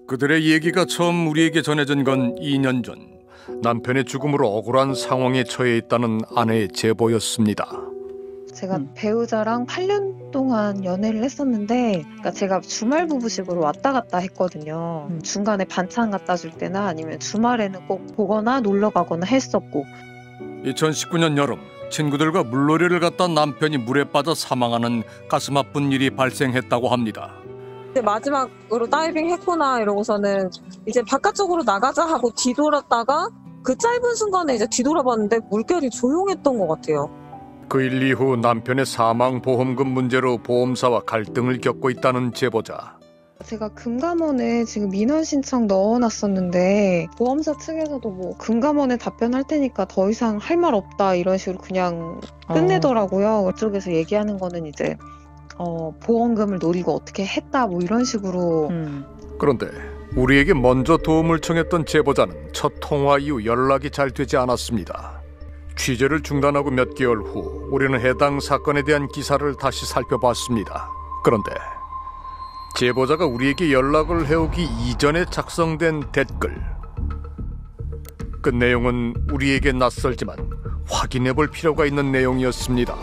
그들의 얘기가 처음 우리에게 전해진 건 2년 전 남편의 죽음으로 억울한 상황에 처해 있다는 아내의 제보였습니다. 제가 배우자랑 8년 동안 연애를 했었는데, 그러니까 제가 주말 부부식으로 왔다 갔다 했거든요. 중간에 반찬 갖다 줄 때나 아니면 주말에는 꼭 보거나 놀러 가거나 했었고. 2019년 여름 친구들과 물놀이를 갔다 남편이 물에 빠져 사망하는 가슴 아픈 일이 발생했다고 합니다. 마지막으로 다이빙 했구나 이러고서는 이제 바깥쪽으로 나가자 하고 뒤돌았다가 그 짧은 순간에 이제 뒤돌아봤는데 물결이 조용했던 것 같아요. 그 일 이후 남편의 사망보험금 문제로 보험사와 갈등을 겪고 있다는 제보자. 제가 금감원에 지금 민원 신청 넣어놨었는데 보험사 측에서도 뭐 금감원에 답변할 테니까 더 이상 할 말 없다 이런 식으로 그냥 끝내더라고요. 그쪽에서 얘기하는 거는 이제 보험금을 노리고 어떻게 했다 뭐 이런 식으로. 그런데 우리에게 먼저 도움을 청했던 제보자는 첫 통화 이후 연락이 잘 되지 않았습니다. 취재를 중단하고 몇 개월 후 우리는 해당 사건에 대한 기사를 다시 살펴봤습니다. 그런데 제보자가 우리에게 연락을 해오기 이전에 작성된 댓글, 그 내용은 우리에게 낯설지만 확인해볼 필요가 있는 내용이었습니다.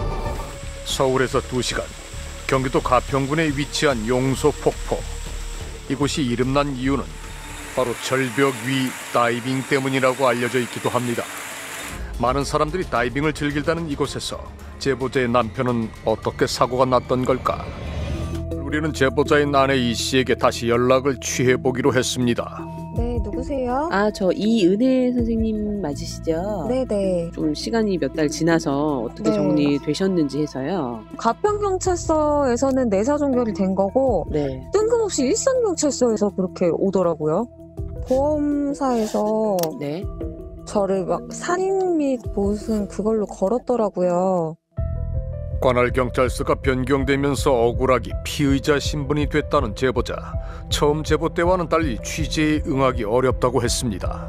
서울에서 2시간, 경기도 가평군에 위치한 용소폭포. 이곳이 이름난 이유는 바로 절벽 위 다이빙 때문이라고 알려져 있기도 합니다. 많은 사람들이 다이빙을 즐길다는 이곳에서 제보자의 남편은 어떻게 사고가 났던 걸까? 우리는 제보자인 아내 이 씨에게 다시 연락을 취해보기로 했습니다. 네, 누구세요? 저 이은혜 선생님 맞으시죠? 네네. 좀 시간이 몇 달 지나서 어떻게 네. 정리되셨는지 해서요. 가평경찰서에서는 내사 종결이 된 거고 네. 뜬금없이 일산경찰서에서 그렇게 오더라고요. 보험사에서 네. 저를 막 살인 및 무슨 그걸로 걸었더라고요. 관할 경찰서가 변경되면서 억울하게 피의자 신분이 됐다는 제보자. 처음 제보 때와는 달리 취재에 응하기 어렵다고 했습니다.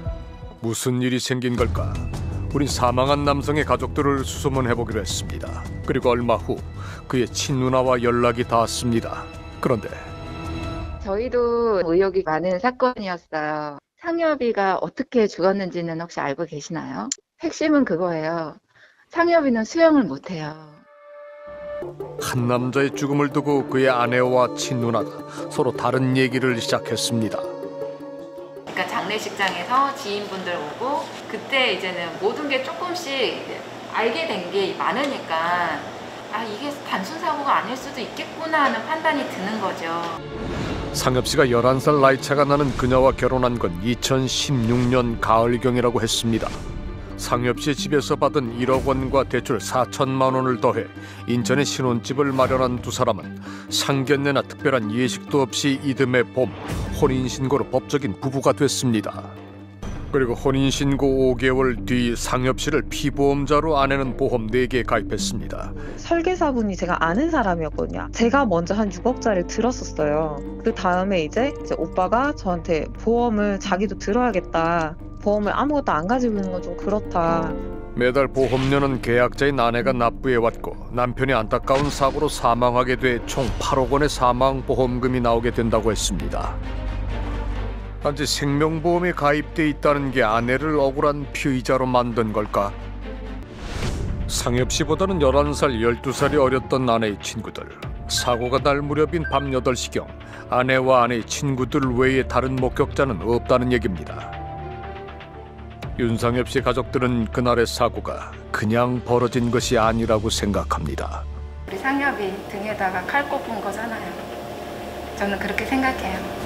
무슨 일이 생긴 걸까? 우린 사망한 남성의 가족들을 수소문해보기로 했습니다. 그리고 얼마 후 그의 친누나와 연락이 닿았습니다. 그런데 저희도 의혹이 많은 사건이었어요. 상여비가 어떻게 죽었는지는 혹시 알고 계시나요? 핵심은 그거예요. 상여비는 수영을 못해요. 한 남자의 죽음을 두고 그의 아내와 친누나가 서로 다른 얘기를 시작했습니다. 그러니까 장례식장에서 지인분들 오고 그때 이제는 모든 게 조금씩 알게 된 게 많으니까 이게 단순 사고가 아닐 수도 있겠구나 하는 판단이 드는 거죠. 상엽 씨가 11살 나이 차가 나는 그녀와 결혼한 건 2016년 가을경이라고 했습니다. 상엽 씨의 집에서 받은 1억 원과 대출 4천만 원을 더해 인천에 신혼집을 마련한 두 사람은 상견례나 특별한 예식도 없이 이듬해 봄 혼인신고로 법적인 부부가 됐습니다. 그리고 혼인신고 5개월 뒤 상엽 씨를 피보험자로 아내는 보험 4개에 가입했습니다. 설계사분이 제가 아는 사람이었거든요. 제가 먼저 한 6억짜리를 들었었어요. 그 다음에 이제 오빠가 저한테 보험을 자기도 들어야겠다. 보험을 아무것도 안 가지고 있는 건 좀 그렇다. 매달 보험료는 계약자인 아내가 납부해왔고 남편이 안타까운 사고로 사망하게 돼 총 8억 원의 사망보험금이 나오게 된다고 했습니다. 단지 생명보험에 가입돼 있다는 게 아내를 억울한 피의자로 만든 걸까? 상엽 씨보다는 11살, 12살이 어렸던 아내의 친구들. 사고가 날 무렵인 밤 8시경 아내와 아내의 친구들 외에 다른 목격자는 없다는 얘기입니다. 윤상엽 씨 가족들은 그날의 사고가 그냥 벌어진 것이 아니라고 생각합니다. 우리 상엽이 등에다가 칼 꼽은 거잖아요. 저는 그렇게 생각해요.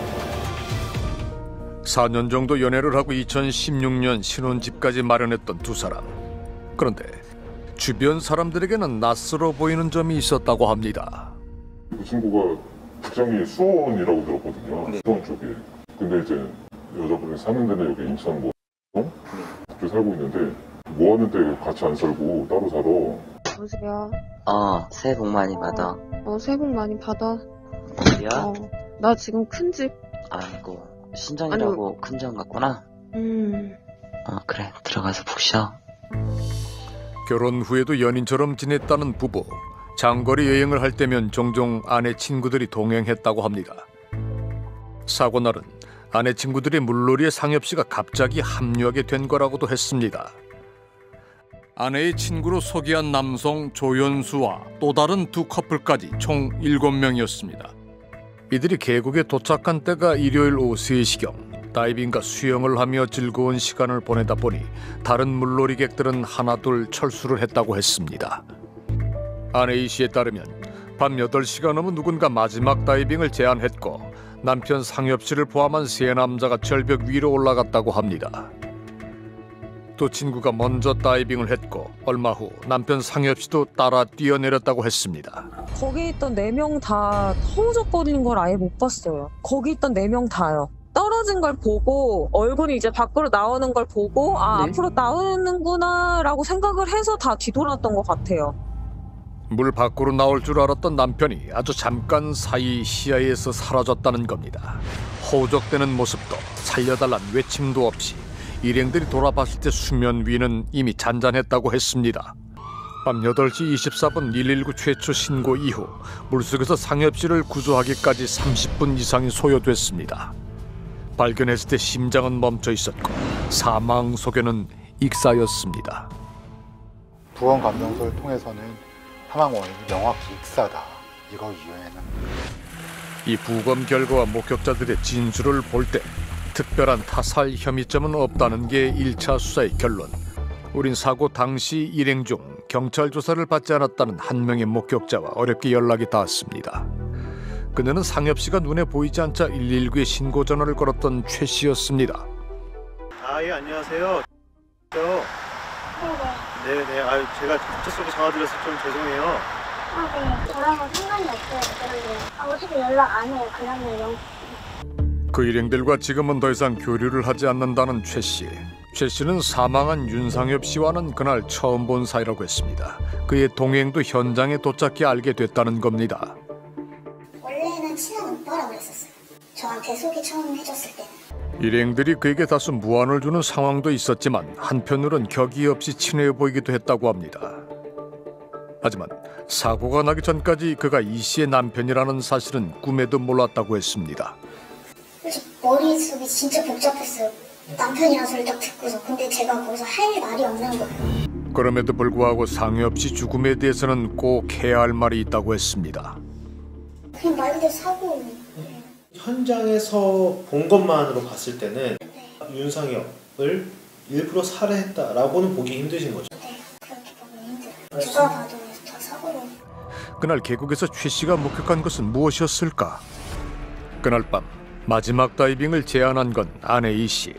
4년 정도 연애를 하고 2016년 신혼집까지 마련했던 두 사람. 그런데 주변 사람들에게는 낯설어 보이는 점이 있었다고 합니다. 그 친구가 직장이 수원이라고 들었거든요. 네. 수원 쪽에. 근데 이제 여자분이 사는 데는 여기 인천 뭐 그렇게 살고 있는데 뭐 하는데 같이 안 살고 따로 살아. 여보세요? 새해 복 많이 받아. 새해 복 많이 받아. 어디야? 나 지금 큰 집. 아이고, 신정이라고 큰 점 같구나. 그래, 들어가서 푹 쉬어. 결혼 후에도 연인처럼 지냈다는 부부. 장거리 여행을 할 때면 종종 아내 친구들이 동행했다고 합니다. 사고 날은 아내 친구들의 물놀이에 상엽 씨가 갑자기 합류하게 된 거라고도 했습니다. 아내의 친구로 소개한 남성 조연수와 또 다른 두 커플까지 총 7명이었습니다. 이들이 계곡에 도착한 때가 일요일 오후 3시경. 다이빙과 수영을 하며 즐거운 시간을 보내다 보니 다른 물놀이객들은 하나둘 철수를 했다고 했습니다. 아내 이 씨에 따르면 밤 8시가 넘은 누군가 마지막 다이빙을 제안했고 남편 상엽 씨를 포함한 3남자가 절벽 위로 올라갔다고 합니다. 또 친구가 먼저 다이빙을 했고 얼마 후 남편 상엽 씨도 따라 뛰어내렸다고 했습니다. 거기 있던 4명 다 허우적거리는 걸 아예 못 봤어요. 거기 있던 4명 다요. 떨어진 걸 보고 얼굴이 이제 밖으로 나오는 걸 보고 아, 네. 앞으로 나오는구나 라고 생각을 해서 다 뒤돌았던 것 같아요. 물 밖으로 나올 줄 알았던 남편이 아주 잠깐 사이 시야에서 사라졌다는 겁니다. 허우적대는 모습도 살려달란 외침도 없이 일행들이 돌아봤을 때 수면 위는 이미 잔잔했다고 했습니다. 밤 8시 24분 119 최초 신고 이후 물속에서 상엽 씨를 구조하기까지 30분 이상이 소요됐습니다. 발견했을 때 심장은 멈춰 있었고 사망 소견은 익사였습니다. 부검 감정서를 통해서는 사망 원인이 명확히 익사다. 이거 이외에는 이 부검 결과와 목격자들의 진술을 볼 때 특별한 타살 혐의점은 없다는 게 1차 수사의 결론. 우린 사고 당시 일행 중 경찰 조사를 받지 않았다는 한 명의 목격자와 어렵게 연락이 닿았습니다. 그녀는 상엽 씨가 눈에 보이지 않자 119에 신고 전화를 걸었던 최 씨였습니다. 예, 안녕하세요. 네네. 아유, 제가 갑작스럽게 전화드려서 좀 죄송해요. 네. 저랑은 상관이 없어요. 그런데 어차피 연락 안 해요. 그러면 그 일행들과 지금은 더 이상 교류를 하지 않는다는 최 씨. 최 씨는 사망한 윤상엽 씨와는 그날 처음 본 사이라고 했습니다. 그의 동행도 현장에 도착해 알게 됐다는 겁니다. 원래는 친한 오빠라고 그랬었어요. 저한테 소개 처음 해줬을 때는. 일행들이 그에게 다소 무안을 주는 상황도 있었지만 한편으론 격이 없이 친해 보이기도 했다고 합니다. 하지만 사고가 나기 전까지 그가 이 씨의 남편이라는 사실은 꿈에도 몰랐다고 했습니다. 머릿속이 진짜 복잡했어요. 남편이란 소리를 딱 듣고서. 근데 제가 거기서 할 말이 없는 거예요. 그럼에도 불구하고 상엽 씨 죽음에 대해서는 꼭 해야 할 말이 있다고 했습니다. 그냥 말 그대로 사고. 현장에서 본 것만으로 봤을 때는 윤상엽을 일부러 살해했다라고는 보기 힘드신 거죠? 네, 그렇게 보면 힘들어요. 누가 봐도 저 사고로. 그날 계곡에서 최 씨가 목격한 것은 무엇이었을까? 그날 밤 마지막 다이빙을 제안한 건 아내 이 씨.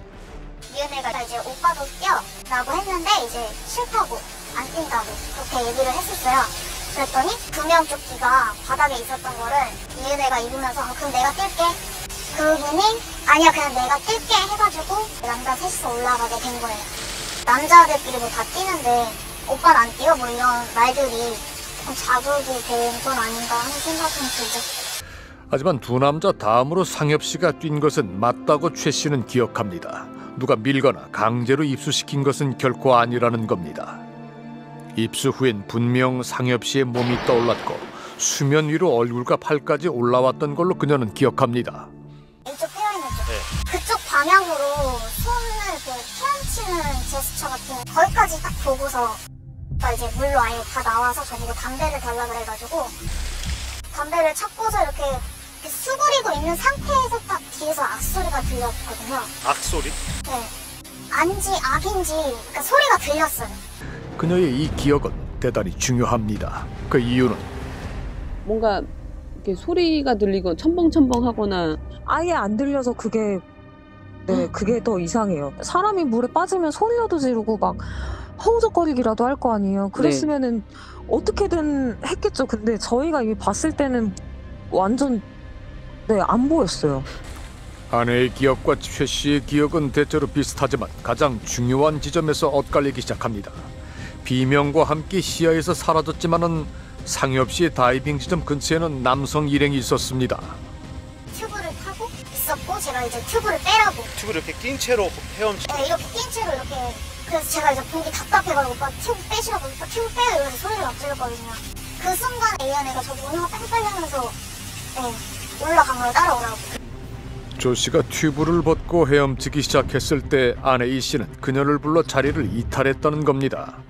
미은혜가 이제 오빠도 뛰어라고 했는데 이제 싫다고 안 뛴다고 그렇게 얘기를 했었어요. 그랬더니 구명조끼가 바닥에 있었던 거를 미은혜가 입으면서 그럼 내가 뛸게. 그분이 아니야 그냥 내가 뛸게 해가지고 남자 셋이서 올라가게 된 거예요. 남자들끼리 뭐 다 뛰는데 오빠는 안 뛰어 뭐 이런 말들이 좀 자극이 된 건 아닌가 하는 생각은 들죠. 하지만 두 남자 다음으로 상엽 씨가 뛴 것은 맞다고 최 씨는 기억합니다. 누가 밀거나 강제로 입수시킨 것은 결코 아니라는 겁니다. 입수 후엔 분명 상엽 씨의 몸이 떠올랐고 수면 위로 얼굴과 팔까지 올라왔던 걸로 그녀는 기억합니다. 이쪽 헤어있는 쪽 그쪽 방향으로 손을 이렇게 헤엄치는 제스처 같은 거기까지 딱 보고서 이제 물로 아예 다 나와서 저보고 담배를 달라 그래가지고 담배를 찾고서 이렇게 수그리고 있는 상태에서 딱 뒤에서 악소리가 들렸거든요. 악소리? 네. 안지 악인지 그러니까 소리가 들렸어요. 그녀의 이 기억은 대단히 중요합니다. 그 이유는 뭔가 이렇게 소리가 들리고 첨벙첨벙하거나 아예 안 들려서 그게 더 이상해요. 사람이 물에 빠지면 소리라도 지르고 막 허우적거리기라도 할 거 아니에요. 그랬으면은 어떻게든 했겠죠. 근데 저희가 이미 봤을 때는 완전 안 보였어요. 아내의 기억과 최 씨의 기억은 대체로 비슷하지만 가장 중요한 지점에서 엇갈리기 시작합니다. 비명과 함께 시야에서 사라졌지만은 상엽 씨의 다이빙 지점 근처에는 남성 일행이 있었습니다. 튜브를 타고 있었고 제가 이제 튜브를 빼라고. 튜브를 이렇게 낀 채로 헤엄치. 네, 이렇게 낀 채로 이렇게. 그래서 제가 이제 보기 답답해가지고 오빠 튜브 빼시라고 오빠 튜브 빼요 이러면서 소리를 막 질렀거든요. 그 순간 A안애가 저보고 뺑뺑뺑 하면서 올라간 걸 따라오라고. 조 씨가 튜브를 벗고 헤엄치기 시작했을 때 아내 이 씨는 그녀를 불러 자리를 이탈했다는 겁니다.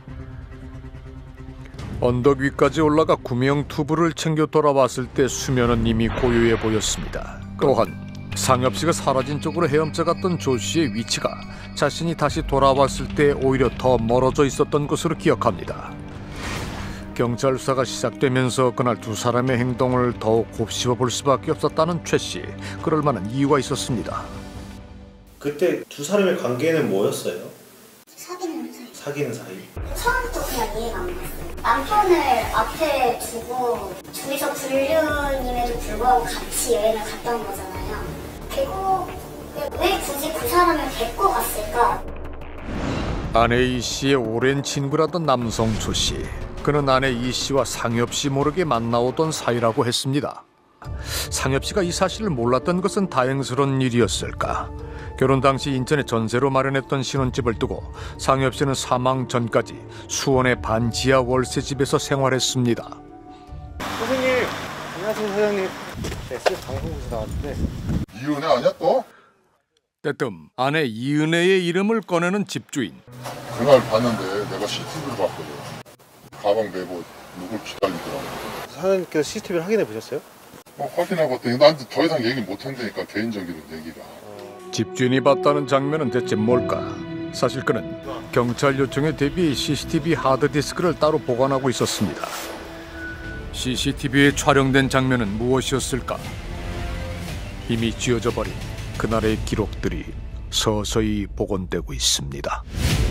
언덕 위까지 올라가 구명 튜브를 챙겨 돌아왔을 때 수면은 이미 고요해 보였습니다. 또한 상엽 씨가 사라진 쪽으로 헤엄쳐 갔던 조 씨의 위치가 자신이 다시 돌아왔을 때 오히려 더 멀어져 있었던 것으로 기억합니다. 경찰 수사가 시작되면서 그날 두 사람의 행동을 더욱 곱씹어 볼 수밖에 없었다는 최 씨. 그럴 만한 이유가 있었습니다. 그때 두 사람의 관계는 뭐였어요? 사귀는 사이. 사귀는 사이? 처음부터 그냥 이해가 안 갔어요. 남편을 앞에 두고 둘이서 불륜임에도 불구하고 같이 여행을 갔던 거잖아요. 그리고 왜 굳이 그 사람을 데리고 갔을까? 아내 이 씨의 오랜 친구라던 남성 조 씨. 그는 아내 이 씨와 상엽 씨 모르게 만나오던 사이라고 했습니다. 상엽 씨가 이 사실을 몰랐던 것은 다행스러운 일이었을까? 결혼 당시 인천에 전세로 마련했던 신혼집을 두고 상엽 씨는 사망 전까지 수원의 반지하 월세집에서 생활했습니다. 선생님, 안녕하세요 사장님. SBS 방송국에서 나왔는데. 이은혜 아니야 또? 때뜸 아내 이은혜의 이름을 꺼내는 집주인. 그날 봤는데 내가 CCTV를 봤거든. 가방 메고 누굴 기다리더라고. 사장님께서 CCTV를 확인해 보셨어요? 확인해봤더니 나한테 더 이상 얘기 못 한다니까, 개인적인 얘기가. 집주인이 봤다는 장면은 대체 뭘까? 사실 그는 경찰 요청에 대비 CCTV 하드디스크를 따로 보관하고 있었습니다. CCTV에 촬영된 장면은 무엇이었을까? 이미 지워져 버린 그날의 기록들이 서서히 복원되고 있습니다.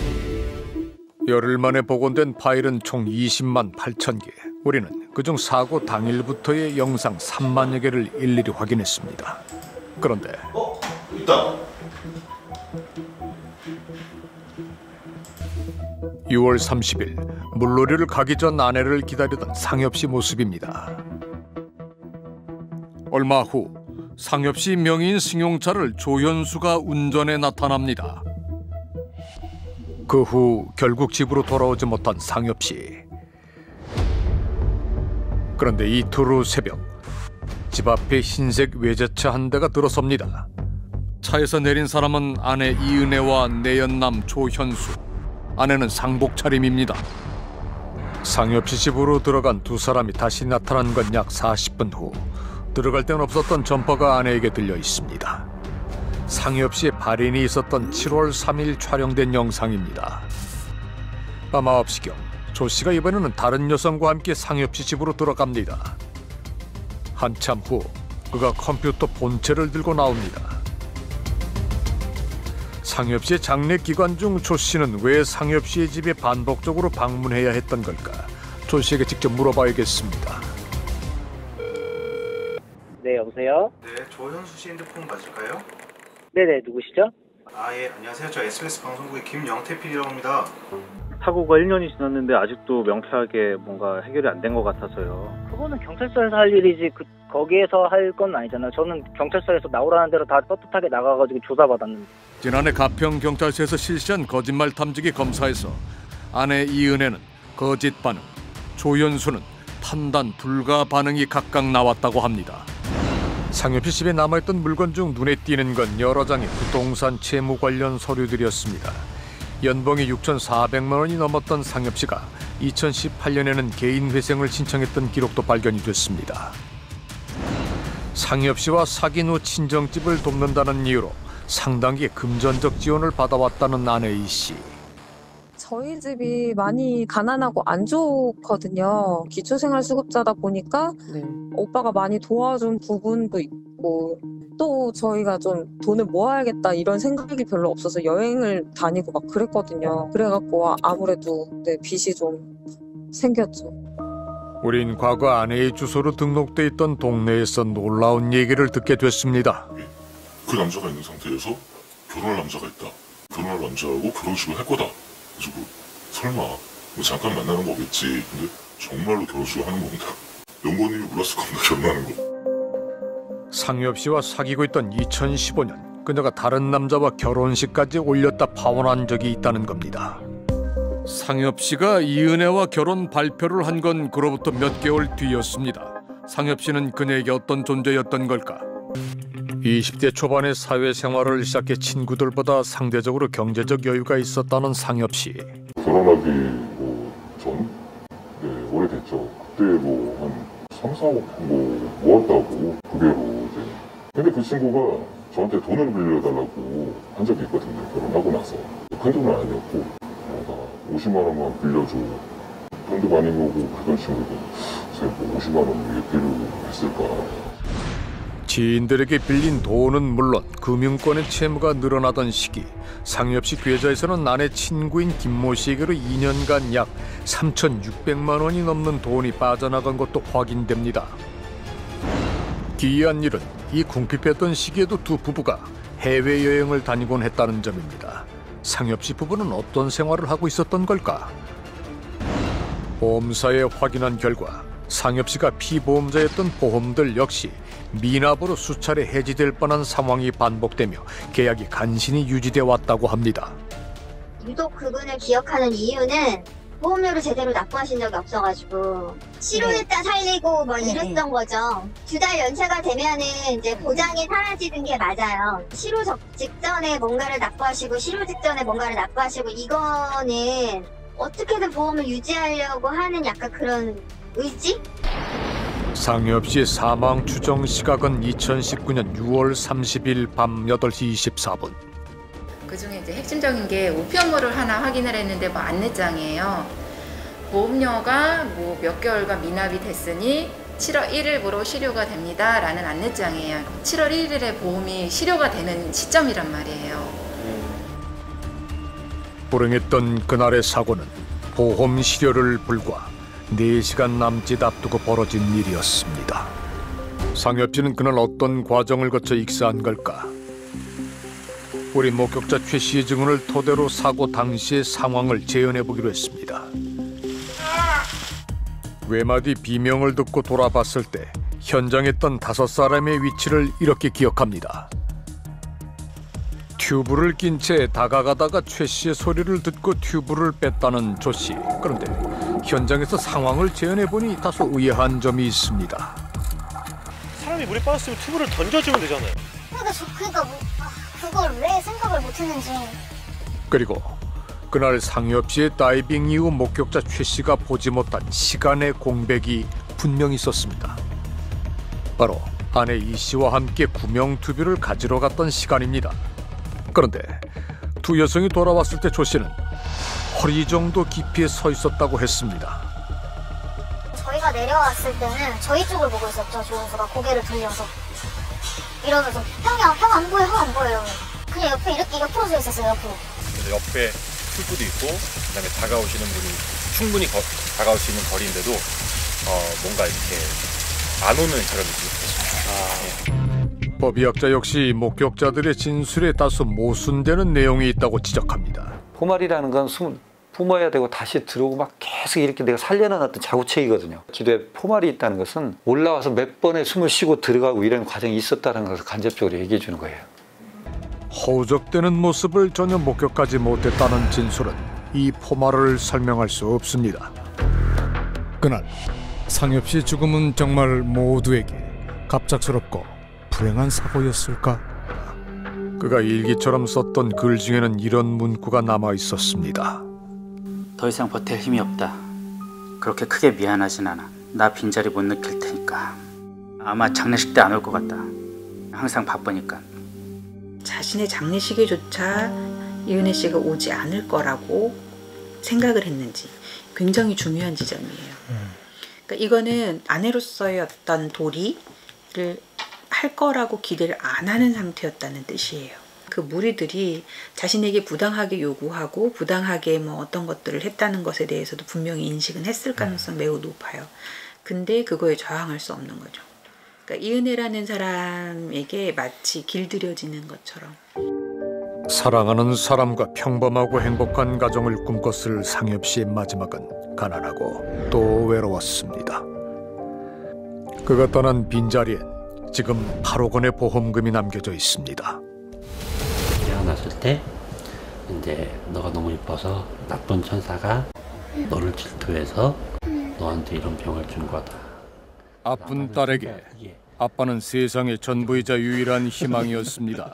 열흘 만에 복원된 파일은 총 20만 8천 개. 우리는 그중 사고 당일부터의 영상 3만여 개를 일일이 확인했습니다. 그런데 있다. 6월 30일 물놀이를 가기 전 아내를 기다리던 상엽 씨 모습입니다. 얼마 후 상엽 씨 명의인 승용차를 조현수가 운전해 나타납니다. 그 후 결국 집으로 돌아오지 못한 상엽 씨. 그런데 이틀 후 새벽 집 앞에 흰색 외제차 한 대가 들어섭니다. 차에서 내린 사람은 아내 이은혜와 내연남 조현수. 아내는 상복 차림입니다. 상엽 씨 집으로 들어간 두 사람이 다시 나타난 건 약 40분 후. 들어갈 땐 없었던 점퍼가 아내에게 들려 있습니다. 상엽 씨의 발인이 있었던 7월 3일 촬영된 영상입니다. 밤 9시경 조 씨가 이번에는 다른 여성과 함께 상엽 씨 집으로 들어갑니다. 한참 후 그가 컴퓨터 본체를 들고 나옵니다. 상엽 씨의 장례 기간 중 조 씨는 왜 상엽 씨의 집에 반복적으로 방문해야 했던 걸까? 조 씨에게 직접 물어봐야겠습니다. 네, 여보세요? 네, 조현수 씨 핸드폰 맞을까요? 네네, 누구시죠? 아, 예, 안녕하세요. 저 SBS 방송국의 김영태 PD라고 합니다. 사고가 1년이 지났는데 아직도 명쾌하게 뭔가 해결이 안 된 것 같아서요. 그거는 경찰서에서 할 일이지 거기에서 할 건 아니잖아요. 저는 경찰서에서 나오라는 대로 다 떳떳하게 나가가지고 조사받았는데. 지난해 가평경찰서에서 실시한 거짓말 탐지기 검사에서 아내 이은혜는 거짓 반응, 조현수는 판단 불가 반응이 각각 나왔다고 합니다. 상엽 씨 집에 남아있던 물건 중 눈에 띄는 건 여러 장의 부동산 채무 관련 서류들이었습니다. 연봉이 6,400만 원이 넘었던 상엽 씨가 2018년에는 개인 회생을 신청했던 기록도 발견이 됐습니다. 상엽 씨와 사귄 후 친정집을 돕는다는 이유로 상당히 금전적 지원을 받아왔다는 아내 이 씨. 저희 집이 많이 가난하고 안 좋거든요. 기초생활수급자다 보니까 오빠가 많이 도와준 부분도 있고 또 저희가 좀 돈을 모아야겠다 이런 생각이 별로 없어서 여행을 다니고 막 그랬거든요. 그래갖고 아무래도 빚이 좀 생겼죠. 우린 과거 아내의 주소로 등록돼 있던 동네에서 놀라운 얘기를 듣게 됐습니다. 그 남자가 있는 상태에서 결혼할 남자가 있다. 결혼할 남자하고 결혼식을 할 거다. 그래서 설마 뭐 잠깐 만나는 거겠지. 근데 정말로 결혼식을 하는 겁니다. 연고님이 몰랐을 겁니다. 결혼하는 거. 상엽 씨와 사귀고 있던 2015년 그녀가 다른 남자와 결혼식까지 올렸다 파혼한 적이 있다는 겁니다. 상엽 씨가 이은혜와 결혼 발표를 한 건 그로부터 몇 개월 뒤였습니다. 상엽 씨는 그녀에게 어떤 존재였던 걸까? 20대 초반의 사회생활을 시작해 친구들보다 상대적으로 경제적 여유가 있었다는 상엽 씨. 결혼하기 전? 네, 오래됐죠. 그때 한 3, 4억 모았다고 그대로 이제. 근데 그 친구가 저한테 돈을 빌려달라고 한 적이 있거든요. 결혼하고 나서. 큰 돈은 아니었고 50만 원만 빌려줘. 돈도 많이 모으고 그런 친구도 50만 원 왜 필요했을까. 지인들에게 빌린 돈은 물론 금융권의 채무가 늘어나던 시기, 상엽 씨 계좌에서는 아내 친구인 김모 씨에게로 2년간 약 3,600만 원이 넘는 돈이 빠져나간 것도 확인됩니다. 기이한 일은 이 궁핍했던 시기에도 두 부부가 해외여행을 다니곤 했다는 점입니다. 상엽 씨 부부는 어떤 생활을 하고 있었던 걸까? 보험사에 확인한 결과 상엽 씨가 피보험자였던 보험들 역시 미납으로 수차례 해지될 뻔한 상황이 반복되며 계약이 간신히 유지돼 왔다고 합니다. 유독 그분을 기억하는 이유는 보험료를 제대로 납부하신 적이 없어가지고 실효했다 살리고 이랬던 거죠. 2달 연체가 되면은 이제 보장이 사라지는 게 맞아요. 실효 직전에 뭔가를 납부하시고 실효 직전에 뭔가를 납부하시고 이거는 어떻게든 보험을 유지하려고 하는 약간 그런 의지? 상엽 씨의 사망 추정 시각은 2019년 6월 30일 밤 8시 24분. 그중에 이제 핵심적인 게 우표 업무를 하나 확인을 했는데 안내장이에요. 보험료가 몇 개월간 미납이 됐으니 7월 1일부로 실효가 됩니다 라는 안내장이에요. 7월 1일에 보험이 실효가 되는 시점이란 말이에요. 불행했던 그날의 사고는 보험 실효를 불과 4시간 남짓 앞두고 벌어진 일이었습니다. 상엽 씨는 그날 어떤 과정을 거쳐 익사한 걸까? 우리 목격자 최 씨의 증언을 토대로 사고 당시의 상황을 재현해보기로 했습니다. 외마디 비명을 듣고 돌아봤을 때 현장에 있던 5사람의 위치를 이렇게 기억합니다. 튜브를 낀 채 다가가다가 최 씨의 소리를 듣고 튜브를 뺐다는 조 씨. 그런데 현장에서 상황을 재현해보니 다소 의아한 점이 있습니다. 사람이 물에 빠졌으면 튜브를 던져주면 되잖아요. 그러니까 그걸 왜 생각을 못했는지. 그리고 그날 상엽 씨의 다이빙 이후 목격자 최 씨가 보지 못한 시간의 공백이 분명히 있었습니다. 바로 아내 이 씨와 함께 구명 튜브를 가지러 갔던 시간입니다. 그런데 두 여성이 돌아왔을 때 조 씨는 허리 정도 깊이에 서 있었다고 했습니다. 저희가 내려왔을 때는 저희 쪽을 보고 있었죠. 조은수가 고개를 돌려서 이러면서 형 안 보여, 형 안 보여요. 그냥 옆에 이렇게 옆으로 서 있었어요. 그래서 옆에 튜브도 있고 그다음에 다가오시는 분이 충분히 다가올 수 있는 거리인데도 뭔가 이렇게 안 오는 그런 느낌이었습니다. 법의학자 역시 목격자들의 진술에 다소 모순되는 내용이 있다고 지적합니다. 포말이라는 건 숨을 품어야 되고 다시 들어오고 막 계속 이렇게 내가 살려나갔던 자구책이거든요. 기도에 포말이 있다는 것은 올라와서 몇 번의 숨을 쉬고 들어가고 이런 과정이 있었다는 것을 간접적으로 얘기해 주는 거예요. 허우적대는 모습을 전혀 목격하지 못했다는 진술은 이 포말을 설명할 수 없습니다. 그날 상엽 씨의 죽음은 정말 모두에게 갑작스럽고 불행한 사고였을까? 그가 일기처럼 썼던 글 중에는 이런 문구가 남아 있었습니다. 더 이상 버틸 힘이 없다. 그렇게 크게 미안하진 않아. 나 빈자리 못 느낄 테니까. 아마 장례식 때 안 올 것 같다. 항상 바쁘니까. 자신의 장례식에조차 이은혜 씨가 오지 않을 거라고 생각을 했는지 굉장히 중요한 지점이에요. 그러니까 이거는 아내로서의 어떤 도리를 할 거라고 기대를 안 하는 상태였다는 뜻이에요. 그 무리들이 자신에게 부당하게 요구하고 부당하게 어떤 것들을 했다는 것에 대해서도 분명히 인식은 했을 가능성이 매우 높아요. 근데 그거에 저항할 수 없는 거죠. 그러니까 이은혜라는 사람에게 마치 길들여지는 것처럼. 사랑하는 사람과 평범하고 행복한 가정을 꿈꿨을 상엽 씨의 마지막은 가난하고 또 외로웠습니다. 그가 떠난 빈자리엔 지금 8억 원의 보험금이 남겨져 있습니다. 태어났을 때 이제 너가 너무 이뻐서 나쁜 천사가 너를 질투해서 너한테 이런 병을 준 거다. 아픈 딸에게 아빠는 세상의 전부이자 유일한 희망이었습니다.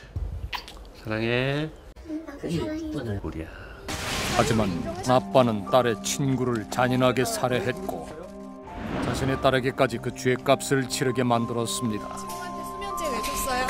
사랑해. 우리야. 하지만 아빠는 딸의 친구를 잔인하게 살해했고 자신의 딸에게까지 그 죄값을 치르게 만들었습니다. 수면제 왜 줬어요?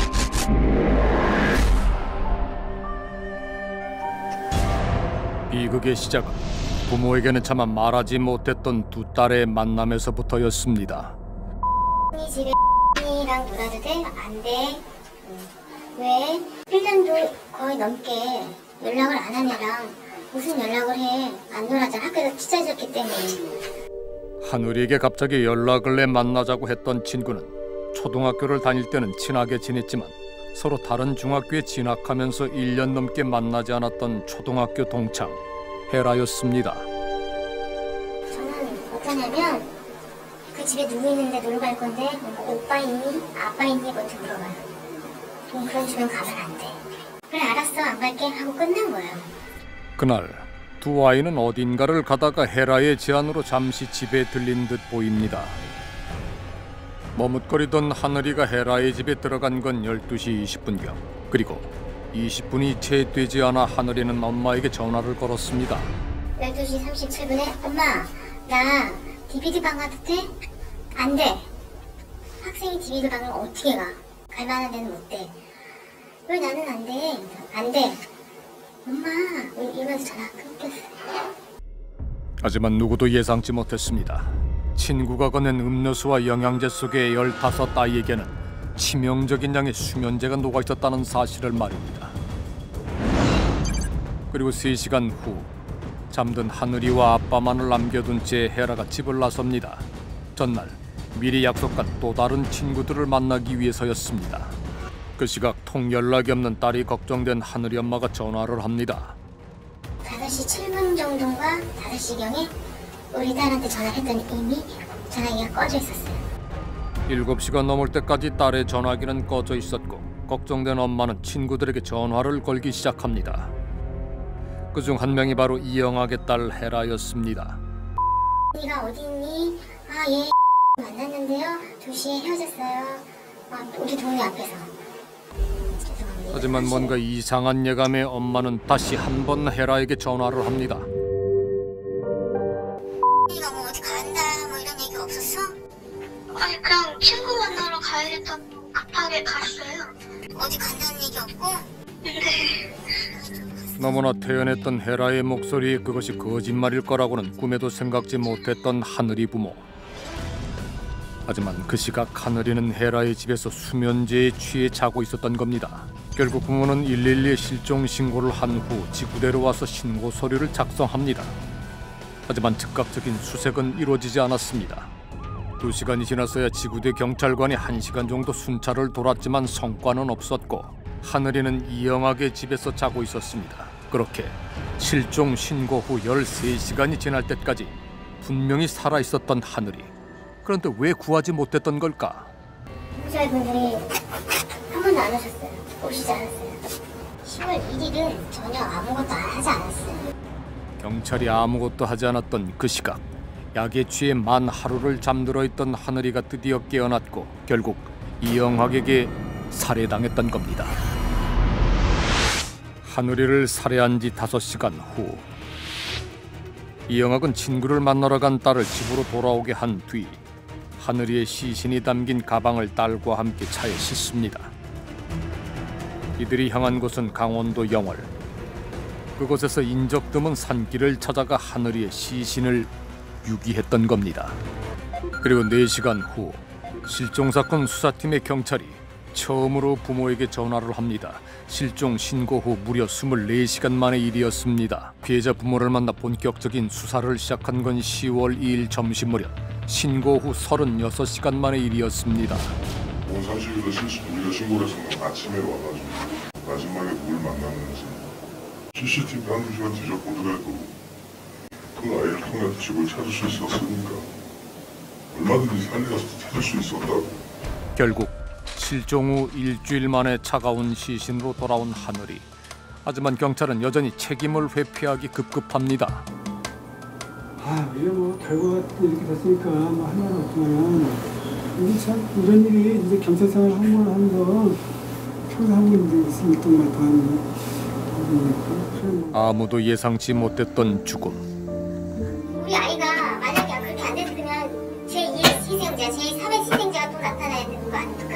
비극의 시작은 부모에게는 차마 말하지 못했던 두 딸의 만남에서부터였습니다. 집에 이랑 놀아도 돼? 안 돼. 왜? 1년도 거의 넘게 연락을 안 한 애랑 무슨 연락을 해? 안 놀았잖아. 학교에서 찢어졌기 때문에. 하늘이에게 갑자기 연락을 해 만나자고 했던 친구는 초등학교를 다닐 때는 친하게 지냈지만 서로 다른 중학교에 진학하면서 1년 넘게 만나지 않았던 초등학교 동창 헤라였습니다. 저는 어떠냐면 그 집에 누구 있는데 놀러 갈 건데 오빠 있니? 아빠 있니? 먼저 물어봐요. 그런 집은 가면 안 돼. 그래 알았어 안 갈게 하고 끝난 거예요. 그날 두 아이는 어딘가를 가다가 헤라의 제안으로 잠시 집에 들린 듯 보입니다. 머뭇거리던 하늘이가 헤라의 집에 들어간 건 12시 20분경. 그리고 20분이 채 되지 않아 하늘이는 엄마에게 전화를 걸었습니다. 12시 37분에 엄마 나 DVD 방 가도 돼? 안 돼. 학생이 DVD 방을 어떻게 가? 갈 만한 데는 못 돼. 왜 나는 안 돼? 안 돼. 엄마 이러면서 전화 끊겼어요. 하지만 누구도 예상치 못했습니다. 친구가 건넨 음료수와 영양제 속의 15 아이에게는 치명적인 양의 수면제가 녹아있었다는 사실을 말입니다. 그리고 3시간 후 잠든 하늘이와 아빠만을 남겨둔 채 헤라가 집을 나섭니다. 전날 미리 약속한 또 다른 친구들을 만나기 위해서였습니다. 그 시각 통 연락이 없는 딸이 걱정된 하늘이 엄마가 전화를 합니다. 5시 7분 정도인가 5시경에 우리 딸한테 전화를 했더니 이미 전화기가 꺼져 있었어요. 7시가 넘을 때까지 딸의 전화기는 꺼져 있었고 걱정된 엄마는 친구들에게 전화를 걸기 시작합니다. 그중 한 명이 바로 이영학의 딸 헤라였습니다. 네가 어디 있니? 아, 얘 만났는데요. 2시에 헤어졌어요. 우리 동네 앞에서. 하지만 뭔가 이상한 예감에 엄마는 다시 한 번 헤라에게 전화를 합니다. 네가 뭐 어디 간다 뭐 이런 얘기 없었어? 아니 그냥 친구 만나러 가야겠다고 급하게 갔어요. 어디 간다는 얘기 없고? 네. 너무나 태연했던 헤라의 목소리에 그것이 거짓말일 거라고는 꿈에도 생각지 못했던 하늘이 부모. 하지만 그 시각 하늘이는 헤라의 집에서 수면제에 취해 자고 있었던 겁니다. 결국 부모는 112에 실종 신고를 한 후 지구대로 와서 신고 서류를 작성합니다. 하지만 즉각적인 수색은 이루어지지 않았습니다. 2시간이 지났어야 지구대 경찰관이 1시간 정도 순찰을 돌았지만 성과는 없었고 하늘이는 이영학의 집에서 자고 있었습니다. 그렇게 실종 신고 후 13시간이 지날 때까지 분명히 살아있었던 하늘이. 그런데 왜 구하지 못했던 걸까? 경찰분들이 한 번도 안 오셨어요. 오시지 않았어요. 10월 1일은 전혀 아무것도 하지 않았어요. 경찰이 아무것도 하지 않았던 그 시각 약에 취해 만 하루를 잠들어 있던 하늘이가 드디어 깨어났고 결국 이영학에게 살해당했던 겁니다. 하늘이를 살해한 지 5시간 후 이영학은 친구를 만나러 간 딸을 집으로 돌아오게 한 뒤 하늘이의 시신이 담긴 가방을 딸과 함께 차에 싣습니다. 이들이 향한 곳은 강원도 영월. 그곳에서 인적 드문 산길을 찾아가 하늘이의 시신을 유기했던 겁니다. 그리고 4시간 후 실종사건 수사팀의 경찰이 처음으로 부모에게 전화를 합니다. 실종 신고 후 무려 24시간 만의 일이었습니다. 피해자 부모를 만나 본격적인 수사를 시작한 건 10월 2일 점심 무렵. 신고 후 36시간 만의 일이었습니다. 30일에 우리가 신고를 했으면 아침에 와가지고 마지막에 누굴 만났는지 CCTV 한두 시간 뒤져보더라도 그 아이를 통해서 집을 찾을 수 있었으니까 얼마든지 살려서 찾을 수 있었다고. 결국 실종 후 일주일 만에 차가운 시신으로 돌아온 하늘이. 하지만 경찰은 여전히 책임을 회피하기 급급합니다. 이게 뭐 결과가 이렇게 됐으니까 뭐 할 말은 없지만 근데 참 이런 일이 이제 경찰 생활 하는 거 평소 하고 있는 것 같아요. 아무도 예상치 못했던 죽음. 우리 아이가 만약에 그렇게 안 됐으면 제2의 희생자, 제3의 희생자가 또 나타나야 되는 거 아닙니까?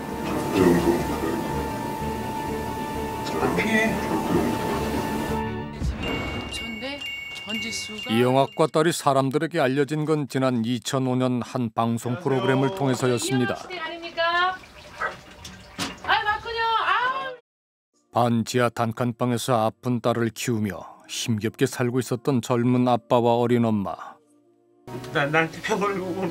이영학과 딸이 사람들에게 알려진 건 지난 2005년 한 방송 프로그램을 통해서였습니다. 반지하 단칸방에서 아픈 딸을 키우며 힘겹게 살고 있었던 젊은 아빠와 어린 엄마. 나한테 병을 보고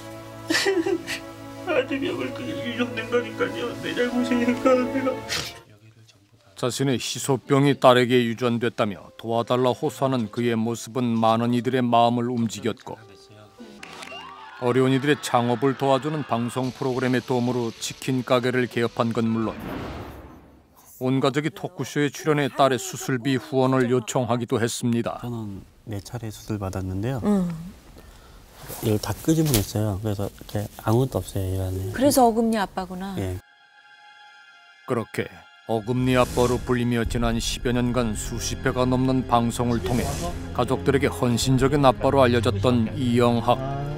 나한테 병을 이용된 거니까요. 내 잘못이니까 내가. 자신의 희소병이 딸에게 유전됐다며 도와달라 호소하는 그의 모습은 많은 이들의 마음을 움직였고 어려운 이들의 창업을 도와주는 방송 프로그램의 도움으로 치킨 가게를 개업한 건 물론 온 가족이 토크쇼에 출연해 딸의 수술비 후원을 요청하기도 했습니다. 저는 4차례 수술 받았는데요. 이걸 다 끄집어냈어요. 그래서 이렇게 아무것도 없어요, 이 안에. 그래서 어금니 아빠구나. 예. 그렇게 어금니 아빠로 불리며 지난 10여 년간 수십 회가 넘는 방송을 통해 가족들에게 헌신적인 아빠로 알려졌던 이영학.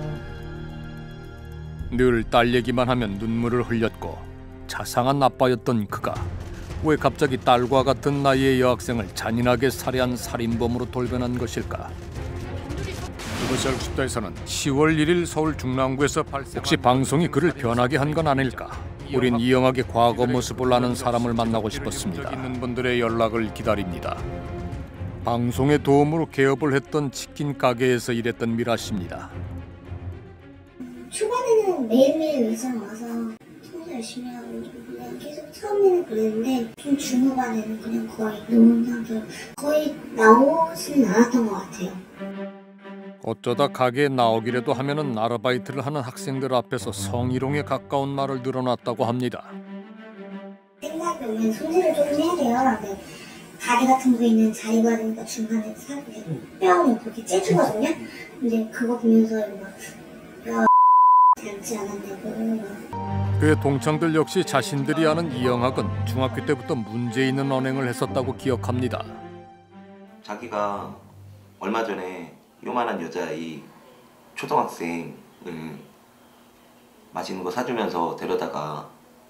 늘 딸 얘기만 하면 눈물을 흘렸고 자상한 아빠였던 그가 왜 갑자기 딸과 같은 나이의 여학생을 잔인하게 살해한 살인범으로 돌변한 것일까? 이것이 알고 싶다에서는 10월 1일 서울 중랑구에서 혹시 방송이 그를 변하게 한 건 아닐까? 우린 이영학의 과거 모습을 아는 사람을 만나고 싶었습니다. 있는 분들의 연락을 기다립니다. 방송의 도움으로 개업을 했던 치킨 가게에서 일했던 미라 씨입니다. 초반에는 매일매일 의상 와서 청소 열심히 하고 그냥 계속 처음에는 그랬는데 좀 중후반에는 그냥 거의 노는 상태로 거의 나오지는 않았던 것 같아요. 어쩌다 가게에 나오기라도 하면은 아르바이트를 하는 학생들 앞에서 성희롱에 가까운 말을 늘어놨다고 합니다. 생각이 오면 손질을 조금 해야 돼요. 근데 다리 같은 거 있는 자리가 되니까 중간에 뼈 그렇게 째주거든요. 근데 그거 보면서 뼈 닮지 않았냐고. 그의 동창들 역시 자신들이 아는 이영학은 중학교 때부터 문제 있는 언행을 했었다고 기억합니다. 자기가 얼마 전에 요만한 여자아이 초등학생을 맛있는 거 사주면서 데려다가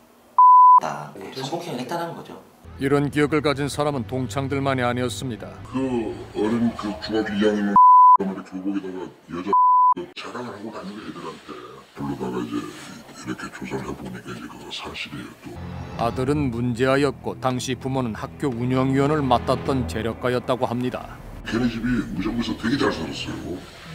성폭행을 했다는 거죠. 이런 기억을 가진 사람은 동창들만이 아니었습니다. 그 어른 그 중학교 2학년 교복에다가 여자 자랑을 하고 다니는 애들한테 불러다가 이제 이렇게 조사를 해보니까 이제 그거 사실이에요. 또 아들은 문제아였고 당시 부모는 학교 운영위원을 맡았던 재력가였다고 합니다. 걔네 집이 무정부에서 되게 잘 살았어요.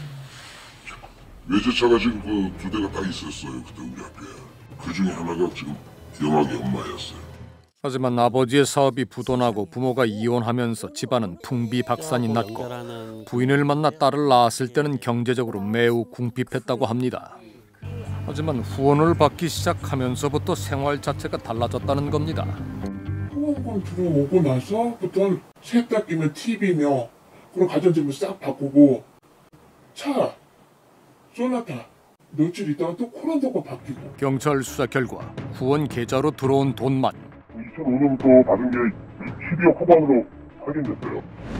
외제차가 지금 그 2대가 다 있었어요. 그때 우리 앞에. 그 중에 하나가 지금 영학의 엄마였어요. 하지만 아버지의 사업이 부도나고 부모가 이혼하면서 집안은 풍비박산이 났고 부인을 만나 딸을 낳았을 때는 경제적으로 매우 궁핍했다고 합니다. 하지만 후원을 받기 시작하면서부터 생활 자체가 달라졌다는 겁니다. 후원금 들어오고 나서부터는 세탁기면 TV며 그런 가전제품 싹 바꾸고 차, 소나타 며칠 있다가 또 코란도가 바뀌고. 경찰 수사 결과 후원 계좌로 들어온 돈만 2005년부터 받은 게 12억 후반으로 확인됐어요.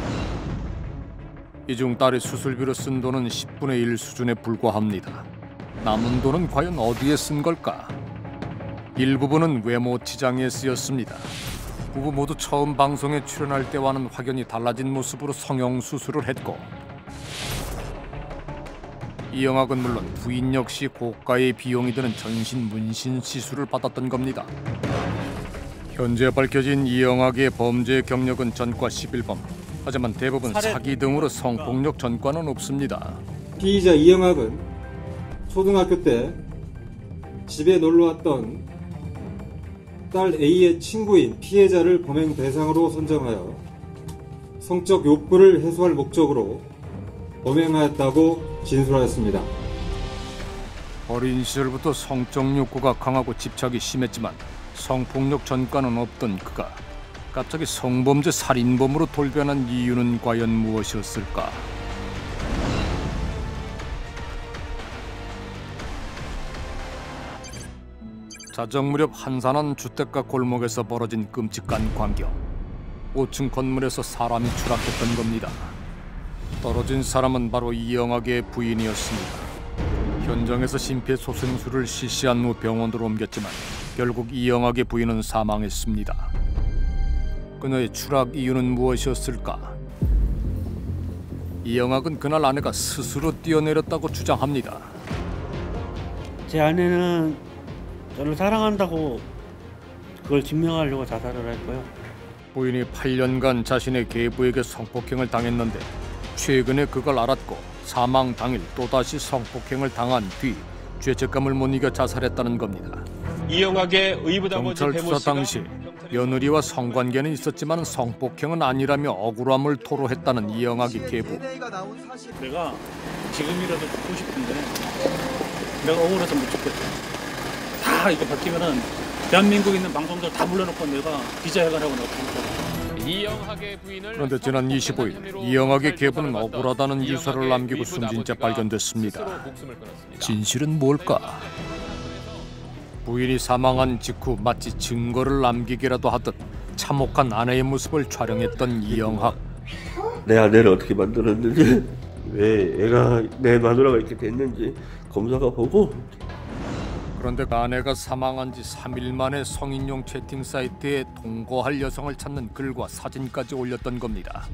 이 중 딸의 수술비로 쓴 돈은 10분의 1 수준에 불과합니다. 남은 돈은 과연 어디에 쓴 걸까? 일부분은 외모 치장에 쓰였습니다. 부부 모두 처음 방송에 출연할 때와는 확연히 달라진 모습으로 성형수술을 했고 이영학은 물론 부인 역시 고가의 비용이 드는 전신 문신 시술을 받았던 겁니다. 현재 밝혀진 이영학의 범죄 경력은 전과 11범. 하지만 대부분 사기 등으로 성폭력 전과는 없습니다. 피의자 이영학은 초등학교 때 집에 놀러왔던 딸 A의 친구인 피해자를 범행 대상으로 선정하여 성적 욕구를 해소할 목적으로 범행하였다고 진술하였습니다. 어린 시절부터 성적 욕구가 강하고 집착이 심했지만 성폭력 전과는 없던 그가 갑자기 성범죄 살인범으로 돌변한 이유는 과연 무엇이었을까? 자정 무렵 한산한 주택가 골목에서 벌어진 끔찍한 광경. 5층 건물에서 사람이 추락했던 겁니다. 떨어진 사람은 바로 이영학의 부인이었습니다. 현장에서 심폐소생술을 실시한 후 병원으로 옮겼지만 결국 이영학의 부인은 사망했습니다. 그녀의 추락 이유는 무엇이었을까? 이영학은 그날 아내가 스스로 뛰어내렸다고 주장합니다. 제 아내는 저를 사랑한다고 그걸 증명하려고 자살을 했고요. 부인이 8년간 자신의 계부에게 성폭행을 당했는데 최근에 그걸 알았고 사망 당일 또다시 성폭행을 당한 뒤 죄책감을 못 이겨 자살했다는 겁니다. 이영학의 의붓아버지 경찰 배모 수사 씨가 당시 며느리와 성관계는 있었지만 성폭행은 아니라며 억울함을 토로했다는 이영학의 계부. 내가 지금이라도 죽고 싶은데 내가 억울해서 못 죽겠어. 다 이거 밝히면은 대한민국에 있는 방송들 다 불러놓고 내가 기자회견하고 내가 죽을 이영학의 부인을 그런데 지난 25일 이영학의 계부는 억울하다는 유서를 남기고 숨진 채 발견됐습니다. 진실은 뭘까? 부인이 사망한 직후 마치 증거를 남기기라도 하듯 참혹한 아내의 모습을 촬영했던 이영학. 내 아내를 어떻게 만들었는지, 왜 애가 내 마누라가 이렇게 됐는지 검사가 보고. 그런데 그 아내가 사망한 지 3일 만에 성인용 채팅 사이트에 동거할 여성을 찾는 글과 사진까지 올렸던 겁니다.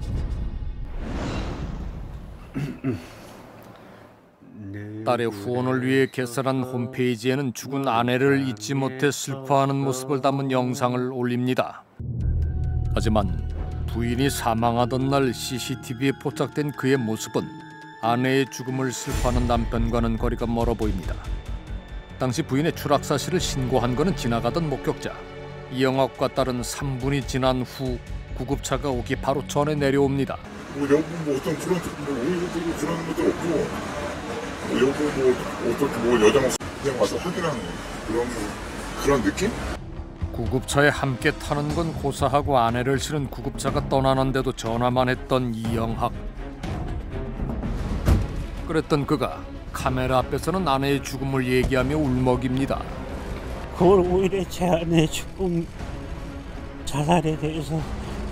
딸의 후원을 위해 개설한 홈페이지에는 죽은 아내를 잊지 못해 슬퍼하는 모습을 담은 영상을 올립니다. 하지만 부인이 사망하던 날 CCTV에 포착된 그의 모습은 아내의 죽음을 슬퍼하는 남편과는 거리가 멀어 보입니다. 당시 부인의 추락 사실을 신고한 것은 지나가던 목격자. 이영학과 딸은 3분이 지난 후 구급차가 오기 바로 전에 내려옵니다. 뭐 여보 뭐 어떤 그런 오히려 그런 것도 없고. 여보 뭐 어떻게 뭐 여자가 그냥 와서 확인하는 그런 느낌? 구급차에 함께 타는 건 고사하고 아내를 실은 구급차가 떠나는데도 전화만 했던 이영학. 그랬던 그가 카메라 앞에서는 아내의 죽음을 얘기하며 울먹입니다. 그걸 오히려 제 아내의 죽음, 자살에 대해서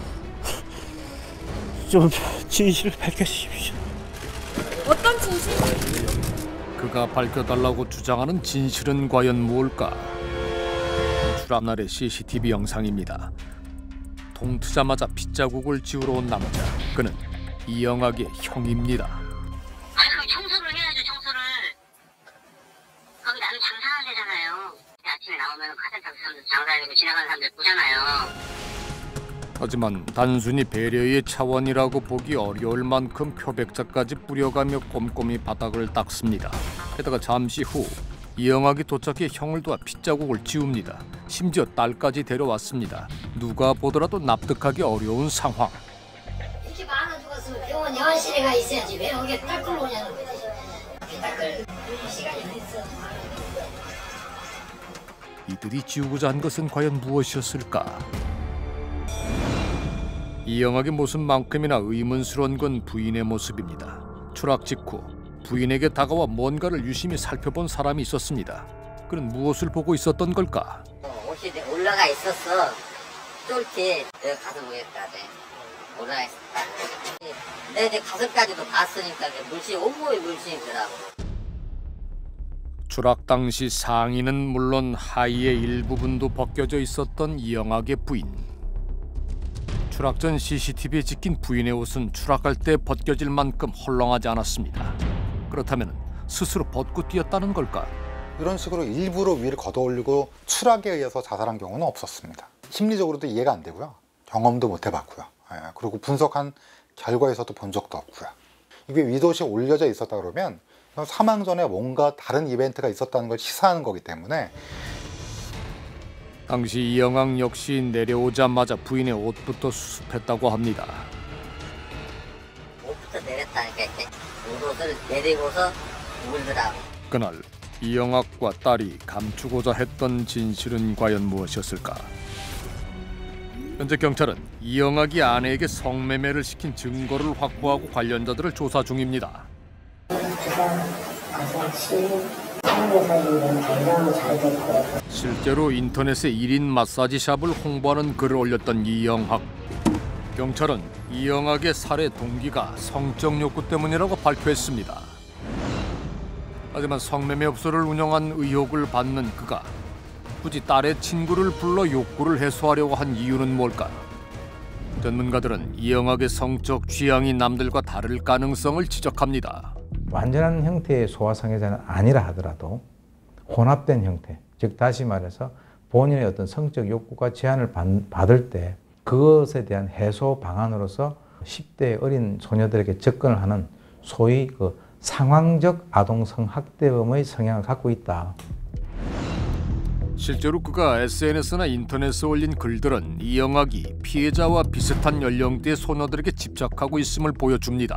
좀 진실을 밝혀주십시오. 어떤 진실? 그가 밝혀달라고 주장하는 진실은 과연 뭘까? 추락날의 CCTV 영상입니다. 동트자마자 핏자국을 지우러 온 남자. 그는 이영학의 형입니다. 청소를 해야죠, 청소를. 거기 나는 장사하는 데잖아요. 아침에 나오면 카센터 사람들 장사하고 지나가는 사람들 보잖아요. 하지만 단순히 배려의 차원이라고 보기 어려울 만큼 표백자까지 뿌려가며 꼼꼼히 바닥을 닦습니다. 게다가 잠시 후 이영학이 도착해 형을 도와 핏자국을 지웁니다. 심지어 딸까지 데려왔습니다. 누가 보더라도 납득하기 어려운 상황. 이렇게 많아 죽었으면 병원 여원실에 가 있어야지 왜 여기 닦으러 오냐는 거지. 닦을 시간이 어딨어. 이들이 지우고자 한 것은 과연 무엇이었을까? 이영학의 모습만큼이나 의문스러운 건 부인의 모습입니다. 추락 직후 부인에게 다가와 뭔가를 유심히 살펴본 사람이 있었습니다. 그는 무엇을 보고 있었던 걸까? 옷이 올라가 있었어. 쫄티 내가 가서 보겠다. 올라가 있었다. 내가 이제 가슴까지도 봤으니까 온몸이 물씬이더라고. 추락 당시 상의는 물론 하의의 일부분도 벗겨져 있었던 이영학의 부인. 추락 전 CCTV에 찍힌 부인의 옷은 추락할 때 벗겨질 만큼 헐렁하지 않았습니다. 그렇다면 스스로 벗고 뛰었다는 걸까? 이런 식으로 일부러 위를 걷어올리고 추락에 의해서 자살한 경우는 없었습니다. 심리적으로도 이해가 안 되고요. 경험도 못 해봤고요. 그리고 분석한 결과에서도 본 적도 없고요. 이게 위도시에 올려져 있었다 그러면 사망 전에 뭔가 다른 이벤트가 있었다는 걸 시사하는 거기 때문에 당시 이영학 역시 내려오자마자 부인의 옷부터 수습했다고 합니다. 옷부터 내렸다니까 이렇게 옷을 내리고서 울더라고. 그날 이영학과 딸이 감추고자 했던 진실은 과연 무엇이었을까? 현재 경찰은 이영학이 아내에게 성매매를 시킨 증거를 확보하고 관련자들을 조사 중입니다. 제가 같이 실제로 인터넷에 1인 마사지 샵을 홍보하는 글을 올렸던 이영학. 경찰은 이영학의 살해 동기가 성적 욕구 때문이라고 발표했습니다. 하지만 성매매업소를 운영한 의혹을 받는 그가 굳이 딸의 친구를 불러 욕구를 해소하려고 한 이유는 뭘까? 전문가들은 이영학의 성적 취향이 남들과 다를 가능성을 지적합니다. 완전한 형태의 소아성애자는 아니라 하더라도 혼합된 형태, 즉 다시 말해서 본인의 어떤 성적 욕구가 제한을 받을 때 그것에 대한 해소 방안으로서 10대 어린 소녀들에게 접근을 하는 소위 그 상황적 아동성 학대범의 성향을 갖고 있다. 실제로 그가 SNS나 인터넷에 올린 글들은 이영학이 피해자와 비슷한 연령대의 소녀들에게 집착하고 있음을 보여줍니다.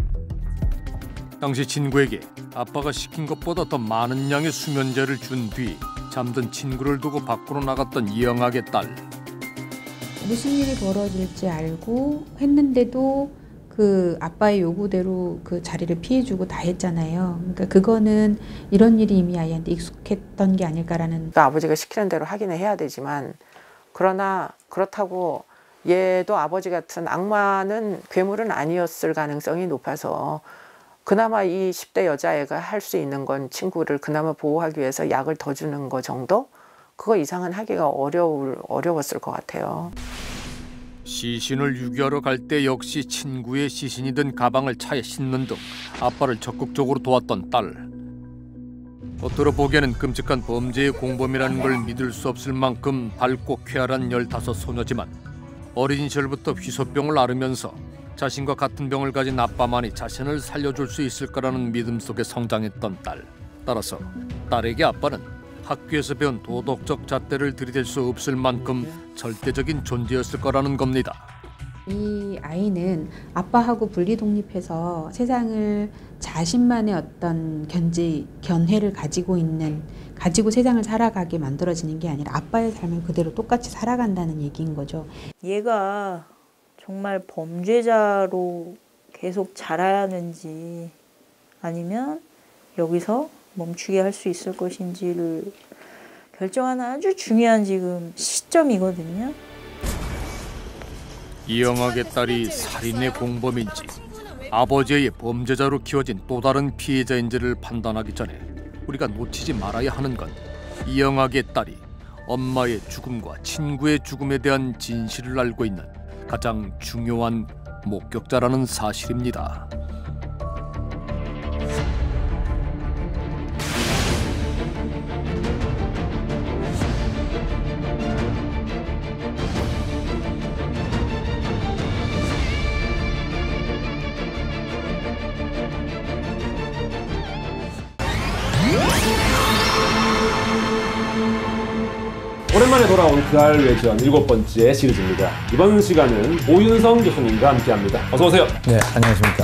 당시 친구에게 아빠가 시킨 것보다 더 많은 양의 수면제를 준 뒤 잠든 친구를 두고 밖으로 나갔던 이영학의 딸. 무슨 일이 벌어질지 알고 했는데도 그 아빠의 요구대로 그 자리를 피해주고 다 했잖아요. 그러니까 그거는 이런 일이 이미 아이한테 익숙했던 게 아닐까라는. 그러니까 아버지가 시키는 대로 하기는 해야 되지만 그러나 그렇다고 얘도 아버지 같은 악마는 괴물은 아니었을 가능성이 높아서 그나마 이 10대 여자애가 할 수 있는 건 친구를 그나마 보호하기 위해서 약을 더 주는 거 정도? 그거 이상은 하기가 어려웠을 것 같아요. 시신을 유기하러 갈 때 역시 친구의 시신이 든 가방을 차에 싣는 등 아빠를 적극적으로 도왔던 딸. 겉으로 보기에는 끔찍한 범죄의 공범이라는 걸 믿을 수 없을 만큼 밝고 쾌활한 15소녀지만 어린 시절부터 휘소병을 앓으면서 자신과 같은 병을 가진 아빠만이 자신을 살려줄 수 있을 거라는 믿음 속에 성장했던 딸. 따라서 딸에게 아빠는 학교에서 배운 도덕적 잣대를 들이댈 수 없을 만큼 절대적인 존재였을 거라는 겁니다. 이 아이는 아빠하고 분리 독립해서 세상을 자신만의 어떤 견해를 가지고 세상을 살아가게 만들어지는 게 아니라 아빠의 삶을 그대로 똑같이 살아간다는 얘기인 거죠. 얘가 정말 범죄자로 계속 자라야 하는지 아니면 여기서 멈추게 할 수 있을 것인지를 결정하는 아주 중요한 지금 시점이거든요. 이영학의 딸이 살인의 공범인지 아버지의 범죄자로 키워진 또 다른 피해자인지를 판단하기 전에 우리가 놓치지 말아야 하는 건 이영학의 딸이 엄마의 죽음과 친구의 죽음에 대한 진실을 알고 있는 가장 중요한 목격자라는 사실입니다. 오랜만에 돌아온 그알 외전 7번째 시리즈입니다. 이번 시간은 오윤성 교수님과 함께합니다. 어서 오세요. 네, 안녕하십니까.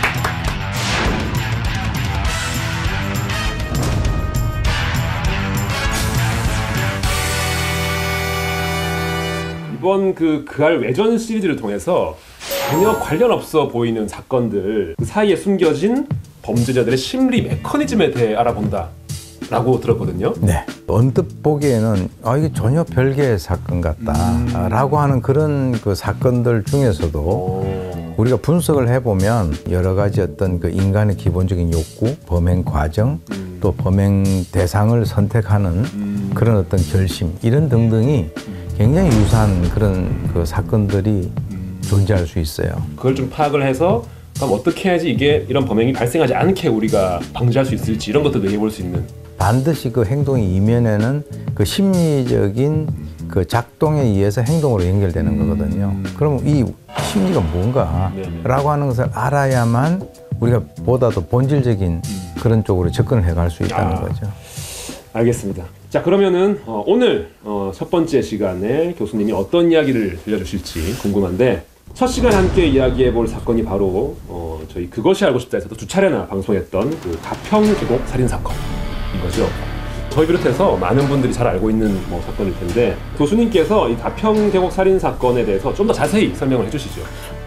이번 그알 외전 시리즈를 통해서 전혀 관련 없어 보이는 사건들, 그 사이에 숨겨진 범죄자들의 심리 메커니즘에 대해 알아본다 라고 들었거든요. 네. 언뜻 보기에는 이게 전혀 별개의 사건 같다라고 하는 그런 그 사건들 중에서도 우리가 분석을 해보면 여러 가지 어떤 그 인간의 기본적인 욕구, 범행 과정, 또 범행 대상을 선택하는 그런 어떤 결심 이런 등등이 굉장히 유사한 그런 그 사건들이 존재할 수 있어요. 그걸 좀 파악을 해서 그럼 어떻게 해야지 이게 이런 범행이 발생하지 않게 우리가 방지할 수 있을지 이런 것도 얘기해 볼 수 있는. 반드시 그 행동의 이면에는 그 심리적인 그 작동에 의해서 행동으로 연결되는 거거든요. 그럼 이 심리가 뭔가라고 하는 것을 알아야만 우리가 보다 더 본질적인 그런 쪽으로 접근을 해갈 수 있다는 거죠. 알겠습니다. 자, 그러면은 오늘 첫 번째 시간에 교수님이 어떤 이야기를 들려주실지 궁금한데, 첫 시간에 함께 이야기해 볼 사건이 바로 저희 그것이 알고 싶다에서도 2차례나 방송했던 그 가평 계곡 살인 사건인 거죠. 저희 비롯해서 많은 분들이 잘 알고 있는 사건일 텐데, 교수님께서 이 가평 계곡 살인 사건에 대해서 좀 더 자세히 설명을 해주시죠.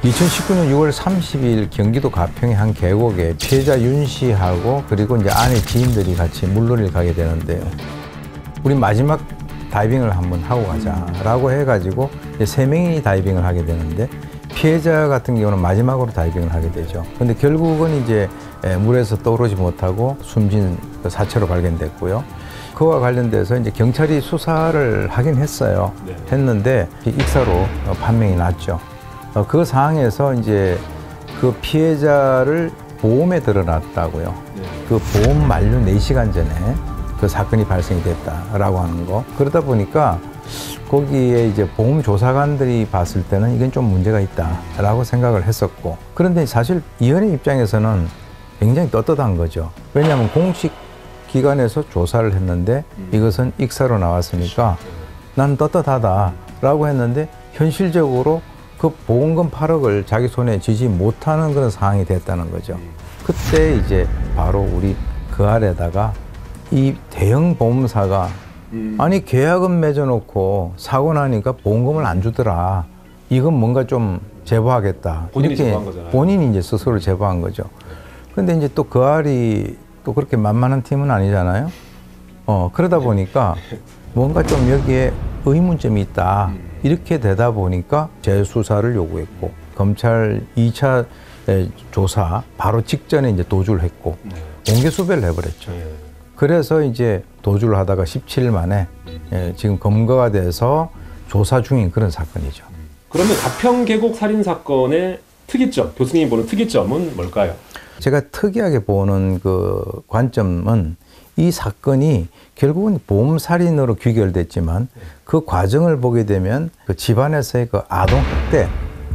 2019년 6월 30일 경기도 가평의 한 계곡에 피해자 윤 씨하고 그리고 이제 아내 지인들이 같이 물놀이를 가게 되는데요. 우리 마지막 다이빙을 한번 하고 가자라고 해가지고 이제 3명이 다이빙을 하게 되는데 피해자 같은 경우는 마지막으로 다이빙을 하게 되죠. 근데 결국은 이제 물에서 떠오르지 못하고 숨진 사체로 발견됐고요. 그와 관련돼서 이제 경찰이 수사를 하긴 했어요. 했는데 익사로 판명이 났죠. 그 상황에서 이제 그 피해자를 보험에 들어놨다고요. 그 보험 만료 4시간 전에 그 사건이 발생이 됐다라고 하는 거. 그러다 보니까 거기에 이제 보험 조사관들이 봤을 때는 이건 좀 문제가 있다라고 생각을 했었고, 그런데 사실 이은혜 입장에서는 굉장히 떳떳한 거죠. 왜냐하면 공식 기관에서 조사를 했는데 이것은 익사로 나왔으니까 난 떳떳하다라고 했는데 현실적으로 그 보험금 8억을 자기 손에 쥐지 못하는 그런 상황이 됐다는 거죠. 그때 이제 바로 우리 그 아래다가 이 대형 보험사가 아니 계약은 맺어놓고 사고 나니까 보험금을 안 주더라. 이건 뭔가 좀 제보하겠다. 본인이 이렇게 제보한 거잖아요. 본인이 이제 스스로 제보한 거죠. 근데 이제 또 그 알이 또 그렇게 만만한 팀은 아니잖아요. 그러다 보니까 뭔가 좀 여기에 의문점이 있다. 이렇게 되다 보니까 재수사를 요구했고 검찰 2차 조사 바로 직전에 이제 도주를 했고 공개 수배를 해버렸죠. 그래서 이제 도주를 하다가 17일 만에 지금 검거가 돼서 조사 중인 그런 사건이죠. 그러면 가평 계곡 살인 사건의 특이점, 교수님이 보는 특이점은 뭘까요? 제가 특이하게 보는 그 관점은 이 사건이 결국은 보험살인으로 귀결됐지만 그 과정을 보게 되면 그 집안에서의 그 아동학대.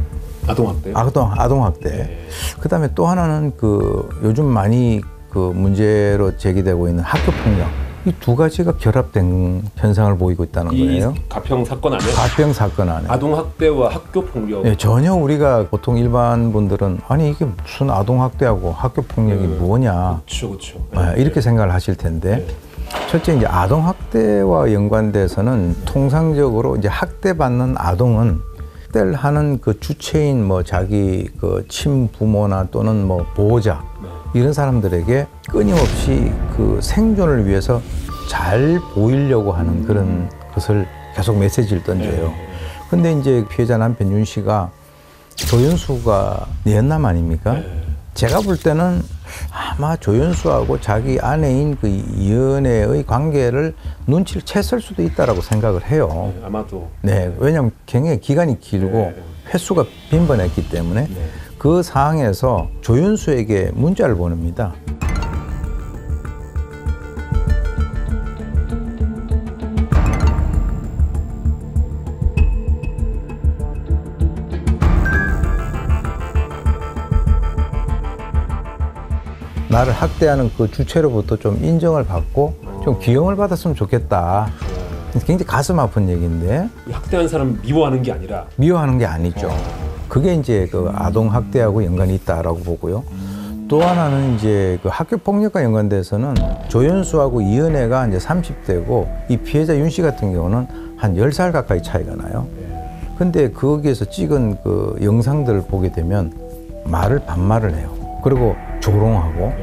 아동학대. 그다음에 또 하나는 그 요즘 많이 그 문제로 제기되고 있는 학교폭력. 이 두 가지가 결합된 현상을 보이고 있다는 거예요. 가평 사건 안에? 가평 사건 안에. 아동학대와 학교폭력. 네, 전혀 우리가 보통 일반 분들은 아니 이게 무슨 아동학대하고 학교폭력이 뭐냐. 그렇죠. 이렇게 생각을 하실 텐데 첫째 이제 아동학대와 연관돼서는 통상적으로 이제 학대받는 아동은 학대를 하는 그 주체인 뭐 자기 그 친부모나 또는 뭐 보호자 이런 사람들에게 끊임없이 그 생존을 위해서 잘 보이려고 하는 그런 것을 계속 메시지를 던져요. 근데 이제 피해자 남편 윤 씨가 조연수가 내연남 아닙니까? 제가 볼 때는 아마 조연수하고 자기 아내인 그 이은혜의 관계를 눈치를 챘을 수도 있다라고 생각을 해요. 아마도. 네, 왜냐하면 굉장히 기간이 길고 횟수가 빈번했기 때문에 그 상황에서 조연수에게 문자를 보냅니다. 나를 학대하는 그 주체로부터 좀 인정을 받고 좀 기용을 받았으면 좋겠다. 굉장히 가슴 아픈 얘기인데. 학대하는 사람 미워하는 게 아니라. 미워하는 게 아니죠. 그게 이제 그 아동 학대하고 연관이 있다라고 보고요. 또 하나는 이제 그 학교 폭력과 연관돼서는 조연수하고 이은혜가 이제 30대고 이 피해자 윤 씨 같은 경우는 한 10살 가까이 차이가 나요. 근데 거기에서 찍은 그 영상들을 보게 되면 말을 반말을 해요. 그리고 조롱하고.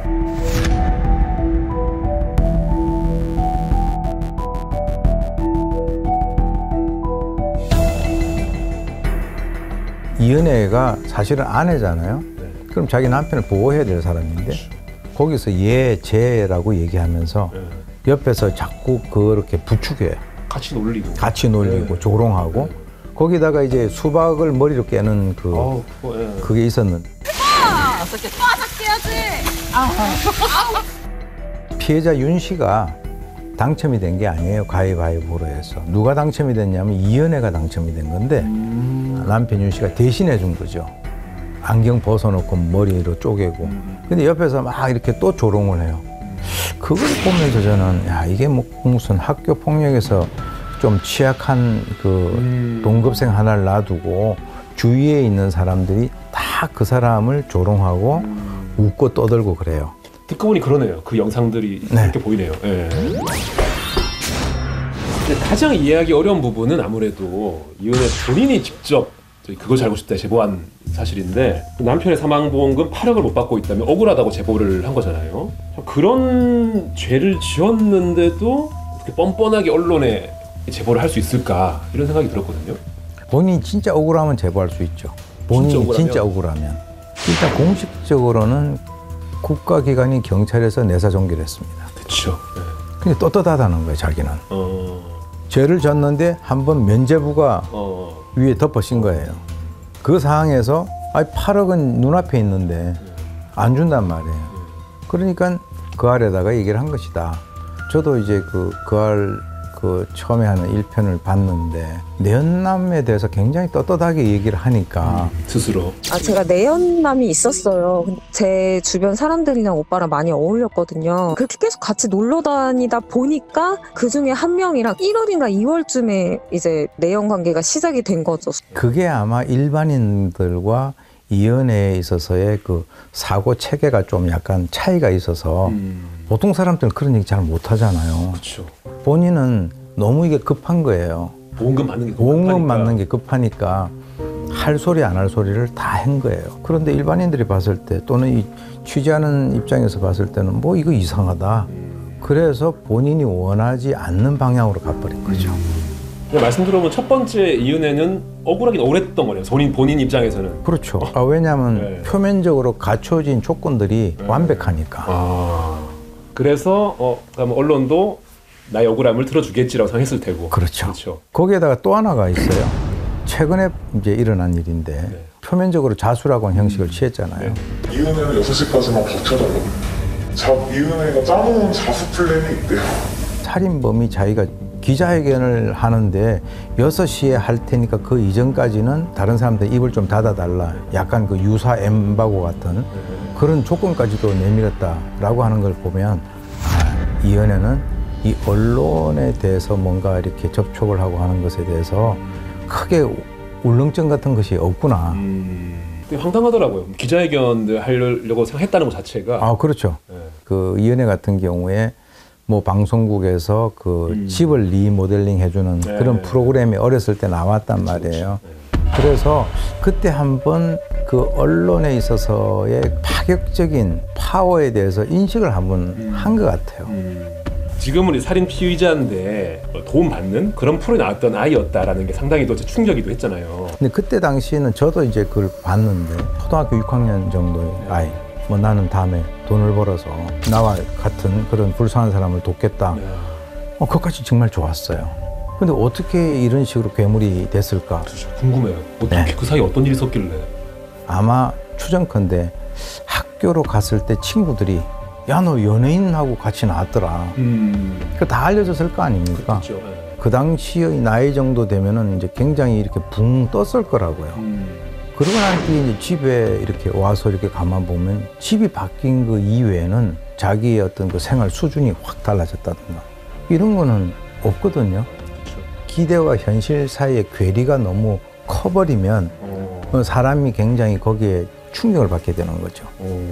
이은혜가 사실은 아내잖아요. 그럼 자기 남편을 보호해야 될 사람인데 거기서 얘, 쟤라고 얘기하면서 옆에서 자꾸 그렇게 부추겨요. 같이 놀리고. 같이 놀리고 조롱하고 거기다가 이제 수박을 머리로 깨는 그 그게 있었는데 어떻게 또 피해자 윤 씨가 당첨이 된 게 아니에요. 가위바위보로 해서. 누가 당첨이 됐냐면 이은혜가 당첨이 된 건데 남편 윤 씨가 대신해 준 거죠. 안경 벗어놓고 머리로 쪼개고. 근데 옆에서 막 이렇게 또 조롱을 해요. 그걸 보면서 저는 야 이게 뭐 무슨 학교 폭력에서 좀 취약한 그 동급생 하나를 놔두고 주위에 있는 사람들이 다 그 사람을 조롱하고 웃고 떠들고 그래요. 듣고 보니 그러네요. 그 영상들이 이렇게 보이네요. 네. 근데 가장 이해하기 어려운 부분은 아무래도 이은혜 본인이 직접 그것이 알고 싶다 제보한 사실인데 남편의 사망보험금 8억을 못 받고 있다며 억울하다고 제보를 한 거잖아요. 그런 죄를 지었는데도 어떻게 뻔뻔하게 언론에 제보를 할 수 있을까 이런 생각이 들었거든요. 본인이 진짜 억울하면 제보할 수 있죠. 본인이 진짜 억울하면. 일단 공식적으로는 국가기관인 경찰에서 내사종결을 했습니다. 그렇죠. 네. 근데 떳떳하다는 거예요, 자기는. 죄를 졌는데 한번 면죄부가 위에 덮어씌운 거예요. 그 상황에서 8억은 눈앞에 있는데 안 준단 말이에요. 그러니까 그 알에다가 얘기를 한 것이다. 저도 이제 처음에 하는 1편을 봤는데 내연남에 대해서 굉장히 떳떳하게 얘기를 하니까 스스로 제가 내연남이 있었어요. 제 주변 사람들이랑 오빠랑 많이 어울렸거든요. 그렇게 계속 같이 놀러 다니다 보니까 그 중에 한 명이랑 1월인가 2월쯤에 이제 내연 관계가 시작이 된 거죠. 그게 아마 일반인들과 이연애에 있어서의 그 사고 체계가 좀 약간 차이가 있어서 보통 사람들은 그런 얘기 잘 못하잖아요. 그렇죠. 본인은 너무 이게 급한 거예요. 보험금 받는 게 급하니까 할 소리 안 할 소리를 다 한 거예요. 그런데 일반인들이 봤을 때 또는 이 취재하는 입장에서 봤을 때는 뭐 이거 이상하다. 그래서 본인이 원하지 않는 방향으로 가버린 거죠. 말씀 들어보면 첫 번째 이은혜는 억울하긴 억울했던 거네요. 본인 입장에서는. 그렇죠. 왜냐하면 표면적으로 갖춰진 조건들이 완벽하니까. 그래서 그럼 언론도 나의 억울함을 들어주겠지라고 생각했을 테고. 그렇죠. 거기에다가 또 하나가 있어요. 최근에 이제 일어난 일인데 표면적으로 자수라고 하는 형식을 취했잖아요. 이은혜는 6시까지만 버텨달라고. 이은혜가 짜놓은 자수 플랜이 있대요. 살인범이 자기가 기자회견을 하는데 6시에 할 테니까 그 이전까지는 다른 사람들 입을 좀 닫아달라. 약간 그 유사 엠바고 같은 그런 조건까지도 내밀었다라고 하는 걸 보면 이은혜는 이 언론에 대해서 뭔가 이렇게 접촉을 하고 하는 것에 대해서 크게 울렁증 같은 것이 없구나. 황당하더라고요. 기자회견을 하려고 생각했다는 것 자체가. 그렇죠. 그 이은혜 같은 경우에 뭐 방송국에서 그 집을 리모델링 해주는 그런 프로그램이 어렸을 때 나왔단 말이에요. 그래서 그때 한번 그 언론에 있어서의 파격적인 파워에 대해서 인식을 한번 한 것 같아요. 지금은 살인 피의자인데 도움받는 그런 프로에 나왔던 아이였다라는 게 상당히 또 충격이기도 했잖아요. 근데 그때 당시에는 저도 이제 그걸 봤는데 초등학교 6학년 정도의 아이. 뭐 나는 다음에 돈을 벌어서 나와 같은 그런 불쌍한 사람을 돕겠다. 그것까지 정말 좋았어요. 근데 어떻게 이런 식으로 괴물이 됐을까? 궁금해요. 어떻게 그 사이에 어떤 일이 있었길래? 아마 추정컨대 학교로 갔을 때 친구들이 야, 너 연예인하고 같이 나왔더라. 그 다 알려졌을 거 아닙니까? 그렇죠. 그 당시의 나이 정도 되면은 이제 굉장히 이렇게 붕 떴을 거라고요. 그러고 난 뒤에 이제 집에 이렇게 와서 이렇게 가만 보면 집이 바뀐 그 이외에는 자기의 어떤 그 생활 수준이 확 달라졌다든가 이런 거는 없거든요. 그렇죠. 기대와 현실 사이의 괴리가 너무 커버리면 사람이 굉장히 거기에 충격을 받게 되는 거죠.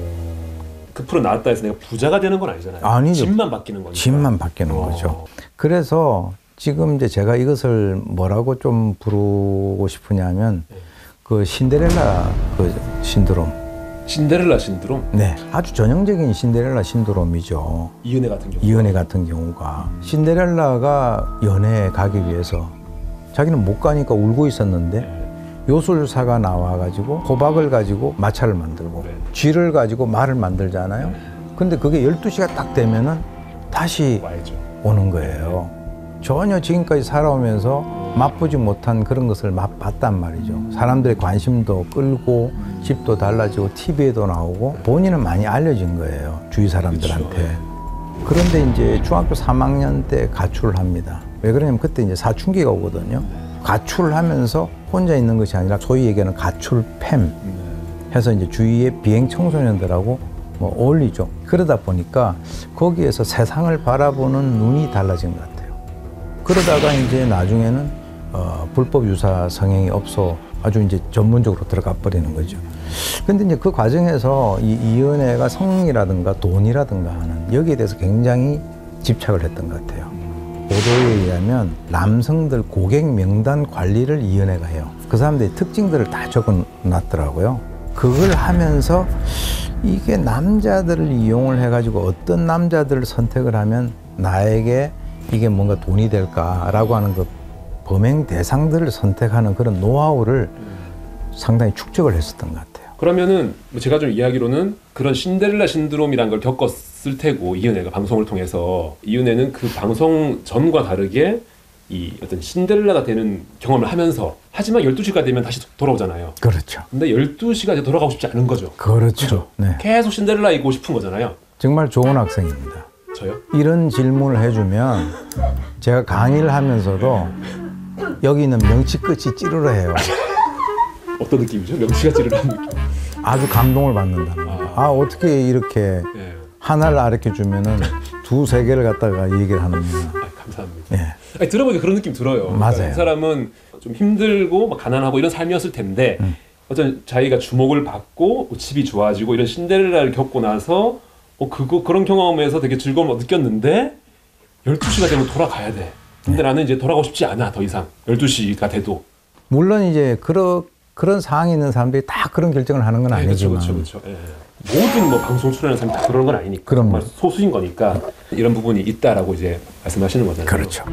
그 프로 나왔다 해서 내가 부자가 되는 건 아니잖아요. 아니죠. 집만 바뀌는 거니까. 집만 바뀌는 거죠. 그래서 지금 이제 제가 이것을 뭐라고 좀 부르고 싶으냐면 그 신데렐라 그 신드롬. 신데렐라 신드롬? 네. 아주 전형적인 신데렐라 신드롬이죠. 이은혜 같은 경우. 이은혜 같은 경우가. 신데렐라가 연애에 가기 위해서 자기는 못 가니까 울고 있었는데 요술사가 나와가지고 호박을 가지고 마차를 만들고 쥐를 가지고 말을 만들잖아요. 근데 그게 12시가 딱 되면은 다시 와야죠. 오는 거예요. 전혀 지금까지 살아오면서 맛보지 못한 그런 것을 맛봤단 말이죠. 사람들의 관심도 끌고 집도 달라지고 TV에도 나오고 본인은 많이 알려진 거예요. 주위 사람들한테. 그런데 이제 중학교 3학년 때 가출을 합니다. 왜 그러냐면 그때 이제 사춘기가 오거든요. 가출을 하면서 혼자 있는 것이 아니라 소위 얘기하는 가출팸 해서 이제 주위의 비행 청소년들하고 뭐 어울리죠. 그러다 보니까 거기에서 세상을 바라보는 눈이 달라진 것 같아요. 그러다가 이제 나중에는 불법 유사 성행이 없어 아주 이제 전문적으로 들어가 버리는 거죠. 근데 이제 그 과정에서 이은혜가 성이라든가 돈이라든가 하는 여기에 대해서 굉장히 집착을 했던 것 같아요. 보도에 의하면 남성들 고객 명단 관리를 이은혜가 해요. 그 사람들의 특징들을 다 적어놨더라고요. 그걸 하면서 이게 남자들을 이용을 해가지고 어떤 남자들을 선택을 하면 나에게 이게 뭔가 돈이 될까라고 하는 그 범행 대상들을 선택하는 그런 노하우를 상당히 축적을 했었던 것 같아요. 그러면은 제가 좀 이야기로는 그런 신데렐라 신드롬이란 걸 겪었을 테고 이은혜가 방송을 통해서 이은혜는 그 방송 전과 다르게 이 어떤 신데렐라가 되는 경험을 하면서 하지만 12시가 되면 다시 돌아오잖아요. 그렇죠. 근데 12시가 이제 돌아가고 싶지 않은 거죠. 그렇죠. 네. 계속 신데렐라이고 싶은 거잖아요. 정말 좋은 학생입니다. 저요? 이런 질문을 해주면 제가 강의를 하면서도 여기 있는 명치 끝이 찌르르해요. 어떤 느낌이죠? 명치가 찌르르한 느낌? 아주 감동을 받는다. 어떻게 이렇게 네. 하나를 가르쳐주면은 두세 개를 갖다가 얘기를 하느냐. 감사합니다. 네. 아니, 들어보니까 그런 느낌 들어요. 맞아요. 그러니까 이 사람은 좀 힘들고 막 가난하고 이런 삶이었을 텐데 어떤 자기가 주목을 받고 집이 좋아지고 이런 신데렐라를 겪고 나서 그런 경험에서 되게 즐거움을 느꼈는데 12시가 되면 돌아가야 돼. 근데 나는 이제 돌아가고 싶지 않아. 더 이상 12시가 돼도. 물론 이제 그런 상황이 있는 사람들이 다 그런 결정을 하는 건 아니지만 그렇죠. 예. 모든 뭐 방송 출연하는 사람이 다 그런 건 아니니까. 그럼요. 정말 소수인 거니까 이런 부분이 있다라고 이제 말씀하시는 거잖아요. 그렇죠.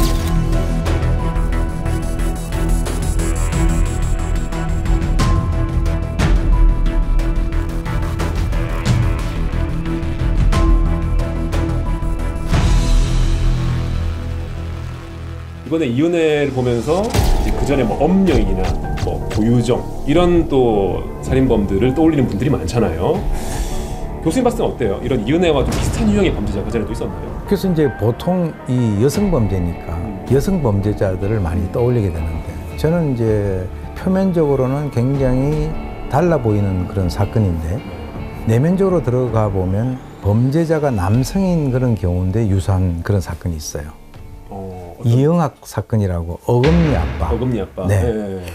이번에 이은혜를 보면서 그 전에 뭐 엄여인이나 뭐 고유정 이런 또 살인범들을 떠올리는 분들이 많잖아요. 교수님 봤을 때 어때요? 이런 이은혜와 좀 비슷한 유형의 범죄자가 그전에도 있었나요? 그래서 이제 보통 이 여성 범죄니까 여성 범죄자들을 많이 떠올리게 되는데 저는 이제 표면적으로는 굉장히 달라 보이는 그런 사건인데 내면적으로 들어가 보면 범죄자가 남성인 그런 경우인데 유사한 그런 사건이 있어요. 이영학 사건이라고 어금니 아빠. 어금니 아빠. 네. 네.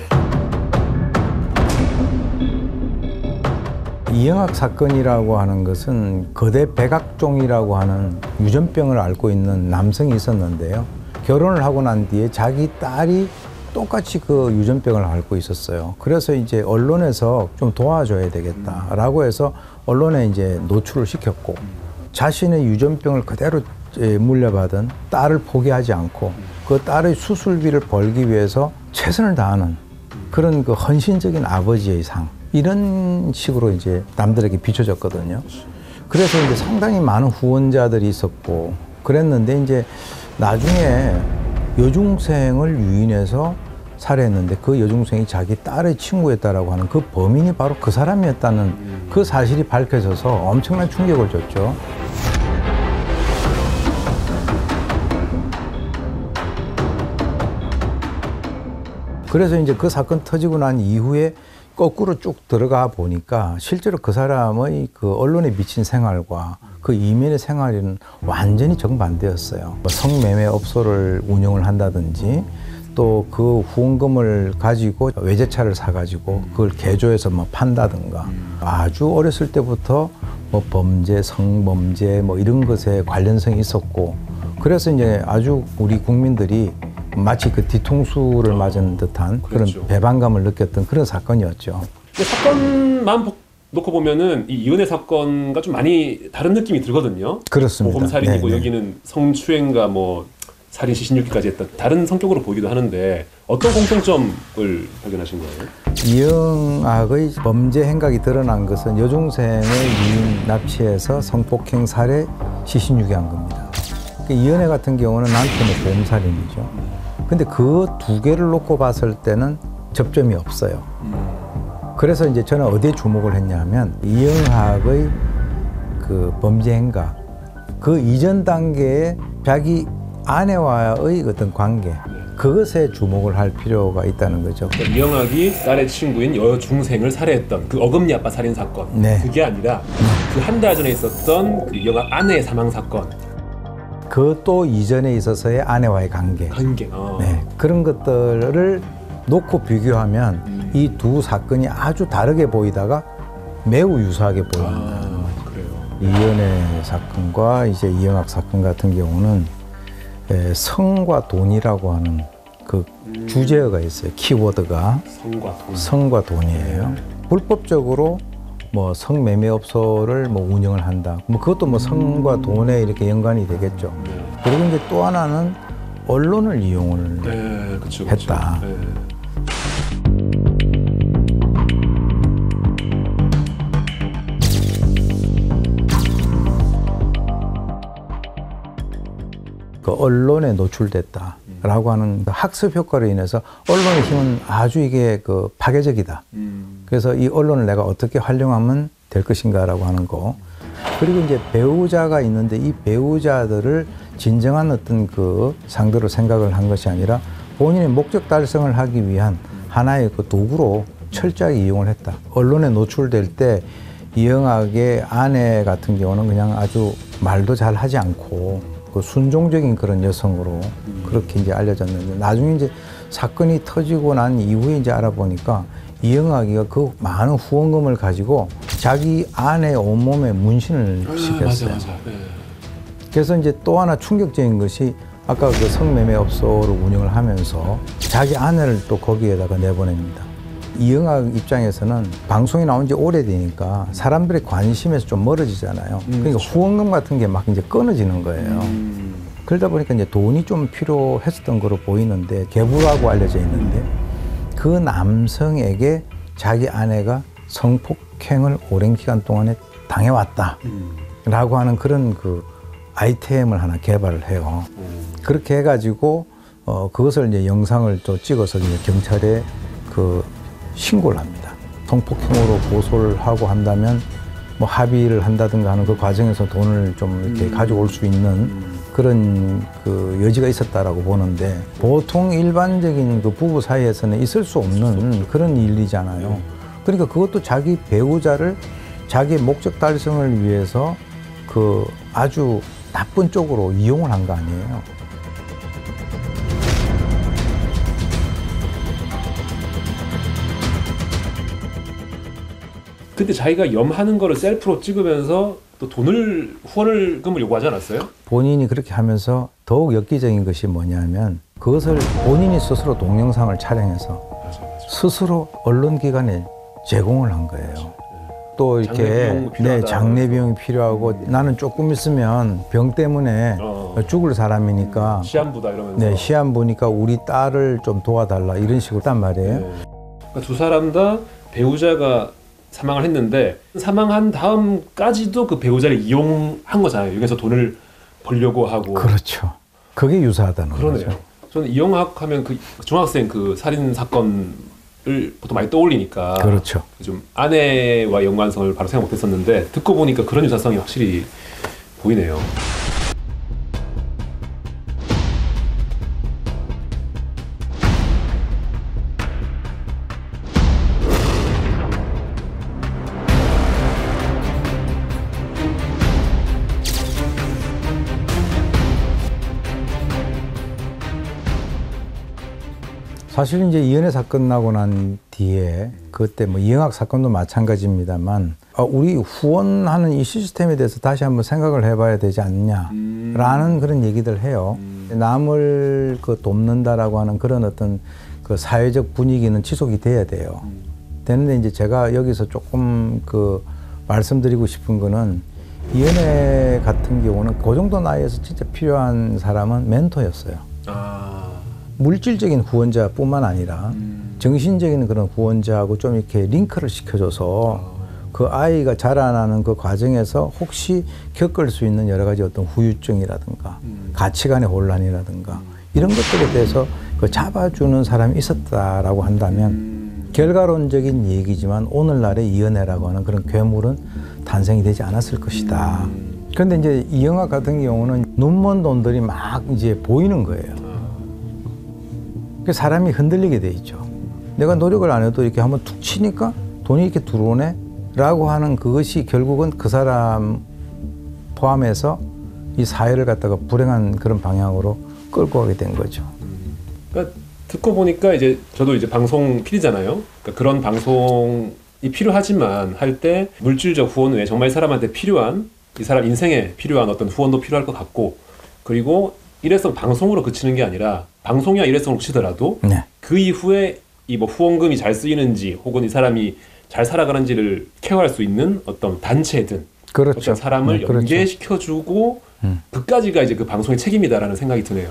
이영학 사건이라고 하는 것은 거대 백악종이라고 하는 유전병을 앓고 있는 남성이 있었는데요. 결혼을 하고 난 뒤에 자기 딸이 똑같이 그 유전병을 앓고 있었어요. 그래서 이제 언론에서 좀 도와줘야 되겠다라고 해서 언론에 이제 노출을 시켰고 자신의 유전병을 그대로 물려받은 딸을 포기하지 않고 그 딸의 수술비를 벌기 위해서 최선을 다하는 그런 그 헌신적인 아버지의 상 이런 식으로 이제 남들에게 비춰졌거든요. 그래서 이제 상당히 많은 후원자들이 있었고 그랬는데 이제 나중에 여중생을 유인해서 살해했는데 그 여중생이 자기 딸의 친구였다라고 하는 그 범인이 바로 그 사람이었다는 그 사실이 밝혀져서 엄청난 충격을 줬죠. 그래서 이제 그 사건 터지고 난 이후에 거꾸로 쭉 들어가 보니까 실제로 그 사람의 그 언론에 미친 생활과 그 이면의 생활에는 완전히 정반대였어요. 뭐 성매매 업소를 운영을 한다든지 또 그 후원금을 가지고 외제차를 사가지고 그걸 개조해서 뭐 판다든가 아주 어렸을 때부터 뭐 범죄, 성범죄 뭐 이런 것에 관련성이 있었고 그래서 이제 아주 우리 국민들이 마치 그 뒤통수를 맞은 듯한 그렇죠. 그런 배반감을 느꼈던 그런 사건이었죠. 사건만 놓고 보면은 이 이은혜 사건과 좀 많이 다른 느낌이 들거든요. 그렇습니다. 보험살인이고 네네. 여기는 성추행과 뭐 살인 시신유기까지 했던 다른 성격으로 보이기도 하는데 어떤 공통점을 발견하신 거예요? 이영학의 범죄 행각이 드러난 것은 여중생을 유인 납치해서 성폭행, 살해, 시신유기한 겁니다. 이은혜 같은 경우는 남편의 보험살인이죠. 근데 그 두 개를 놓고 봤을 때는 접점이 없어요. 그래서 이제 저는 어디에 주목을 했냐면 이영학의 그 범죄 행각, 그 이전 단계에 자기 아내와의 어떤 관계, 그것에 주목을 할 필요가 있다는 거죠. 이영학이 딸의 친구인 여중생을 살해했던 그 어금니 아빠 살인 사건, 네. 그게 아니라 그 한 달 전에 있었던 그 이영학 아내의 사망 사건. 그 또 이전에 있어서의 아내와의 관계. 네, 그런 것들을 놓고 비교하면 이 두 사건이 아주 다르게 보이다가 매우 유사하게 보인다는 거죠. 이은혜 사건과 이제 이영학 사건 같은 경우는 성과 돈이라고 하는 그 주제어가 있어요. 키워드가 성과 돈이에요. 불법적으로 뭐 성매매업소를 뭐 운영을 한다. 뭐 그것도 뭐 성과 돈에 이렇게 연관이 되겠죠. 그리고 이제 또 하나는 언론을 이용을 했다. 그 언론에 노출됐다라고 하는 그 학습 효과로 인해서 언론의 힘은 아주 이게 그 파괴적이다. 그래서 이 언론을 내가 어떻게 활용하면 될 것인가라고 하는 거. 그리고 이제 배우자가 있는데 이 배우자들을 진정한 어떤 그 상대로 생각을 한 것이 아니라 본인의 목적 달성을 하기 위한 하나의 그 도구로 철저하게 이용을 했다. 언론에 노출될 때 이영학의 아내 같은 경우는 그냥 아주 말도 잘 하지 않고 그 순종적인 그런 여성으로 그렇게 이제 알려졌는데 나중에 이제 사건이 터지고 난 이후에 이제 알아보니까 이영학이가 그 많은 후원금을 가지고 자기 아내 온몸에 문신을 시켰어요. 맞아. 그래서 이제 또 하나 충격적인 것이 아까 그 성매매업소를 운영을 하면서 자기 아내를 또 거기에다가 내보냅니다. 이영학 입장에서는 방송이 나온 지 오래되니까 사람들의 관심에서 좀 멀어지잖아요. 그러니까 그렇죠. 후원금 같은 게 막 이제 끊어지는 거예요. 그러다 보니까 이제 돈이 좀 필요했었던 거로 보이는데 계부라고 알려져 있는데 그 남성에게 자기 아내가 성폭행을 오랜 기간 동안에 당해왔다 라고 하는 그런 그 아이템을 하나 개발을 해요. 그렇게 해가지고 그것을 이제 영상을 또 찍어서 이제 경찰에 그 신고를 합니다. 성폭행으로 고소를 하고 한다면 뭐 합의를 한다든가 하는 그 과정에서 돈을 좀 이렇게 가져올 수 있는 그런 그 여지가 있었다라고 보는데 보통 일반적인 그 부부 사이에서는 있을 수 없는 그런 일이잖아요. 그러니까 그것도 자기 배우자를 자기의 목적 달성을 위해서 그 아주 나쁜 쪽으로 이용을 한 거 아니에요. 근데 자기가 염하는 거를 셀프로 찍으면서 또 후원금을 요구하지 않았어요? 본인이 그렇게 하면서 더욱 엽기적인 것이 뭐냐면 그것을 본인이 스스로 동영상을 촬영해서 스스로 언론기관에 제공을 한 거예요. 또 이렇게 장례 비용이 필요하고 나는 조금 있으면 병 때문에 죽을 사람이니까 시한부다 이러면서 네, 시한부니까 우리 딸을 좀 도와달라 이런 식으로 했단 말이에요. 그러니까 두 사람 다 배우자가 사망을 했는데 사망한 다음까지도 그 배우자를 이용한 거잖아요. 여기서 돈을 벌려고 하고. 그렇죠. 그게 유사하다는 그러네요. 거죠. 저는 이영학 하면 그 중학생 그 살인 사건을 보통 많이 떠올리니까 그렇죠. 좀 아내와 연관성을 바로 생각 못했었는데 듣고 보니까 그런 유사성이 확실히 보이네요. 사실 이제 이연애 사건 나고 난 뒤에 그때 뭐 이영학 사건도 마찬가지입니다만 우리 후원하는 이 시스템에 대해서 다시 한번 생각을 해봐야 되지 않냐라는 그런 얘기들 해요. 남을 그 돕는다라고 하는 그런 어떤 그 사회적 분위기는 지속이 돼야 돼요. 되는데 이제 제가 여기서 조금 그 말씀드리고 싶은 거는 이연애 같은 경우는 그 정도 나이에서 진짜 필요한 사람은 멘토였어요. 물질적인 후원자뿐만 아니라 정신적인 그런 후원자하고 좀 이렇게 링크를 시켜줘서 그 아이가 자라나는 그 과정에서 혹시 겪을 수 있는 여러 가지 어떤 후유증이라든가 가치관의 혼란이라든가 이런 것들에 대해서 그 잡아주는 사람이 있었다라고 한다면 결과론적인 얘기지만 오늘날의 이연애라고 하는 그런 괴물은 탄생이 되지 않았을 것이다. 그런데 이제 이영학 같은 경우는 눈먼 돈들이 막 이제 보이는 거예요. 사람이 흔들리게 돼 있죠. 내가 노력을 안 해도 이렇게 한번 툭 치니까 돈이 이렇게 들어오네 라고 하는 그것이 결국은 그 사람 포함해서 이 사회를 갖다가 불행한 그런 방향으로 끌고 가게 된 거죠. 그러니까 듣고 보니까 이제 저도 이제 방송 PD잖아요. 그러니까 그런 방송이 필요하지만 할 때 물질적 후원 외에 정말 이 사람한테 필요한 이 사람 인생에 필요한 어떤 후원도 필요할 것 같고 그리고 일회성 방송으로 그치는 게 아니라 방송이야 일회성으로 그치더라도 네. 그 이후에 이 뭐 후원금이 잘 쓰이는지 혹은 이 사람이 잘 살아가는지를 케어할 수 있는 어떤 단체든 그렇죠. 어떤 사람을 그렇죠. 연계시켜주고 그까지가 이제 그 방송의 책임이다라는 생각이 드네요.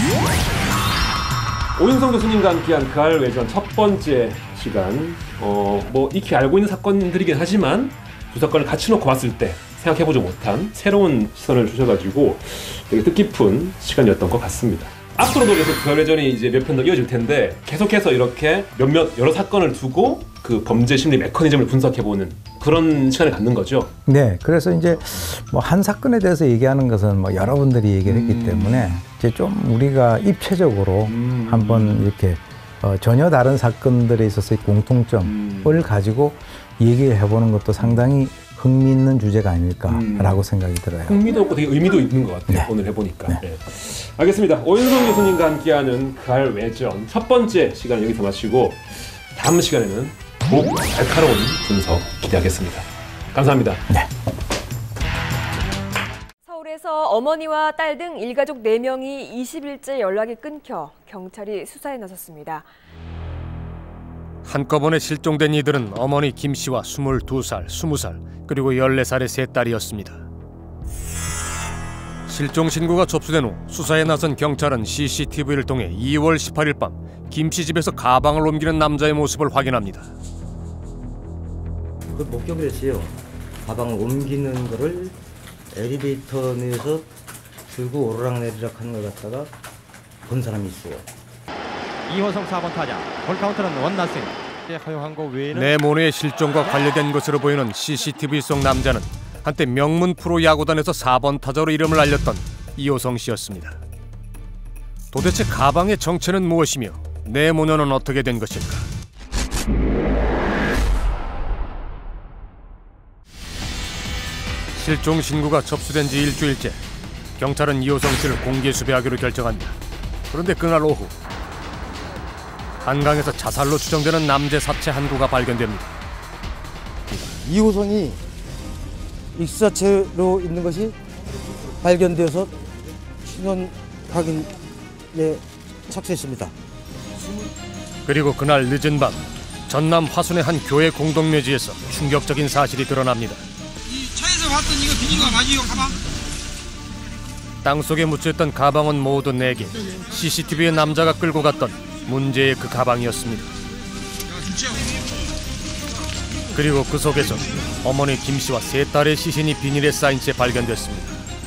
오윤성 교수님과 함께한 그알 외전 첫 번째 시간, 뭐 익히 알고 있는 사건들이긴 하지만 두 사건을 같이 놓고 봤을 때 생각해보지 못한 새로운 시선을 주셔가지고 되게 뜻깊은 시간이었던 것 같습니다. 앞으로도 계속 그알 외전이 이제 몇 편 더 이어질 텐데 계속해서 이렇게 여러 사건을 두고 그 범죄 심리 메커니즘을 분석해보는 그런 시간을 갖는 거죠. 네, 그래서 이제 뭐 한 사건에 대해서 얘기하는 것은 뭐 여러분들이 얘기를 했기 때문에 이제 좀 우리가 입체적으로 한번 이렇게 전혀 다른 사건들에 있어서의 공통점을 가지고 얘기를 해보는 것도 상당히 흥미있는 주제가 아닐까라고 생각이 들어요. 흥미도 없고 되게 의미도 있는 것 같아요. 네. 오늘 해보니까. 네. 알겠습니다. 오윤성 교수님과 함께하는 그알 외전 첫 번째 시간 여기서 마치고 다음 시간에는 더욱 날카로운 분석 기대하겠습니다. 감사합니다. 네. 서울에서 어머니와 딸 등 일가족 4명이 20일째 연락이 끊겨 경찰이 수사에 나섰습니다. 한꺼번에 실종된 이들은 어머니 김 씨와 22살, 20살, 그리고 14살의 세 딸이었습니다. 실종 신고가 접수된 후 수사에 나선 경찰은 CCTV를 통해 2월 18일 밤 김 씨 집에서 가방을 옮기는 남자의 모습을 확인합니다. 그 목격을 했어요. 가방을 옮기는 거를 엘리베이터 내에서 들고 오르락내리락 하는 걸 갖다가 본 사람이 있어요. 이호성 4번 타자, 볼카운트는 원나싱. 허용한 거 외에는 내모네의 실종과 관련된 것으로 보이는 CCTV 속 남자는 한때 명문 프로 야구단에서 4번 타자로 이름을 알렸던 이호성 씨였습니다. 도대체 가방의 정체는 무엇이며 내모녀는 어떻게 된 것일까? 실종 신고가 접수된 지 일주일째, 경찰은 이호성 씨를 공개 수배하기로 결정합니다. 그런데 그날 오후 한강에서 자살로 추정되는 남자 사체 한 구가 발견됩니다. 이호성이 익사체로 있는 것이 발견되어서 신원 확인에 착수했습니다. 그리고 그날 늦은 밤 전남 화순의 한 교회 공동묘지에서 충격적인 사실이 드러납니다. 차에서 왔던 이거 비닐가 맞이요 가방? 땅속에 묻혀있던 가방은 모두 4개. CCTV에 남자가 끌고 갔던 문제의 그 가방이었습니다. 그리고 그 속에서 어머니 김 씨와 세 딸의 시신이 비닐에 쌓인 채 발견됐습니다.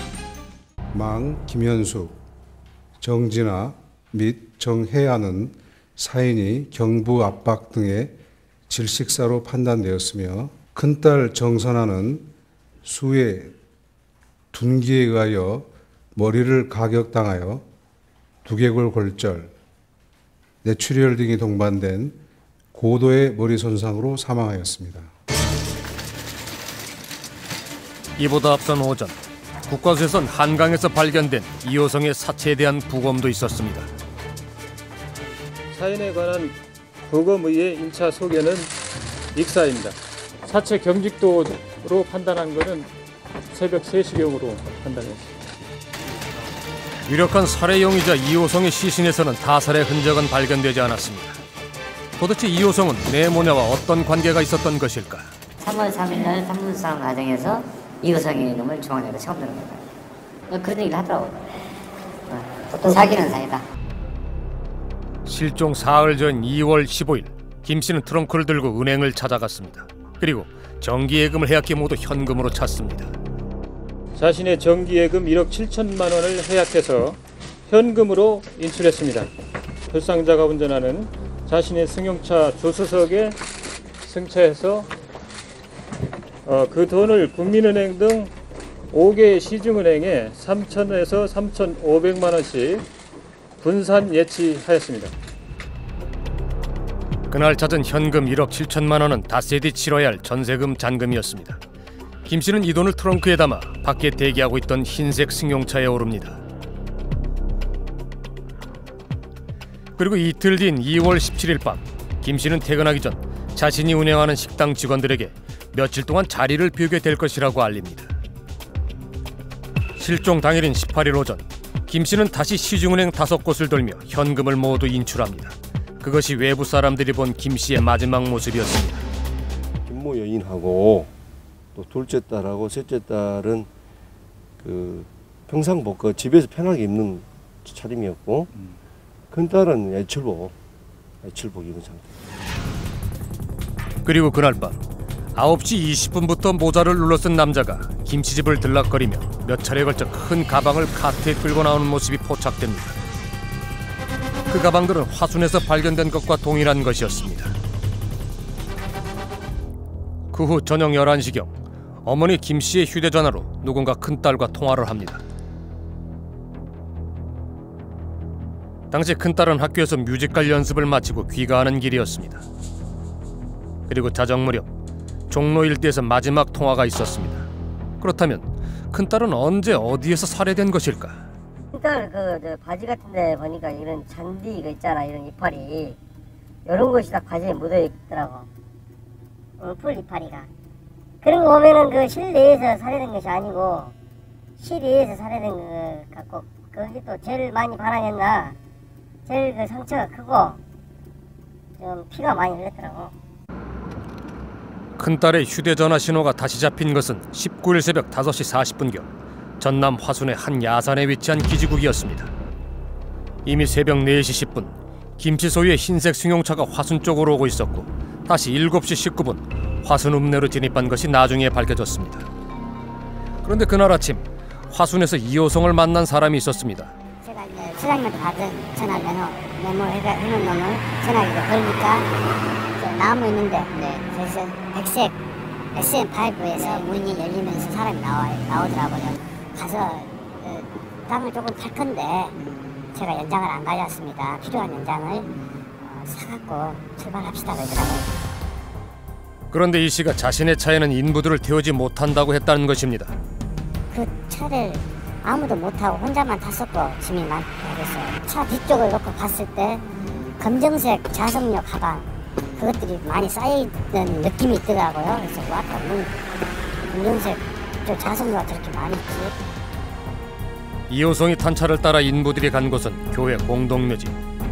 망 김현숙, 정진아 및 정혜아는 사인이 경부 압박 등의 질식사로 판단되었으며 큰딸 정선아는 수의 둔기에 의하여 머리를 가격당하여 두개골 골절, 뇌출혈 등이 동반된 고도의 머리 손상으로 사망하였습니다. 이보다 앞선 오전 국과수에선 한강에서 발견된 이호성의 사체에 대한 부검도 있었습니다. 사인에 관한 부검의의 1차 소견은 익사입니다. 사체 경직도로 판단한 것은 새벽 3시경으로 판단했습니다. 유력한 살해용의자 이호성의 시신에서는 타살의 흔적은 발견되지 않았습니다. 도대체 이호성은 내모녀와 어떤 관계가 있었던 것일까? 3월 3일날 산문상 과정에서 이호성이 이름을 중앙내로 처음 들은 거예요. 그런 얘기를 하더라고요. 사귀는 사이다. 실종 사흘 전 2월 15일 김 씨는 트렁크를 들고 은행을 찾아갔습니다. 그리고 정기예금을 해약기 모두 현금으로 찼습니다. 자신의 정기예금 1억 7천만 원을 해약해서 현금으로 인출했습니다. 불상자가 운전하는 자신의 승용차 조수석에 승차해서 그 돈을 국민은행 등 5개 시중은행에 3천에서 3,500만 원씩 분산 예치하였습니다. 그날 찾은 현금 1억 7천만 원은 닷새뒤 치러야 할 전세금 잔금이었습니다. 김 씨는 이 돈을 트렁크에 담아 밖에 대기하고 있던 흰색 승용차에 오릅니다. 그리고 이틀 뒤인 2월 17일 밤 김 씨는 퇴근하기 전 자신이 운영하는 식당 직원들에게 며칠 동안 자리를 비우게 될 것이라고 알립니다. 실종 당일인 18일 오전 김 씨는 다시 시중은행 5곳을 돌며 현금을 모두 인출합니다. 그것이 외부 사람들이 본 김 씨의 마지막 모습이었습니다. 김모 여인하고 또 둘째 딸하고 셋째 딸은 그 평상복 집에서 편하게 입는 차림이었고 큰 딸은 애출복 입은 상태. 그리고 그날 밤 9시 20분부터 모자를 눌러쓴 남자가 김치집을 들락거리며 몇 차례에 걸쳐 큰 가방을 카트에 끌고 나오는 모습이 포착됩니다. 그 가방들은 화순에서 발견된 것과 동일한 것이었습니다. 그 후 저녁 11시경 어머니 김 씨의 휴대전화로 누군가 큰딸과 통화를 합니다. 당시 큰딸은 학교에서 뮤지컬 연습을 마치고 귀가하는 길이었습니다. 그리고 자정 무렵 종로 일대에서 마지막 통화가 있었습니다. 그렇다면 큰딸은 언제 어디에서 살해된 것일까? 큰딸 저 바지 같은데 보니까 이런 잔디 이거 있잖아, 이런 이파리 이런 것이 다 바지에 묻어 있더라고. 풀 이파리가. 그런 거 보면은 그 실내에서 살해된 것이 아니고 실외에서 살해된 것 같고, 거기 또 제일 많이 반항했나, 제일 그 상처가 크고 좀 피가 많이 흘렀더라고. 큰딸의 휴대전화 신호가 다시 잡힌 것은 19일 새벽 5시 40분경 전남 화순의 한 야산에 위치한 기지국이었습니다. 이미 새벽 4시 10분 김씨 소유의 흰색 승용차가 화순 쪽으로 오고 있었고, 다시 7시 19분 화순 읍내로 진입한 것이 나중에 밝혀졌습니다. 그런데 그날 아침 화순에서 이호성을 만난 사람이 있었습니다. 제가 이제 수장님한테 받은 전화번호 메모해놓은 놈을 전화기가 걸으니까 나무 있는데, 그래서 백색 SM5에서 문이 열리면서 사람이 나오더라고요. 가서 땅을 조금 탈 건데 제가 연장을 안 가져왔습니다. 필요한 연장을 사갖고 출발합시다 그러더라고요. 그런데 이 씨가 자신의 차에는 인부들을 태우지 못한다고 했다는 것입니다. 그 차를 아무도 못 타고 혼자만 탔었고 짐이 많고, 그래서 차 뒤쪽을 놓고 봤을 때 검정색 자석용 가방, 그것들이 많이 쌓여있는 느낌이 있더라고요. 그래서 아까 검정색 자석류가 저렇게 많이 있지. 이호성이 탄 차를 따라 인부들이 간 곳은 교회 공동묘지.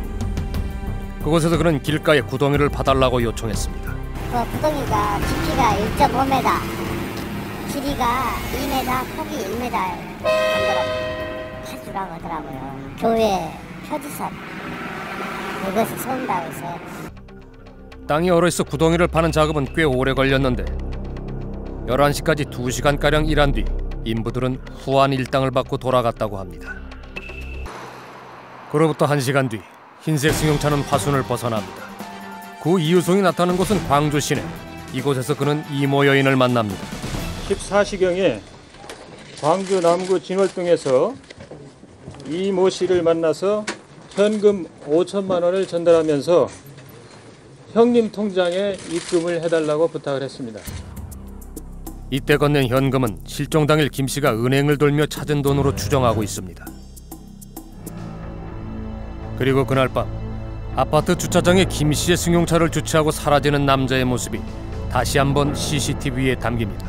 그곳에서 그는 길가에 구덩이를 파달라고 요청했습니다. 그 구덩이가 깊이가 1.5m, 길이가 2m, 폭이 1m 정도로 파주라고 하더라고요. 교회 표지선 그것을 세운다고 해서. 땅이 얼어있어 구덩이를 파는 작업은 꽤 오래 걸렸는데 11시까지 2시간가량 일한 뒤 인부들은 후한 일당을 받고 돌아갔다고 합니다. 그로부터 1시간 뒤 흰색 승용차는 화순을 벗어납니다. 그 이유송이 나타난 곳은 광주 시내. 이곳에서 그는 이모 여인을 만납니다. 14시경에 광주 남구 진월동에서 이모 씨를 만나서 현금 5천만 원을 전달하면서 형님 통장에 입금을 해달라고 부탁을 했습니다. 이때 건넨 현금은 실종 당일 김 씨가 은행을 돌며 찾은 돈으로 추정하고 있습니다. 그리고 그날 밤 아파트 주차장에 김 씨의 승용차를 주차하고 사라지는 남자의 모습이 다시 한번 CCTV에 담깁니다.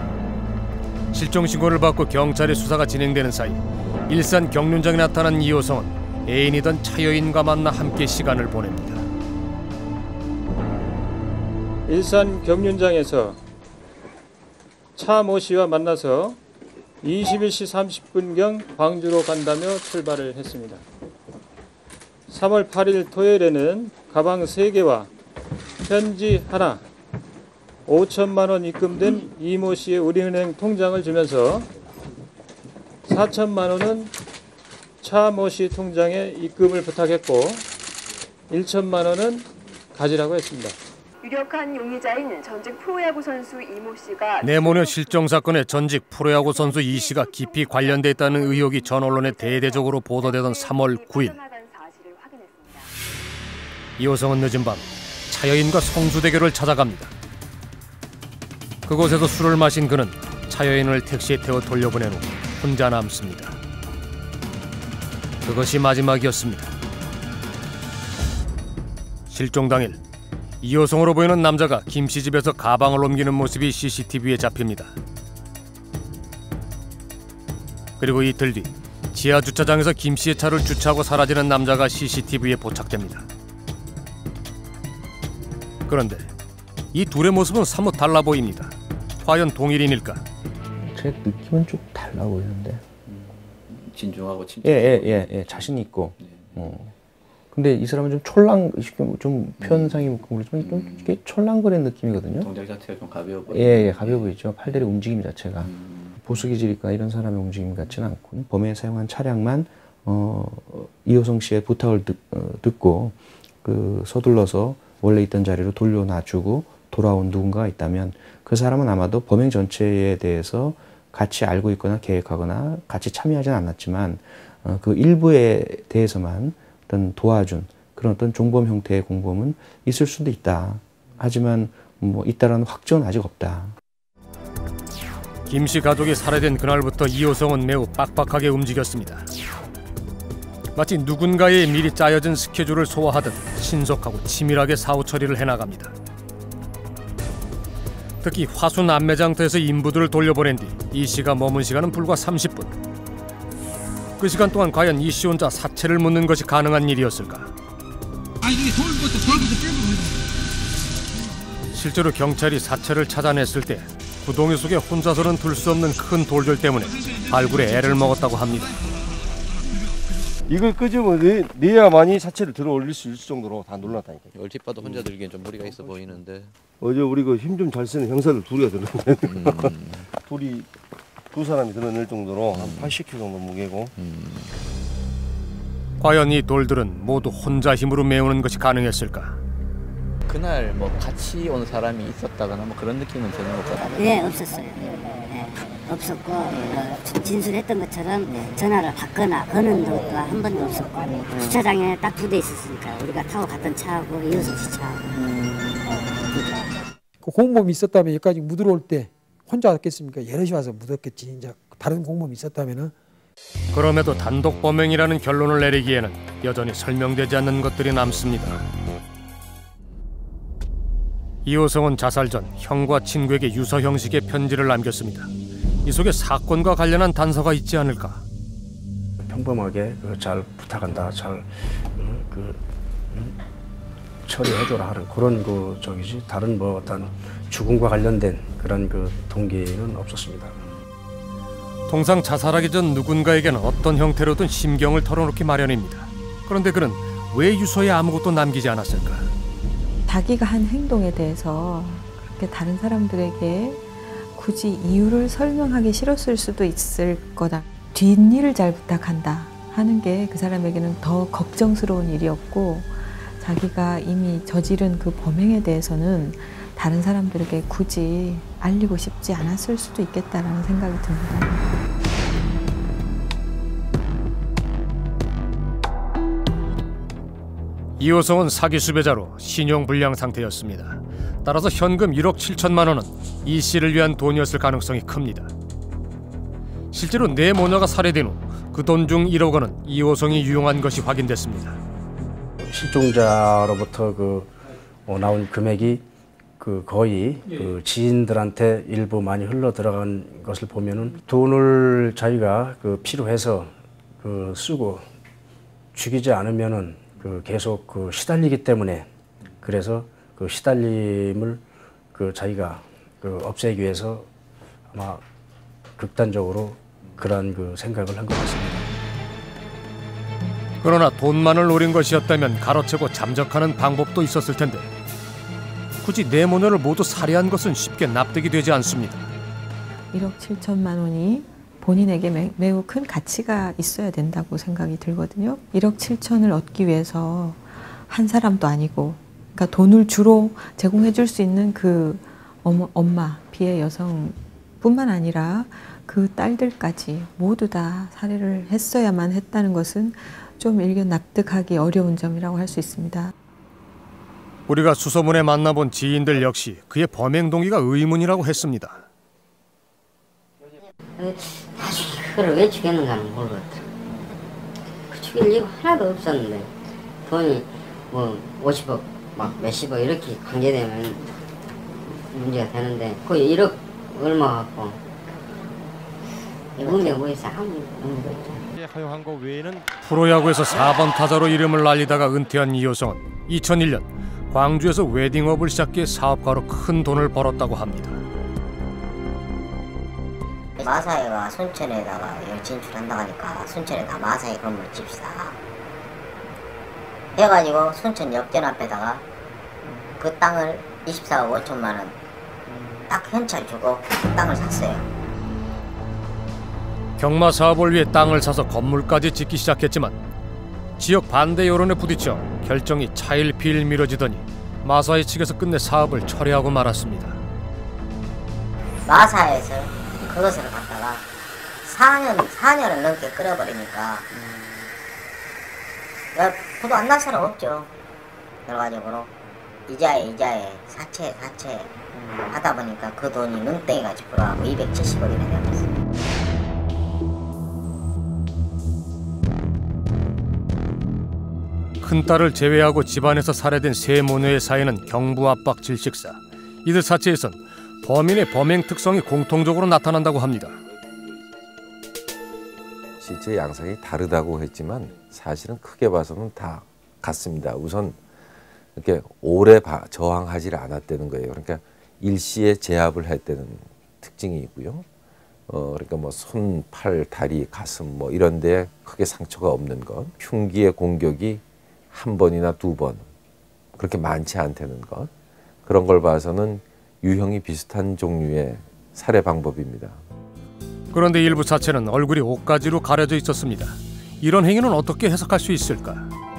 실종 신고를 받고 경찰의 수사가 진행되는 사이 일산 경륜장에 나타난 이호성은 애인이던 차여인과 만나 함께 시간을 보냅니다. 일산 경륜장에서 차 모 씨와 만나서 21시 30분경 광주로 간다며 출발을 했습니다. 3월 8일 토요일에는 가방 3개와 편지 하나, 5천만 원 입금된 이모 씨의 우리은행 통장을 주면서 4천만 원은 차 모 씨 통장에 입금을 부탁했고 1천만 원은 가지라고 했습니다. 유력한 용의자인 전직 프로야구 선수 이모 씨가 내모녀 실종 사건에 전직 프로야구 선수 이 씨가 깊이 관련돼 있다는 의혹이 전 언론에 대대적으로 보도되던 3월 9일 이호성은 늦은 밤 차여인과 성수대교를 찾아갑니다. 그곳에서 술을 마신 그는 차여인을 택시에 태워 돌려보낸 후 혼자 남습니다. 그것이 마지막이었습니다. 실종 당일 이호성으로 보이는 남자가 김 씨 집에서 가방을 옮기는 모습이 CCTV에 잡힙니다. 그리고 이틀 뒤 지하 주차장에서 김 씨의 차를 주차하고 사라지는 남자가 CCTV에 포착됩니다. 그런데 이 둘의 모습은 사뭇 달라 보입니다. 과연 동일인일까? 제 느낌은 좀 달라 보이는데. 진중하고 친절. 예, 자신 있고. 근데 이 사람은 좀 촐랑, 좀 표현상이 좀 이렇게 촐랑거리는 느낌이거든요. 동작 자체가 좀 가벼워 보이죠. 예, 가벼워 보이죠. 팔다리 움직임 자체가 보수기질이거나 이런 사람의 움직임 같지는 않고 범행에 사용한 차량만 이호성 씨의 부탁을 듣고 그 서둘러서 원래 있던 자리로 돌려놔주고 돌아온 누군가가 있다면 그 사람은 아마도 범행 전체에 대해서 같이 알고 있거나 계획하거나 같이 참여하지는 않았지만 그 일부에 대해서만 어떤 도와준 그런 어떤 종범 형태의 공범은 있을 수도 있다. 하지만 뭐 있다라는 확정은 아직 없다. 김 씨 가족이 살해된 그날부터 이호성은 매우 빡빡하게 움직였습니다. 마치 누군가의 미리 짜여진 스케줄을 소화하듯 신속하고 치밀하게 사후 처리를 해나갑니다. 특히 화순 남매장터에서 인부들을 돌려보낸 뒤 이 씨가 머문 시간은 불과 30분. 그 시간 동안 과연 이 씨 혼자 사체를 묻는 것이 가능한 일이었을까? 실제로 경찰이 사체를 찾아냈을 때 구덩이 속에 혼자서는 둘 수 없는 큰 돌들 때문에 발굴에 애를 먹었다고 합니다. 이걸 끄집으면 내야만이 사체를 들어 올릴 수 있을 정도로 다 놀랐다니까. 얼핏 봐도 혼자 들기엔 좀 무리가 있어 보이는데. 어제 우리 그 힘 좀 잘 쓰는 형사들 둘이가 들었는데 둘이 두 사람이 드러낼 정도로 한 80kg 정도 무게고. 과연 이 돌들은 모두 혼자 힘으로 메우는 것이 가능했을까? 그날 뭐 같이 온 사람이 있었다거나 뭐 그런 느낌은 전혀 없었어요. 네, 없었어요. 네, 없었고 진술했던 것처럼 전화를 받거나 거는 것도 한 번도 없었고 주차장에 딱 두 대 있었으니까 우리가 타고 갔던 차하고 이호성 씨 차하고. 그 공범이 있었다면 여기까지 묻으러 올 때 혼자 왔겠습니까? 여럿이 와서 묻었겠지. 이제 다른 공범이 있었다면은. 그럼에도 단독 범행이라는 결론을 내리기에는 여전히 설명되지 않는 것들이 남습니다. 이호성은 자살 전 형과 친구에게 유서 형식의 편지를 남겼습니다. 이 속에 사건과 관련한 단서가 있지 않을까? 평범하게 잘 부탁한다, 잘 처리해줘라 하는 그런 저기지 다른 뭐 어떤 죽음과 관련된 그런 동기는 없었습니다. 통상 자살하기 전 누군가에게는 어떤 형태로든 심경을 털어놓기 마련입니다. 그런데 그는 왜 유서에 아무것도 남기지 않았을까? 자기가 한 행동에 대해서 그렇게 다른 사람들에게 굳이 이유를 설명하기 싫었을 수도 있을 거다. 뒷일을 잘 부탁한다 하는 게 그 사람에게는 더 걱정스러운 일이었고 자기가 이미 저지른 그 범행에 대해서는 다른 사람들에게 굳이 알리고 싶지 않았을 수도 있겠다라는 생각이 듭니다. 이호성은 사기 수배자로 신용불량 상태였습니다. 따라서 현금 1억 7천만 원은 이 씨를 위한 돈이었을 가능성이 큽니다. 실제로 네 모녀가 살해된 후 그 돈 중 1억 원은 이호성이 유용한 것이 확인됐습니다. 실종자로부터 나온 금액이 거의 지인들한테 일부 많이 흘러 들어간 것을 보면은 돈을 자기가 필요해서 쓰고 죽이지 않으면은 계속 시달리기 때문에 그래서 시달림을 자기가 없애기 위해서 아마 극단적으로 그런 생각을 한 것 같습니다. 그러나 돈만을 노린 것이었다면 가로채고 잠적하는 방법도 있었을 텐데 굳이 네 모녀를 모두 살해한 것은 쉽게 납득이 되지 않습니다. 1억 7천만 원이 본인에게 매우 큰 가치가 있어야 된다고 생각이 들거든요. 1억 7천을 얻기 위해서 한 사람도 아니고 그러니까 돈을 주로 제공해 줄 수 있는 그 엄마, 피해 여성뿐만 아니라 그 딸들까지 모두 다 살해를 했어야만 했다는 것은 좀 일견 납득하기 어려운 점이라고 할 수 있습니다. 우리가 수소문에 만나본 지인들 역시 그의 범행 동기가 의문이라고 했습니다. 그걸 왜 죽였는가는 모르겠다. 죽일 이유가 하나도 없었는데 돈이 뭐 50억 막 몇십억 이렇게 관계되면 문제가 되는데 거의 1억 얼마 갖고 영웅에서 하는 거죠. 허용한 거 외에는 프로야구에서 4번 타자로 이름을 날리다가 은퇴한 이효성은 2001년 광주에서 웨딩업을 시작해 사업가로 큰 돈을 벌었다고 합니다. 마사회가 순천에다가 진출한다고 하니까 순천에다 마사회 건물 집시다 해가지고 순천 역전 앞에다가 그 땅을 24억 5천만 원 딱 현찰 주고 그 땅을 샀어요. 경마 사업을 위해 땅을 사서 건물까지 짓기 시작했지만 지역 반대 여론에 부딪혀 결정이 차일피일 미뤄지더니 마사회 측에서 끝내 사업을 철회하고 말았습니다. 마사회에서 그것을 갖다가 4년을 넘게 끌어버리니까 부도 안 날 사람 없죠. 결과적으로 이자에 사채 하다 보니까 그 돈이 눈덩이가 불어가고 270억이나 되었어요. 큰딸을 제외하고 집안에서 살해된 세 모녀의 사이는 경부 압박 질식사. 이들 사체에선 범인의 범행 특성이 공통적으로 나타난다고 합니다. 실제 양상이 다르다고 했지만 사실은 크게 봐서는 다 같습니다. 우선 이렇게 오래 저항하지 않았다는 거예요. 그러니까 일시에 제압을 했다는 특징이 있고요. 그러니까 뭐 손, 팔, 다리, 가슴 뭐 이런 데에 크게 상처가 없는 것. 흉기의 공격이 한 번이나 두 번 그렇게 많지 않다는 것. 그런 걸 봐서는 유형이 비슷한 종류의 살해 방법입니다. 그런데 일부 사체는 얼굴이 옷가지로 가려져 있었습니다. 이런 행위는 어떻게 해석할 수 있을까?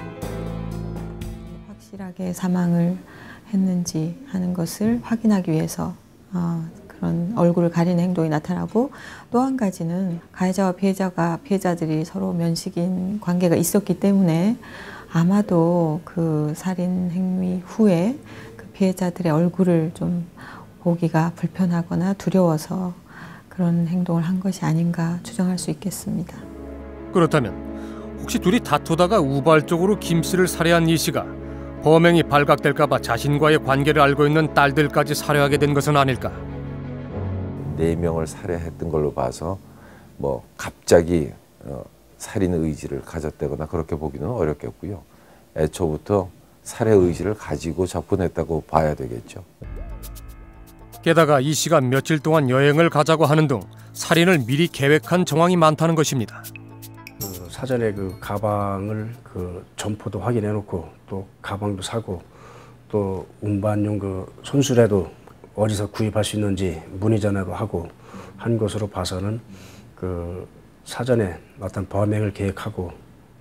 확실하게 사망을 했는지 하는 것을 확인하기 위해서 그런 얼굴을 가리는 행동이 나타나고, 또 한 가지는 가해자와 피해자들이 서로 면식인 관계가 있었기 때문에 아마도 그 살인 행위 후에 그 피해자들의 얼굴을 좀 보기가 불편하거나 두려워서 그런 행동을 한 것이 아닌가 추정할 수 있겠습니다. 그렇다면 혹시 둘이 다투다가 우발적으로 김 씨를 살해한 이 씨가 범행이 발각될까 봐 자신과의 관계를 알고 있는 딸들까지 살해하게 된 것은 아닐까? 4명을 살해했던 걸로 봐서 뭐 갑자기 살인 의지를 가졌다거나 그렇게 보기는 어렵겠고요. 애초부터 살해 의지를 가지고 접근했다고 봐야 되겠죠. 게다가 이 씨가 며칠 동안 여행을 가자고 하는 등 살인을 미리 계획한 정황이 많다는 것입니다. 사전에 그 가방을 그 점포도 확인해 놓고 또 가방도 사고 또 운반용 그 손수레도 어디서 구입할 수 있는지 문의 전화도 하고 한 것으로 봐서는 그 사전에 어떤 범행을 계획하고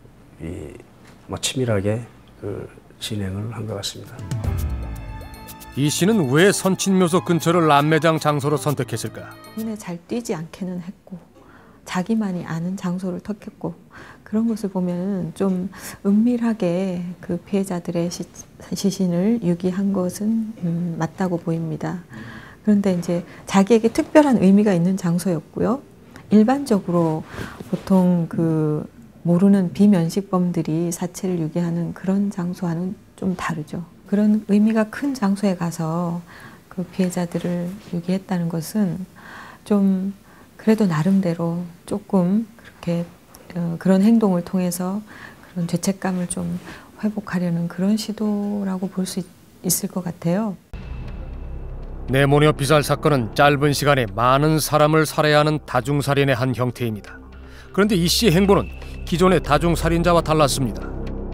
뭐 치밀하게 그 진행을 한 것 같습니다. 이 씨는 왜 선친묘소 근처를 남매장 장소로 선택했을까? 눈에 잘 띄지 않게는 했고, 자기만이 아는 장소를 택했고, 그런 것을 보면 좀 은밀하게 그 피해자들의 시신을 유기한 것은 맞다고 보입니다. 그런데 이제 자기에게 특별한 의미가 있는 장소였고요. 일반적으로 보통 그 모르는 비면식범들이 사체를 유기하는 그런 장소와는 좀 다르죠. 그런 의미가 큰 장소에 가서 그 피해자들을 유기했다는 것은 좀 그래도 나름대로 조금 그렇게 그런 행동을 통해서 그런 죄책감을 좀 회복하려는 그런 시도라고 볼 수 있을 것 같아요. 내모녀 비살 사건은 짧은 시간에 많은 사람을 살해하는 다중살인의 한 형태입니다. 그런데 이 씨의 행보는 기존의 다중살인자와 달랐습니다.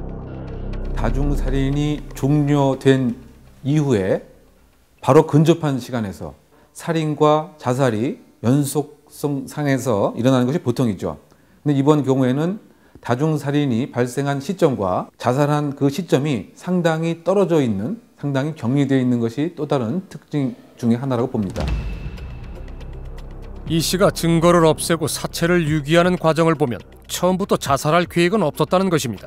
다중살인이 종료된 이후에 바로 근접한 시간에서 살인과 자살이 연속성상에서 일어나는 것이 보통이죠. 근데 이번 경우에는 다중살인이 발생한 시점과 자살한 그 시점이 상당히 떨어져 있는, 상당히 격리되어 있는 것이 또 다른 특징 중에 하나라고 봅니다. 이 씨가 증거를 없애고 사체를 유기하는 과정을 보면 처음부터 자살할 계획은 없었다는 것입니다.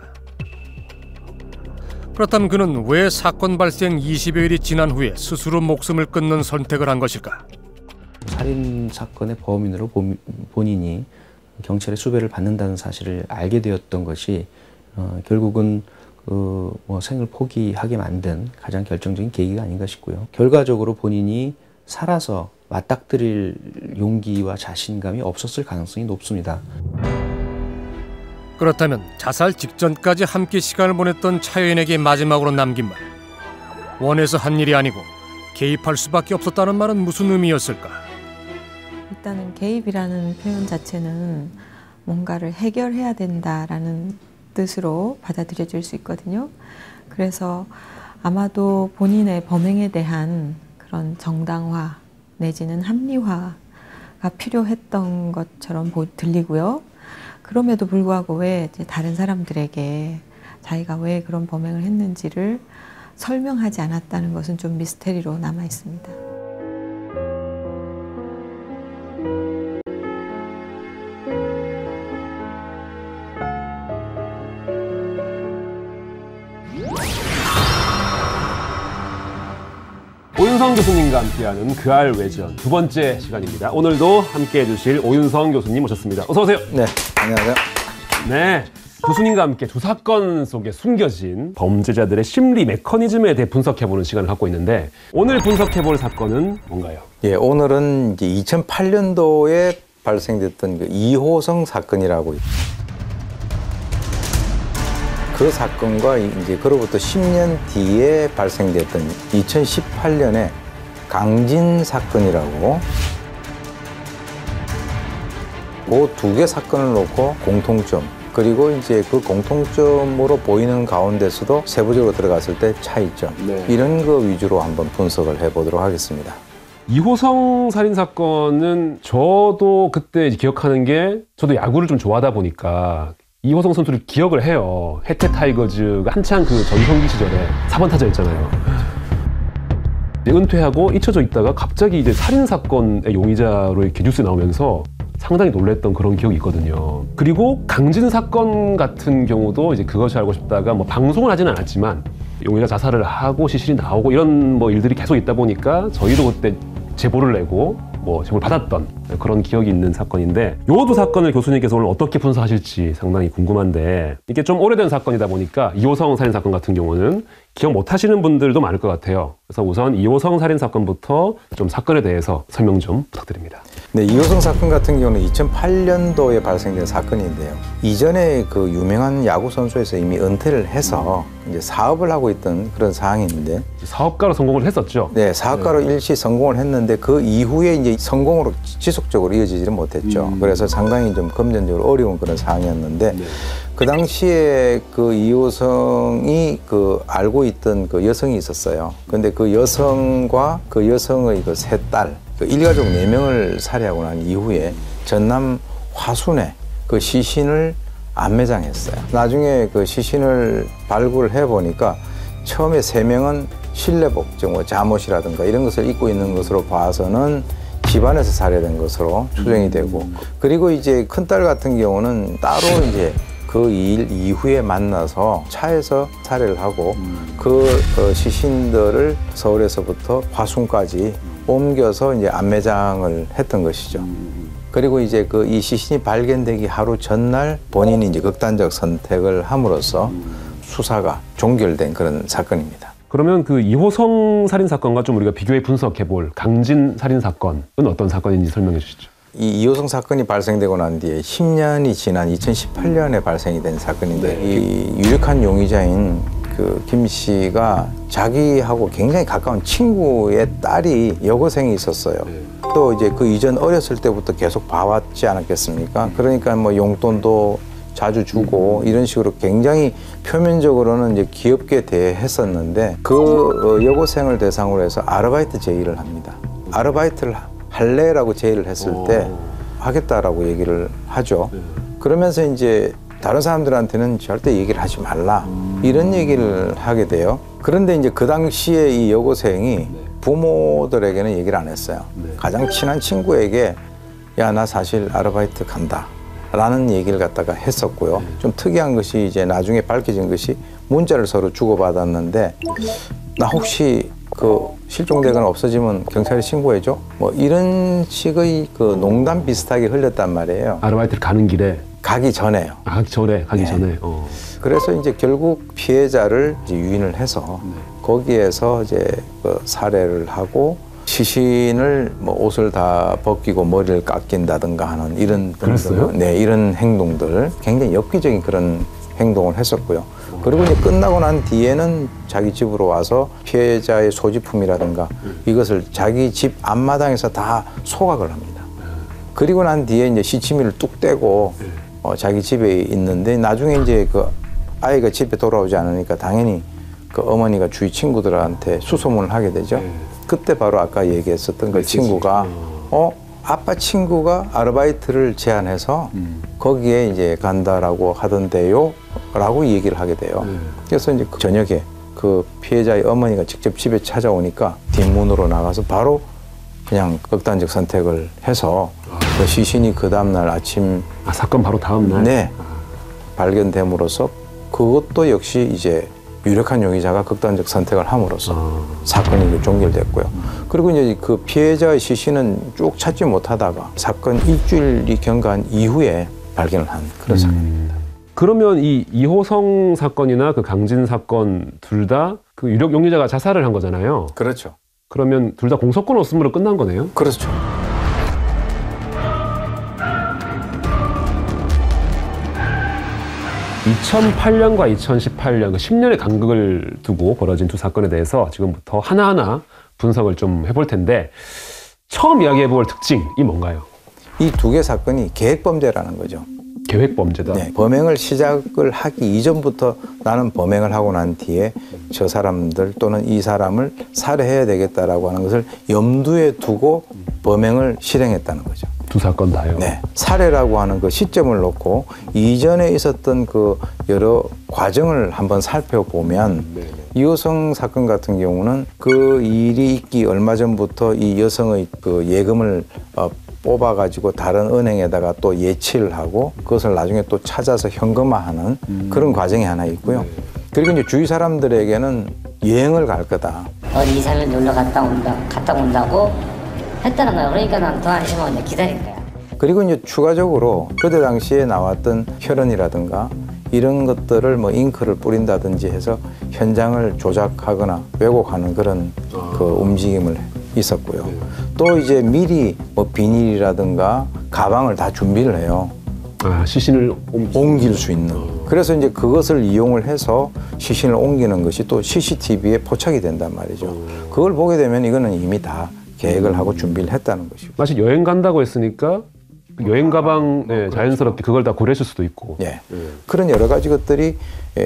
그렇다면 그는 왜 사건 발생 20여일이 지난 후에 스스로 목숨을 끊는 선택을 한 것일까? 살인 사건의 범인으로 본인이 경찰의 수배를 받는다는 사실을 알게 되었던 것이 결국은 뭐 생을 포기하게 만든 가장 결정적인 계기가 아닌가 싶고요. 결과적으로 본인이 살아서 맞닥뜨릴 용기와 자신감이 없었을 가능성이 높습니다. 그렇다면 자살 직전까지 함께 시간을 보냈던 차여인에게 마지막으로 남긴 말, 원해서 한 일이 아니고 개입할 수밖에 없었다는 말은 무슨 의미였을까? 일단은 개입이라는 표현 자체는 뭔가를 해결해야 된다라는 뜻으로 받아들여질 수 있거든요. 그래서 아마도 본인의 범행에 대한 그런 정당화 내지는 합리화가 필요했던 것처럼 들리고요. 그럼에도 불구하고 왜 이제 다른 사람들에게 자기가 왜 그런 범행을 했는지를 설명하지 않았다는 것은 좀 미스테리로 남아 있습니다. 오윤성 교수님과 함께하는 그알 외전 두 번째 시간입니다. 오늘도 함께해 주실 오윤성 교수님 모셨습니다. 어서 오세요. 네, 안녕하세요. 네, 교수님과 함께 두 사건 속에 숨겨진 범죄자들의 심리 메커니즘에 대해 분석해보는 시간을 갖고 있는데 오늘 분석해볼 사건은 뭔가요? 예, 오늘은 이제 2008년도에 발생됐던 그 이호성 사건이라고 그 사건과 이제 그로부터 10년 뒤에 발생됐던 2018년에 강진 사건이라고 그 두 개 사건을 놓고 공통점 그리고 이제 그 공통점으로 보이는 가운데서도 세부적으로 들어갔을 때 차이점 이런 거 위주로 한번 분석을 해보도록 하겠습니다. 이호성 살인 사건은 저도 그때 기억하는 게 저도 야구를 좀 좋아하다 보니까 이호성 선수를 기억을 해요. 해태 타이거즈가 한창 그 전성기 시절에 4번 타자였잖아요. 은퇴하고 잊혀져 있다가 갑자기 이제 살인 사건의 용의자로 이렇게 뉴스에 나오면서 상당히 놀랬던 그런 기억이 있거든요. 그리고 강진 사건 같은 경우도 이제 그것이 알고 싶다가 뭐 방송을 하지는 않았지만 용의자 자살을 하고 시신이 나오고 이런 뭐 일들이 계속 있다 보니까 저희도 그때 제보를 내고 뭐 제보를 받았던 그런 기억이 있는 사건인데 요 두 사건을 교수님께서 오늘 어떻게 분석하실지 상당히 궁금한데 이게 좀 오래된 사건이다 보니까 이호성 살인 사건 같은 경우는 기억 못 하시는 분들도 많을 것 같아요. 그래서 우선 이호성 살인 사건부터 좀 사건에 대해서 설명 좀 부탁드립니다. 네, 이호성 사건 같은 경우는 2008년도에 발생된 사건인데요. 이전에 그 유명한 야구 선수에서 이미 은퇴를 해서 이제 사업을 하고 있던 그런 상황인데 사업가로 성공을 했었죠. 네, 사업가로 일시 성공을 했는데 그 이후에 이제 성공으로 지속적으로 이어지지는 못했죠. 그래서 상당히 좀 금전적으로 어려운 그런 상황이었는데 그 당시에 그 이호성이 그 알고 있던 그 여성이 있었어요. 근데 그 여성과 그 여성의 그 세 딸, 그 일가족 4명을 살해하고 난 이후에 전남 화순에 그 시신을 안매장했어요. 나중에 그 시신을 발굴을 해보니까 처음에 3명은 실내복, 뭐 잠옷이라든가 이런 것을 입고 있는 것으로 봐서는 집안에서 살해된 것으로 추정이 되고 그리고 이제 큰딸 같은 경우는 따로 이제 그 일 이후에 만나서 차에서 살해를 하고 그 시신들을 서울에서부터 화순까지 옮겨서 이제 안매장을 했던 것이죠. 그리고 이제 그 이 시신이 발견되기 하루 전날 본인이 이제 극단적 선택을 함으로써 수사가 종결된 그런 사건입니다. 그러면 그 이호성 살인 사건과 좀 우리가 비교해 분석해 볼 강진 살인 사건은 어떤 사건인지 설명해 주시죠. 이 이호성 사건이 발생되고 난 뒤에 10년이 지난 2018년에 발생이 된 사건인데 이 유력한 용의자인 그 김 씨가 자기하고 굉장히 가까운 친구의 딸이 여고생이 있었어요. 또 이제 그 이전 어렸을 때부터 계속 봐왔지 않았겠습니까? 그러니까 뭐 용돈도 자주 주고 이런 식으로 굉장히 표면적으로는 이제 귀엽게 대했었는데 그 여고생을 대상으로 해서 아르바이트 제의를 합니다. 아르바이트를 할래라고 제의를 했을 때 하겠다라고 얘기를 하죠. 그러면서 이제 다른 사람들한테는 절대 얘기를 하지 말라 이런 얘기를 하게 돼요. 그런데 이제 그 당시에 이 여고생이 부모들에게는 얘기를 안 했어요. 가장 친한 친구에게 야, 나 사실 아르바이트 간다 라는 얘기를 갖다가 했었고요. 좀 특이한 것이 이제 나중에 밝혀진 것이 문자를 서로 주고받았는데 나 혹시 그 실종되거나 없어지면 경찰에 신고해줘? 뭐 이런 식의 그 농담 비슷하게 흘렸단 말이에요. 아르바이트를 가는 길에? 가기 전에요. 아, 가기 전에. 그래서 이제 결국 피해자를 이제 유인을 해서 거기에서 이제 그 살해를 하고 시신을 뭐 옷을 다 벗기고 머리를 깎인다든가 하는 이런 그랬어요? 네, 이런 행동들 굉장히 엽기적인 그런 행동을 했었고요. 그리고 이제 끝나고 난 뒤에는 자기 집으로 와서 피해자의 소지품이라든가 이것을 자기 집 앞마당에서 다 소각을 합니다. 그리고 난 뒤에 이제 시치미를 뚝 떼고 자기 집에 있는데 나중에 이제 그 아이가 집에 돌아오지 않으니까 당연히 그 어머니가 주위 친구들한테 수소문을 하게 되죠. 그때 바로 아까 얘기했었던 그 친구가 아빠 친구가 아르바이트를 제안해서 거기에 이제 간다라고 하던데요 라고 얘기를 하게 돼요. 그래서 이제 저녁에 그 피해자의 어머니가 직접 집에 찾아오니까 뒷문으로 나가서 바로 그냥 극단적 선택을 해서 그 시신이 그 다음날 아침 사건 바로 다음날 네 발견됨으로써 그것도 역시 이제 유력한 용의자가 극단적 선택을 함으로써 사건이 종결됐고요. 그리고 이제 그 피해자의 시신은 쭉 찾지 못하다가 사건 일주일이 경과한 이후에 발견을 한 그런 사건입니다. 그러면 이 이호성 사건이나 그 강진 사건 둘 다 그 유력 용의자가 자살을 한 거잖아요. 그렇죠. 그러면 둘 다 공소권 없음으로 끝난 거네요. 그렇죠. (2008년과 2018년) 그 10년의 간극을 두고 벌어진 두 사건에 대해서 지금부터 하나하나 분석을 좀 해볼 텐데 처음 이야기해볼 특징이 뭔가요? 이 두 개 사건이 계획범죄라는 거죠. 계획범죄다. 네, 범행을 시작을 하기 이전부터 나는 범행을 하고 난 뒤에 저 사람들 또는 이 사람을 살해해야 되겠다라고 하는 것을 염두에 두고 범행을 실행했다는 거죠. 두 사건 다요? 네. 살해라고 하는 그 시점을 놓고 이전에 있었던 그 여러 과정을 한번 살펴보면 이호성 사건 같은 경우는 그 일이 있기 얼마 전부터 이 여성의 그 예금을 뽑아가지고 다른 은행에다가 또 예치를 하고 그것을 나중에 또 찾아서 현금화하는 그런 과정이 하나 있고요. 그리고 이제 주위 사람들에게는 여행을 갈 거다. 어디 2-3일 놀러 갔다 온다고 했다는 거야. 그러니까 난 더 안심하고 이제 기다린 거야. 그리고 이제 추가적으로 그때 당시에 나왔던 혈흔이라든가 이런 것들을 뭐 잉크를 뿌린다든지 해서 현장을 조작하거나 왜곡하는 그런 그 움직임을 있었고요. 또 이제 미리 뭐 비닐이라든가 가방을 다 준비를 해요. 시신을 옮길 수 있는. 그래서 이제 그것을 이용을 해서 시신을 옮기는 것이 또 CCTV에 포착이 된단 말이죠. 그걸 보게 되면 이거는 이미 다 계획을 하고 준비를 했다는 것이고. 마치 여행 간다고 했으니까 여행 가방 자연스럽게 그걸 다 고려했을 수도 있고. 예. 그런 여러 가지 것들이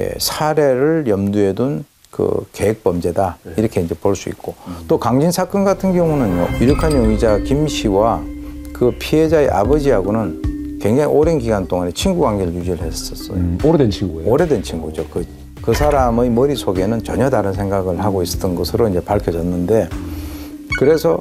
살해를 염두에 둔 그 계획 범죄다 이렇게 이제 볼 수 있고 또 강진 사건 같은 경우는요 유력한 용의자 김 씨와 그 피해자의 아버지하고는 굉장히 오랜 기간 동안에 친구 관계를 유지를 했었어요. 오래된 친구예요? 오래된 친구죠. 그 사람의 머릿속에는 전혀 다른 생각을 하고 있었던 것으로 이제 밝혀졌는데 그래서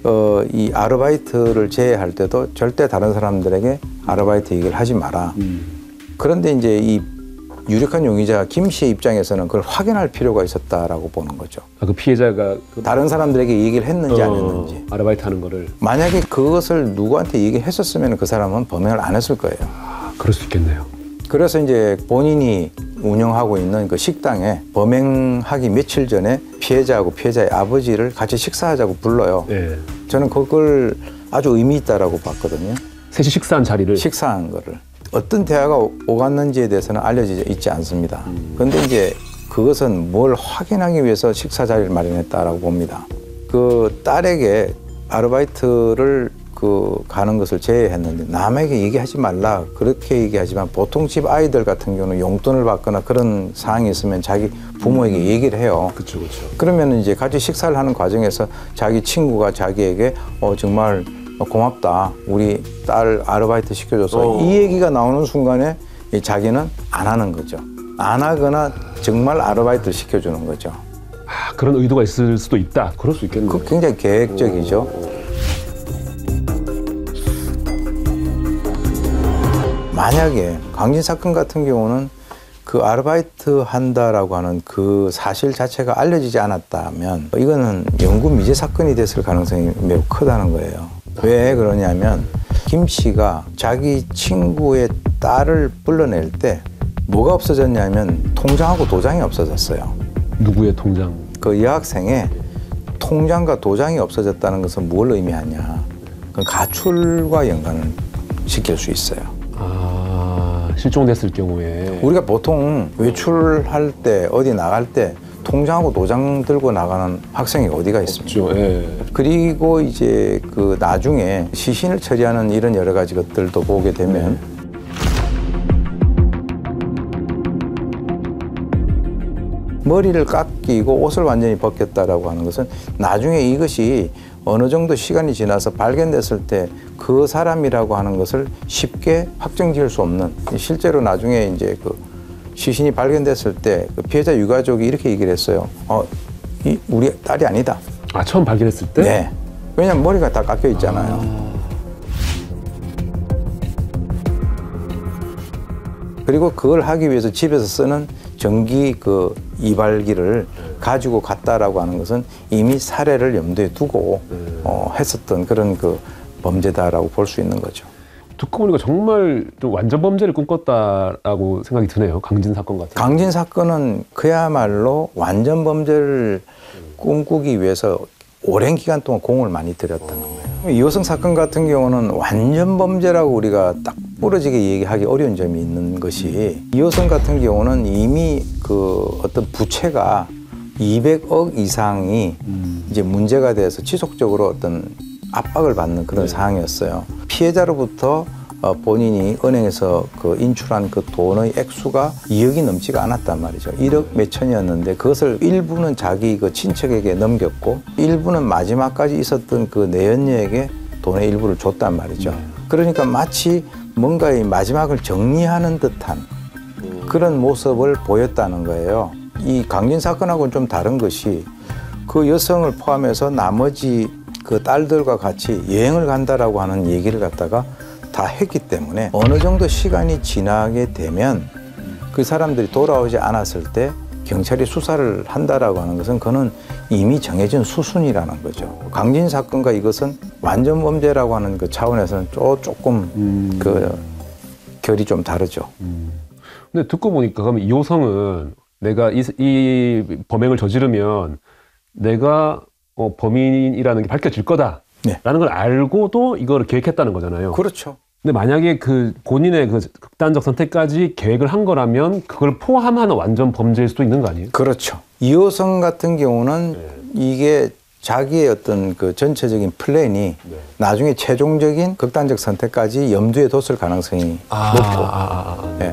이 아르바이트를 제외할 때도 절대 다른 사람들에게 아르바이트 얘기를 하지 마라. 그런데 이제 이 유력한 용의자 김 씨의 입장에서는 그걸 확인할 필요가 있었다라고 보는 거죠. 그 피해자가 다른 사람들에게 얘기를 했는지 안 했는지. 아르바이트 하는 거를. 만약에 그것을 누구한테 얘기했었으면 그 사람은 범행을 안 했을 거예요. 그럴 수 있겠네요. 그래서 이제 본인이 운영하고 있는 그 식당에 범행하기 며칠 전에 피해자하고 피해자의 아버지를 같이 식사하자고 불러요. 네. 저는 그걸 아주 의미 있다라고 봤거든요. 셋이 식사한 자리를? 식사한 거를. 어떤 대화가 오갔는지에 대해서는 알려져 있지 않습니다. 그런데 이제 그것은 뭘 확인하기 위해서 식사 자리를 마련했다라고 봅니다. 그 딸에게 아르바이트를 가는 것을 제외했는데 남에게 얘기하지 말라 그렇게 얘기하지만 보통 집 아이들 같은 경우는 용돈을 받거나 그런 사항이 있으면 자기 부모에게 얘기를 해요. 그렇죠. 그러면 이제 같이 식사를 하는 과정에서 자기 친구가 자기에게 정말 고맙다. 우리 딸 아르바이트 시켜줘서 이 얘기가 나오는 순간에 자기는 안 하는 거죠. 안 하거나 정말 아르바이트를 시켜주는 거죠. 그런 의도가 있을 수도 있다. 그럴 수 있겠네요. 그 굉장히 계획적이죠. 만약에 강진 사건 같은 경우는 그 아르바이트 한다라고 하는 그 사실 자체가 알려지지 않았다면 이거는 영구 미제 사건이 됐을 가능성이 매우 크다는 거예요. 왜 그러냐면 김 씨가 자기 친구의 딸을 불러낼 때 뭐가 없어졌냐면 통장하고 도장이 없어졌어요. 누구의 통장? 그 여학생의 통장과 도장이 없어졌다는 것은 뭘 의미하냐? 그 가출과 연관을 시킬 수 있어요. 실종됐을 경우에 우리가 보통 외출할 때 어디 나갈 때 통장하고 도장 들고 나가는 학생이 어디가 있습니까? 없죠. 예. 그리고 이제 그 나중에 시신을 처리하는 이런 여러 가지 것들도 보게 되면 머리를 깎이고 옷을 완전히 벗겼다라고 하는 것은 나중에 이것이 어느 정도 시간이 지나서 발견됐을 때 그 사람이라고 하는 것을 쉽게 확정 지을 수 없는, 실제로 나중에 이제 그 시신이 발견됐을 때 그 피해자 유가족이 이렇게 얘기를 했어요. 이 우리 딸이 아니다. 아, 처음 발견했을 때? 네. 왜냐면 머리가 다 깎여 있잖아요. 그리고 그걸 하기 위해서 집에서 쓰는 전기 그 이발기를 가지고 갔다라고 하는 것은 이미 살해를 염두에 두고 했었던 그런 그 범죄다라고 볼 수 있는 거죠. 듣고 보니까 정말 좀 완전 범죄를 꿈꿨다라고 생각이 드네요. 강진 사건 같은. 강진 사건은 그야말로 완전 범죄를 꿈꾸기 위해서 오랜 기간 동안 공을 많이 들였다는 거예요. 이호성 사건 같은 경우는 완전 범죄라고 우리가 딱 부러지게 얘기하기 어려운 점이 있는 것이, 이호성 같은 경우는 이미 그 어떤 부채가 200억 이상이 이제 문제가 돼서 지속적으로 어떤 압박을 받는 그런 상황이었어요. 피해자로부터 본인이 은행에서 그 인출한 그 돈의 액수가 2억이 넘지가 않았단 말이죠. 1억 몇천이었는데 그것을 일부는 자기 그 친척에게 넘겼고 일부는 마지막까지 있었던 그 내연녀에게 돈의 일부를 줬단 말이죠. 그러니까 마치 뭔가의 마지막을 정리하는 듯한 그런 모습을 보였다는 거예요. 이 강진 사건하고는 좀 다른 것이 그 여성을 포함해서 나머지 그 딸들과 같이 여행을 간다라고 하는 얘기를 갖다가 다 했기 때문에 어느 정도 시간이 지나게 되면 그 사람들이 돌아오지 않았을 때 경찰이 수사를 한다라고 하는 것은 그는 이미 정해진 수순이라는 거죠. 강진 사건과 이것은 완전 범죄라고 하는 그 차원에서는 조금 그 결이 좀 다르죠. 근데 듣고 보니까 그러면 이호성은 내가 이 범행을 저지르면 내가 범인이라는 게 밝혀질 거다라는 걸 알고도 이걸 계획했다는 거잖아요. 그렇죠. 근데 만약에 그 본인의 그 극단적 선택까지 계획을 한 거라면 그걸 포함하는 완전 범죄일 수도 있는 거 아니에요? 그렇죠. 이호성 같은 경우는 이게 자기의 어떤 그 전체적인 플랜이 나중에 최종적인 극단적 선택까지 염두에 뒀을 가능성이 높고. 네.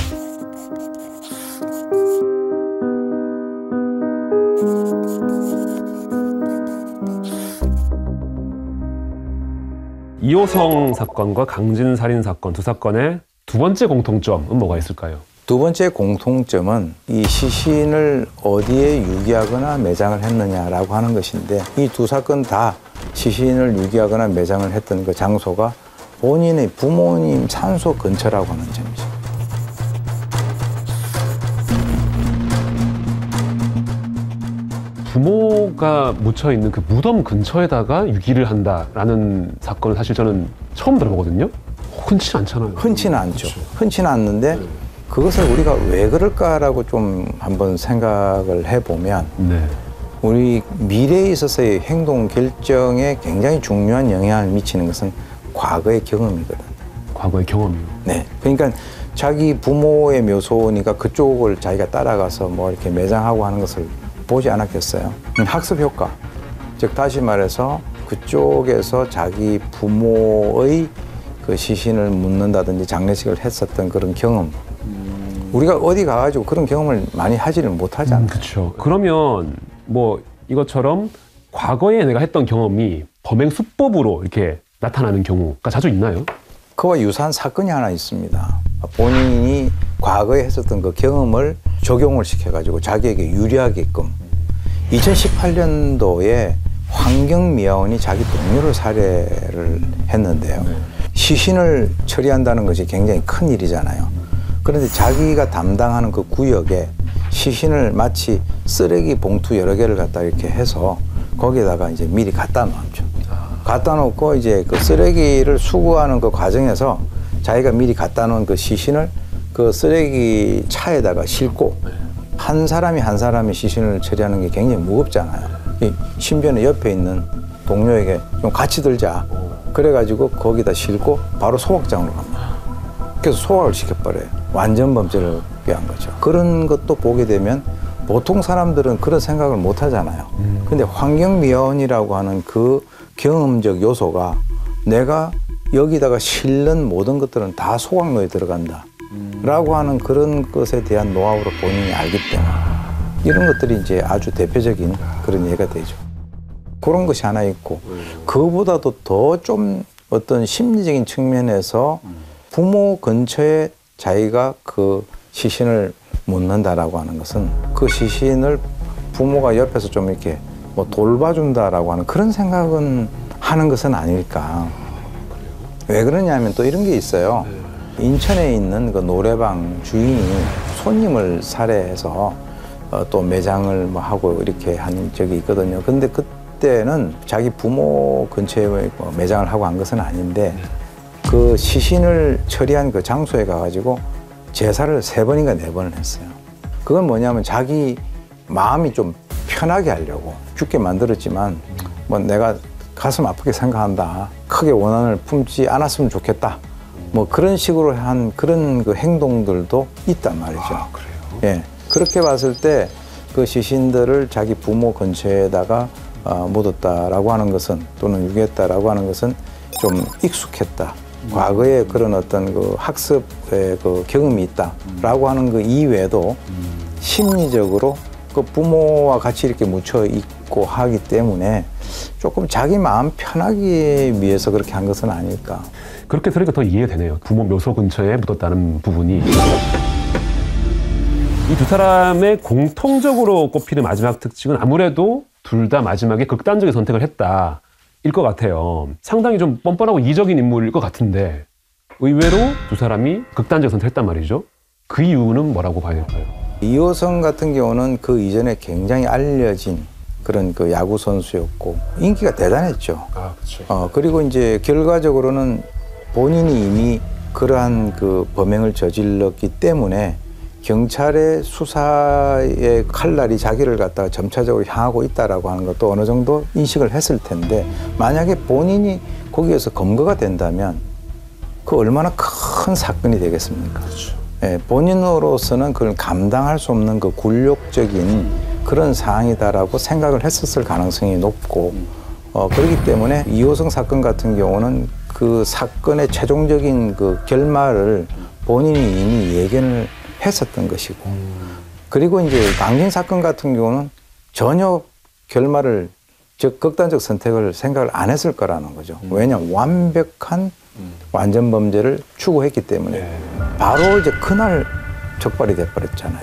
이호성 사건과 강진 살인 사건 두 사건의 두 번째 공통점은 뭐가 있을까요? 두 번째 공통점은 이 시신을 어디에 유기하거나 매장을 했느냐라고 하는 것인데, 이 두 사건 다 시신을 유기하거나 매장을 했던 그 장소가 본인의 부모님 산소 근처라고 하는 점이죠. 부모가 묻혀 있는 그 무덤 근처에다가 유기를 한다라는 사건을 사실 저는 처음 들어보거든요. 흔치 않잖아요. 흔치는 않죠. 흔치는 않는데 그것을 우리가 왜 그럴까라고 좀 한번 생각을 해보면 우리 미래에 있어서의 행동 결정에 굉장히 중요한 영향을 미치는 것은 과거의 경험이거든요. 과거의 경험이요? 네. 그러니까 자기 부모의 묘소니까 그쪽을 자기가 따라가서 뭐 이렇게 매장하고 하는 것을 보지 않았겠어요? 학습 효과. 즉 다시 말해서 그쪽에서 자기 부모의 그 시신을 묻는다든지 장례식을 했었던 그런 경험. 우리가 어디 가가지고 그런 경험을 많이 하지를 못하잖아요. 그렇죠. 그러면 뭐 이것처럼 과거에 내가 했던 경험이 범행 수법으로 이렇게 나타나는 경우가 자주 있나요? 그와 유사한 사건이 하나 있습니다. 본인이 과거에 했었던 그 경험을 적용을 시켜가지고 자기에게 유리하게끔 2018년도에 환경미화원이 자기 동료를 살해를 했는데요. 시신을 처리한다는 것이 굉장히 큰 일이잖아요. 그런데 자기가 담당하는 그 구역에 시신을 마치 쓰레기 봉투 여러 개를 갖다 이렇게 해서 거기에다가 이제 미리 갖다 놓죠. 갖다 놓고 이제 그 쓰레기를 수거하는 그 과정에서 자기가 미리 갖다 놓은 그 시신을 그 쓰레기 차에다가 싣고 한 사람이 한 사람의 시신을 처리하는 게 굉장히 무겁잖아요. 심지어는 옆에 있는 동료에게 좀 같이 들자. 그래가지고 거기다 싣고 바로 소각장으로 갑니다. 그래서 소각을 시켜버려요. 완전 범죄를 위한 거죠. 그런 것도 보게 되면 보통 사람들은 그런 생각을 못 하잖아요. 근데 환경미화원이라고 하는 그 경험적 요소가 내가 여기다가 실는 모든 것들은 다 소각로에 들어간다. 라고 하는 그런 것에 대한 노하우를 본인이 알기 때문에 이런 것들이 이제 아주 대표적인 그런 예가 되죠. 그런 것이 하나 있고 그거보다도 더 좀 어떤 심리적인 측면에서 부모 근처에 자기가 그 시신을 묻는다라고 하는 것은 그 시신을 부모가 옆에서 좀 이렇게 뭐 돌봐준다라고 하는 그런 생각은 하는 것은 아닐까. 왜 그러냐면 또 이런 게 있어요. 인천에 있는 그 노래방 주인이 손님을 살해해서 또 매장을 뭐 하고 이렇게 한 적이 있거든요. 근데 그때는 자기 부모 근처에 매장을 하고 한 것은 아닌데 그 시신을 처리한 그 장소에 가가지고 제사를 3번인가 4번을 했어요. 그건 뭐냐면 자기 마음이 좀 편하게 하려고 죽게 만들었지만 뭐 내가 가슴 아프게 생각한다. 크게 원한을 품지 않았으면 좋겠다. 뭐 그런 식으로 한 그런 그 행동들도 있단 말이죠. 아, 그래요? 예. 그렇게 봤을 때 그 시신들을 자기 부모 근처에다가 묻었다라고 하는 것은 또는 유기했다라고 하는 것은 좀 익숙했다. 과거에 그런 어떤 그 학습의 그 경험이 있다라고 하는 그 이외에도 심리적으로 그 부모와 같이 이렇게 묻혀 있고 하기 때문에 조금 자기 마음 편하기 위해서 그렇게 한 것은 아닐까. 그렇게 들으니까 더 이해되네요. 부모 묘소 근처에 묻었다는 부분이. 이 두 사람의 공통적으로 꼽히는 마지막 특징은 아무래도 둘 다 마지막에 극단적인 선택을 했다. 일 것 같아요. 상당히 좀 뻔뻔하고 이적인 인물일 것 같은데 의외로 두 사람이 극단적 선택을 했단 말이죠. 그 이유는 뭐라고 봐야 될까요? 이호성 같은 경우는 그 이전에 굉장히 알려진 그런 그 야구 선수였고 인기가 대단했죠. 아, 그렇죠. 그리고 이제 결과적으로는 본인이 이미 그러한 그 범행을 저질렀기 때문에 경찰의 수사의 칼날이 자기를 갖다가 점차적으로 향하고 있다라고 하는 것도 어느 정도 인식을 했을 텐데 만약에 본인이 거기에서 검거가 된다면 그 얼마나 큰 사건이 되겠습니까? 그렇죠. 예, 본인으로서는 그걸 감당할 수 없는 그 굴욕적인 그런 상황이다라고 생각을 했었을 가능성이 높고 그렇기 때문에 이호성 사건 같은 경우는 그 사건의 최종적인 그 결말을 본인이 이미 예견을 했었던 것이고 그리고 이제 강진 사건 같은 경우는 전혀 결말을 즉 극단적 선택을 생각을 안 했을 거라는 거죠. 왜냐 완벽한 완전 범죄를 추구했기 때문에 바로 이제 그날 적발이 돼버렸잖아요.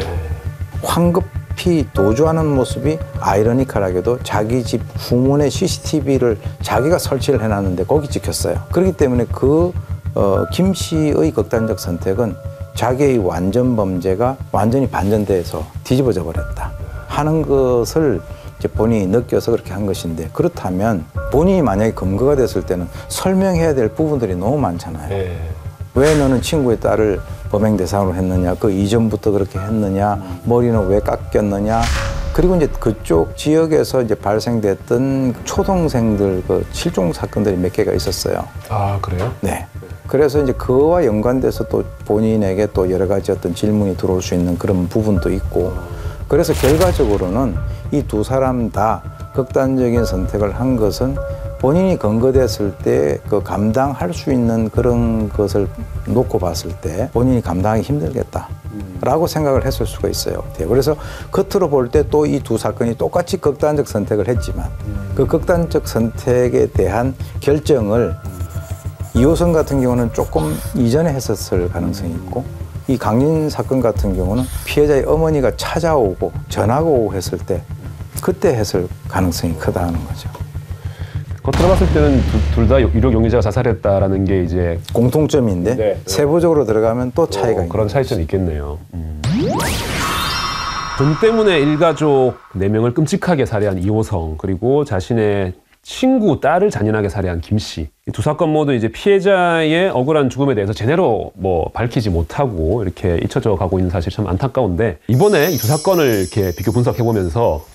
황급히 도주하는 모습이 아이러니컬하게도 자기 집 후문에 CCTV를 자기가 설치를 해놨는데 거기 찍혔어요. 그렇기 때문에 그 김 씨의 극단적 선택은 자기의 완전 범죄가 완전히 반전돼서 뒤집어져 버렸다 하는 것을 이제 본인이 느껴서 그렇게 한 것인데 그렇다면 본인이 만약에 검거가 됐을 때는 설명해야 될 부분들이 너무 많잖아요. 왜 너는 친구의 딸을 범행 대상으로 했느냐, 그 이전부터 그렇게 했느냐, 머리는 왜 깎였느냐, 그리고 이제 그쪽 지역에서 이제 발생됐던 초등생들 그 실종 사건들이 몇 개가 있었어요. 아, 그래요? 네. 그래서 이제 그와 연관돼서 또 본인에게 또 여러 가지 어떤 질문이 들어올 수 있는 그런 부분도 있고 그래서 결과적으로는 이 두 사람 다 극단적인 선택을 한 것은 본인이 검거됐을 때 그 감당할 수 있는 그런 것을 놓고 봤을 때 본인이 감당하기 힘들겠다라고 생각을 했을 수가 있어요. 그래서 겉으로 볼 때 또 이 두 사건이 똑같이 극단적 선택을 했지만 그 극단적 선택에 대한 결정을 이호성 같은 경우는 조금 이전에 했었을 가능성이 있고 이 강진 사건 같은 경우는 피해자의 어머니가 찾아오고 전화가 오고 했을 때 그때 했을 가능성이 크다는 거죠. 겉으로 봤을 때는 둘 다 유력 용의자가 자살했다라는 게 이제 공통점인데 네. 세부적으로 들어가면 또 차이가 있는 그런 차이점이 있겠네요. 돈 때문에 일가족 4명을 끔찍하게 살해한 이호성 그리고 자신의 친구, 딸을 잔인하게 살해한 김 씨. 이 두 사건 모두 이제 피해자의 억울한 죽음에 대해서 제대로 뭐 밝히지 못하고 이렇게 잊혀져 가고 있는 사실이 참 안타까운데 이번에 이 두 사건을 이렇게 비교 분석해 보면서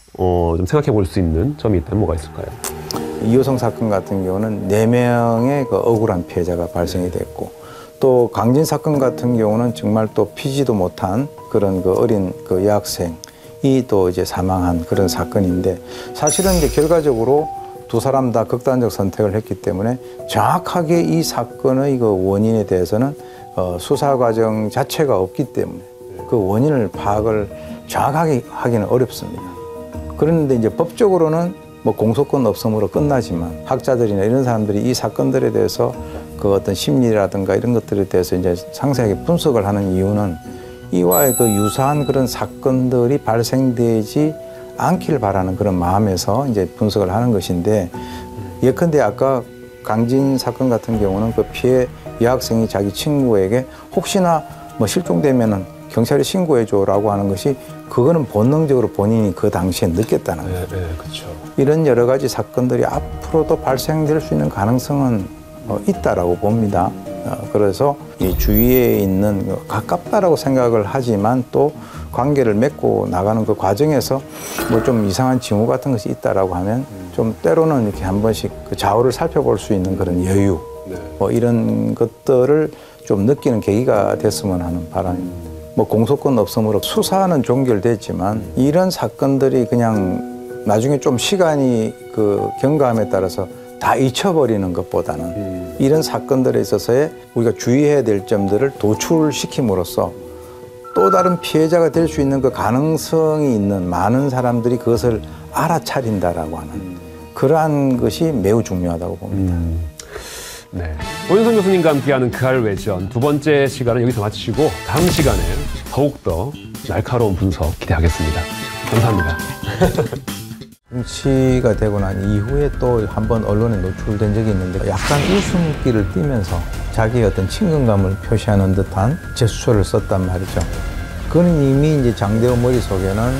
좀 생각해 볼 수 있는 점이 있다면 뭐가 있을까요? 이호성 사건 같은 경우는 4명의 그 억울한 피해자가 발생이 됐고, 또 강진 사건 같은 경우는 정말 또 피지도 못한 그런 그 어린 그 여학생이 또 이제 사망한 그런 사건인데, 사실은 이제 결과적으로 두 사람 다 극단적 선택을 했기 때문에 정확하게 이 사건의 그 원인에 대해서는 수사 과정 자체가 없기 때문에 그 원인을 파악을 정확하게 하기는 어렵습니다. 그런데 이제 법적으로는 뭐 공소권 없음으로 끝나지만, 학자들이나 이런 사람들이 이 사건들에 대해서 그 어떤 심리라든가 이런 것들에 대해서 이제 상세하게 분석을 하는 이유는 이와의 그 유사한 그런 사건들이 발생되지 않기를 바라는 그런 마음에서 이제 분석을 하는 것인데, 예컨대 아까 강진 사건 같은 경우는 그 피해 여학생이 자기 친구에게 혹시나 뭐 실종되면은 경찰에 신고해줘라고 하는 것이, 그거는 본능적으로 본인이 그 당시에 느꼈다는 거예요. 네, 그렇죠. 이런 여러 가지 사건들이 앞으로도 발생될 수 있는 가능성은 있다라고 봅니다. 그래서 이 주위에 있는 가깝다라고 생각을 하지만 또 관계를 맺고 나가는 그 과정에서 뭐 좀 이상한 징후 같은 것이 있다라고 하면 좀 때로는 이렇게 한 번씩 그 좌우를 살펴볼 수 있는 그런 여유, 뭐 이런 것들을 좀 느끼는 계기가 됐으면 하는 바람입니다. 뭐 공소권 없음으로 수사는 종결됐지만 이런 사건들이 그냥 나중에 좀 시간이 그 경과함에 따라서 다 잊혀버리는 것보다는 이런 사건들에 있어서의 우리가 주의해야 될 점들을 도출시킴으로써 또 다른 피해자가 될 수 있는 그 가능성이 있는 많은 사람들이 그것을 알아차린다라고 하는 그러한 것이 매우 중요하다고 봅니다. 네. 오윤성 교수님과 함께하는 그알 외전 두 번째 시간은 여기서 마치고, 다음 시간에 더욱더 날카로운 분석 기대하겠습니다. 감사합니다. 정치가 되고 난 이후에 또 한 번 언론에 노출된 적이 있는데, 약간 웃음기를 띠면서 자기의 어떤 친근감을 표시하는 듯한 제스처를 썼단 말이죠. 그는 이미 이제 장대호 머릿속에는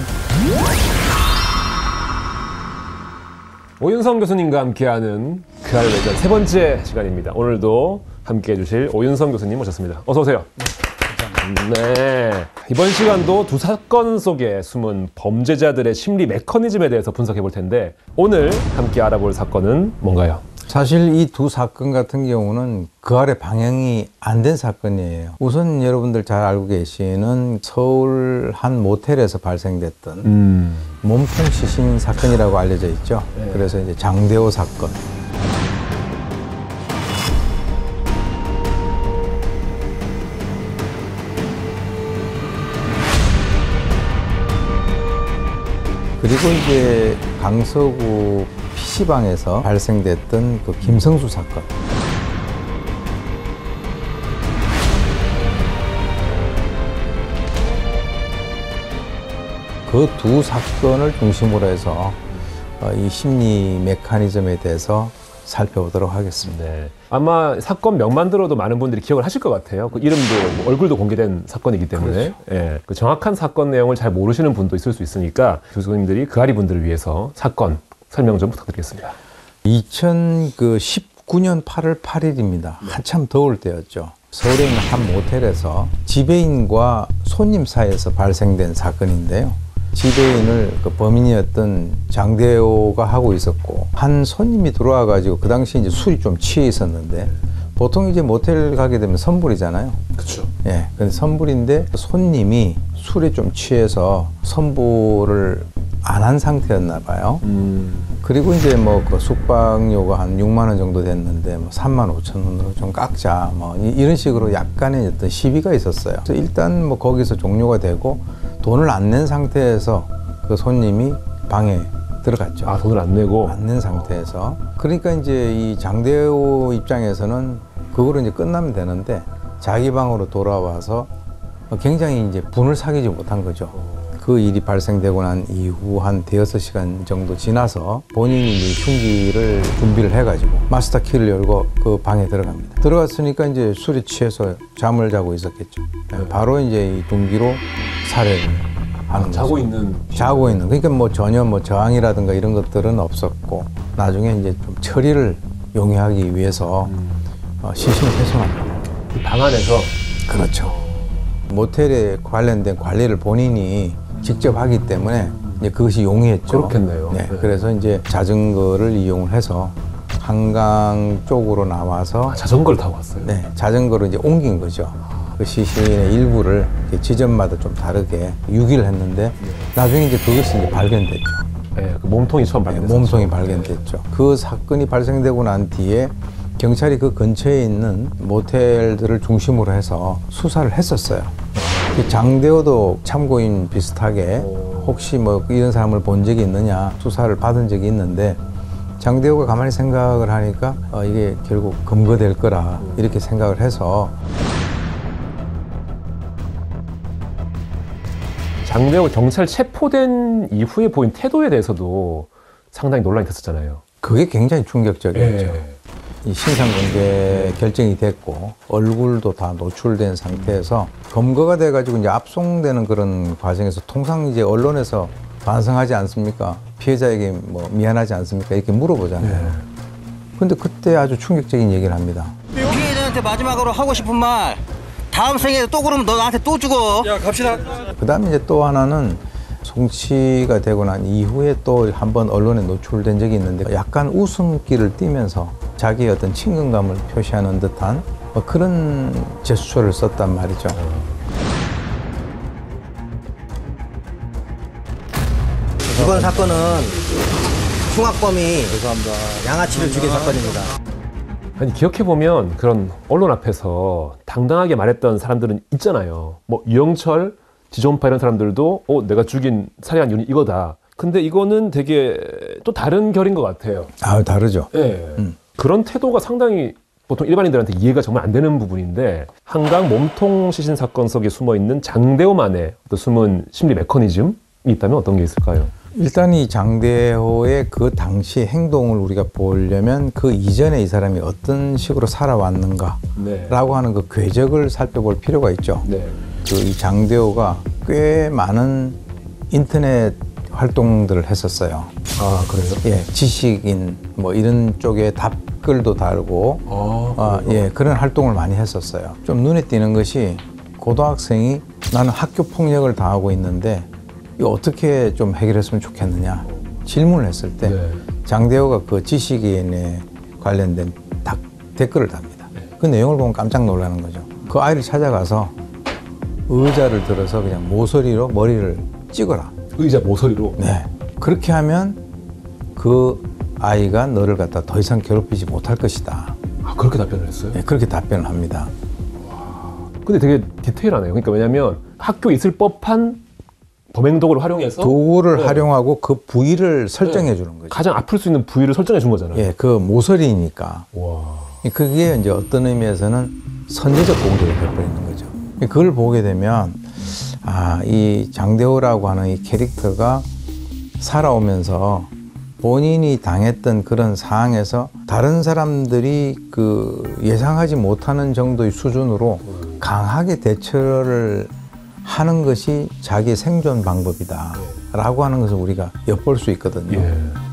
오윤성 교수님과 함께하는 그알 외전 세 번째 시간입니다. 오늘도 함께해 주실 오윤성 교수님 모셨습니다. 어서 오세요. 네. 이번 시간도 두 사건 속에 숨은 범죄자들의 심리 메커니즘에 대해서 분석해 볼 텐데, 오늘 함께 알아볼 사건은 뭔가요? 사실 이 두 사건 같은 경우는 그 아래 방향이 안 된 사건이에요. 우선 여러분들 잘 알고 계시는 서울 한 모텔에서 발생됐던 몸통 시신 사건이라고 알려져 있죠. 네. 그래서 이제 장대호 사건. 그리고 이제 강서구 PC방에서 발생됐던 그 김성수 사건. 그 두 사건을 중심으로 해서 이 심리 메커니즘에 대해서 살펴보도록 하겠습니다. 네. 아마 사건 명만 들어도 많은 분들이 기억을 하실 것 같아요. 그 이름도 뭐 얼굴도 공개된 사건이기 때문에. 그렇죠. 예, 그 정확한 사건 내용을 잘 모르시는 분도 있을 수 있으니까 교수님들이 그 아리 분들을 위해서 사건 설명 좀 부탁드리겠습니다. 2019년 8월 8일입니다. 한참 더울 때였죠. 서울에 있는 한 모텔에서 지배인과 손님 사이에서 발생된 사건인데요. 지배인을 그 범인이었던 장대호가 하고 있었고, 한 손님이 들어와 가지고 그 당시 이제 술이 좀 취해 있었는데, 보통 이제 모텔 가게 되면 선불이잖아요. 그렇죠. 예. 근데 선불인데 손님이 술에 좀 취해서 선불을 안 한 상태였나 봐요. 그리고 이제 뭐 그 숙박료가 한 6만 원 정도 됐는데 뭐 3만 5천 원으로 좀 깎자 뭐 이런 식으로 약간의 어떤 시비가 있었어요. 그래서 일단 뭐 거기서 종료가 되고 돈을 안 낸 상태에서 그 손님이 방에 들어갔죠. 아, 돈을 안 내고? 안 낸 상태에서. 그러니까 이제 이 장대호 입장에서는 그거로 이제 끝나면 되는데 자기 방으로 돌아와서 굉장히 이제 분을 사귀지 못한 거죠. 그 일이 발생되고 난 이후 한 대여섯 시간 정도 지나서 본인이 이제 흉기를 준비를 해가지고 마스터 키를 열고 그 방에 들어갑니다. 들어갔으니까 이제 술에 취해서 잠을 자고 있었겠죠. 바로 이제 이 둔기로 살해를 하는 자고 거죠. 있는. 자고 있는. 그러니까 뭐 전혀 뭐 저항이라든가 이런 것들은 없었고, 나중에 이제 좀 처리를 용이하기 위해서 시신을 훼손합니다. 방 안에서? 그렇죠. 모텔에 관련된 관리를 본인이 직접 하기 때문에 이제 그것이 용이했죠. 그렇겠네요. 네, 그래서 이제 자전거를 이용을 해서 한강 쪽으로 나와서 자전거를 타고 갔어요. 네, 자전거로 이제 옮긴 거죠. 그 시신의 일부를 지점마다 좀 다르게 유기를 했는데 나중에 이제 그것이 이제 발견됐죠. 네, 그 몸통이 처음 발견됐죠. 몸통이 발견됐죠. 그 사건이 발생되고 난 뒤에 경찰이 그 근처에 있는 모텔들을 중심으로 해서 수사를 했었어요. 장대호도 참고인 비슷하게 혹시 뭐 이런 사람을 본 적이 있느냐 수사를 받은 적이 있는데 장대호가 가만히 생각을 하니까 이게 결국 검거될 거라 이렇게 생각을 해서 장대호가 경찰 체포된 이후에 보인 태도에 대해서도 상당히 논란이 됐었잖아요. 그게 굉장히 충격적이었죠. 네. 이 신상공개 결정이 됐고 얼굴도 다 노출된 상태에서 검거가 돼가지고 이제 압송되는 그런 과정에서 통상 이제 언론에서 반성하지 않습니까? 피해자에게 뭐 미안하지 않습니까? 이렇게 물어보잖아요. 근데 그때 아주 충격적인 얘기를 합니다. 피해자한테 마지막으로 하고 싶은 말. 다음 생에 또 그러면 너 나한테 또 죽어. 야 갑시다. 그다음에 이제 또 하나는 송치가 되고 난 이후에 또 한번 언론에 노출된 적이 있는데 약간 웃음기를 띠면서 자기의 어떤 친근감을 표시하는 듯한 뭐 그런 제스처를 썼단 말이죠. 이번 사건은 흉악범이 양아치를 죽인 사건입니다. 아니 기억해보면 그런 언론 앞에서 당당하게 말했던 사람들은 있잖아요. 뭐 유영철, 지존파 이런 사람들도 내가 죽인 살해한 이유는 이거다. 근데 이거는 되게 또 다른 결인 것 같아요. 아, 다르죠. 네. 그런 태도가 상당히 보통 일반인들한테 이해가 정말 안 되는 부분인데 한강 몸통 시신 사건 속에 숨어있는 장대호만의 어떤 숨은 심리 메커니즘이 있다면 어떤 게 있을까요? 일단 이 장대호의 그 당시 행동을 우리가 보려면 그 이전에 이 사람이 어떤 식으로 살아왔는가라고 하는 그 궤적을 살펴볼 필요가 있죠. 그 이 장대호가 꽤 많은 인터넷 활동들을 했었어요. 아, 그래요? 예, 지식인 뭐 이런 쪽에 답글도 달고 예, 그런 활동을 많이 했었어요. 좀 눈에 띄는 것이 고등학생이 나는 학교 폭력을 당하고 있는데 이거 어떻게 좀 해결했으면 좋겠느냐 질문을 했을 때 장대호가 그 지식인에 관련된 댓글을 답니다. 그 내용을 보면 깜짝 놀라는 거죠. 그 아이를 찾아가서 의자를 들어서 그냥 모서리로 머리를 찍어라. 의자 모서리로? 네. 그렇게 하면 그 아이가 너를 갖다 더 이상 괴롭히지 못할 것이다. 아, 그렇게 답변을 했어요? 네, 그렇게 답변을 합니다. 근데 되게 디테일하네요. 그러니까 왜냐면 학교에 있을 법한 범행 도구를 활용해서 도구를 활용하고 그 부위를 설정해 주는 거죠. 가장 아플 수 있는 부위를 설정해 준 거잖아요. 예, 그 모서리니까. 그게 이제 어떤 의미에서는 선제적 공격이 되어버리는 거죠. 그걸 보게 되면 이 장대호라고 하는 이 캐릭터가 살아오면서 본인이 당했던 그런 상황에서 다른 사람들이 그 예상하지 못하는 정도의 수준으로 강하게 대처를 하는 것이 자기의 생존 방법이다 라고 하는 것을 우리가 엿볼 수 있거든요.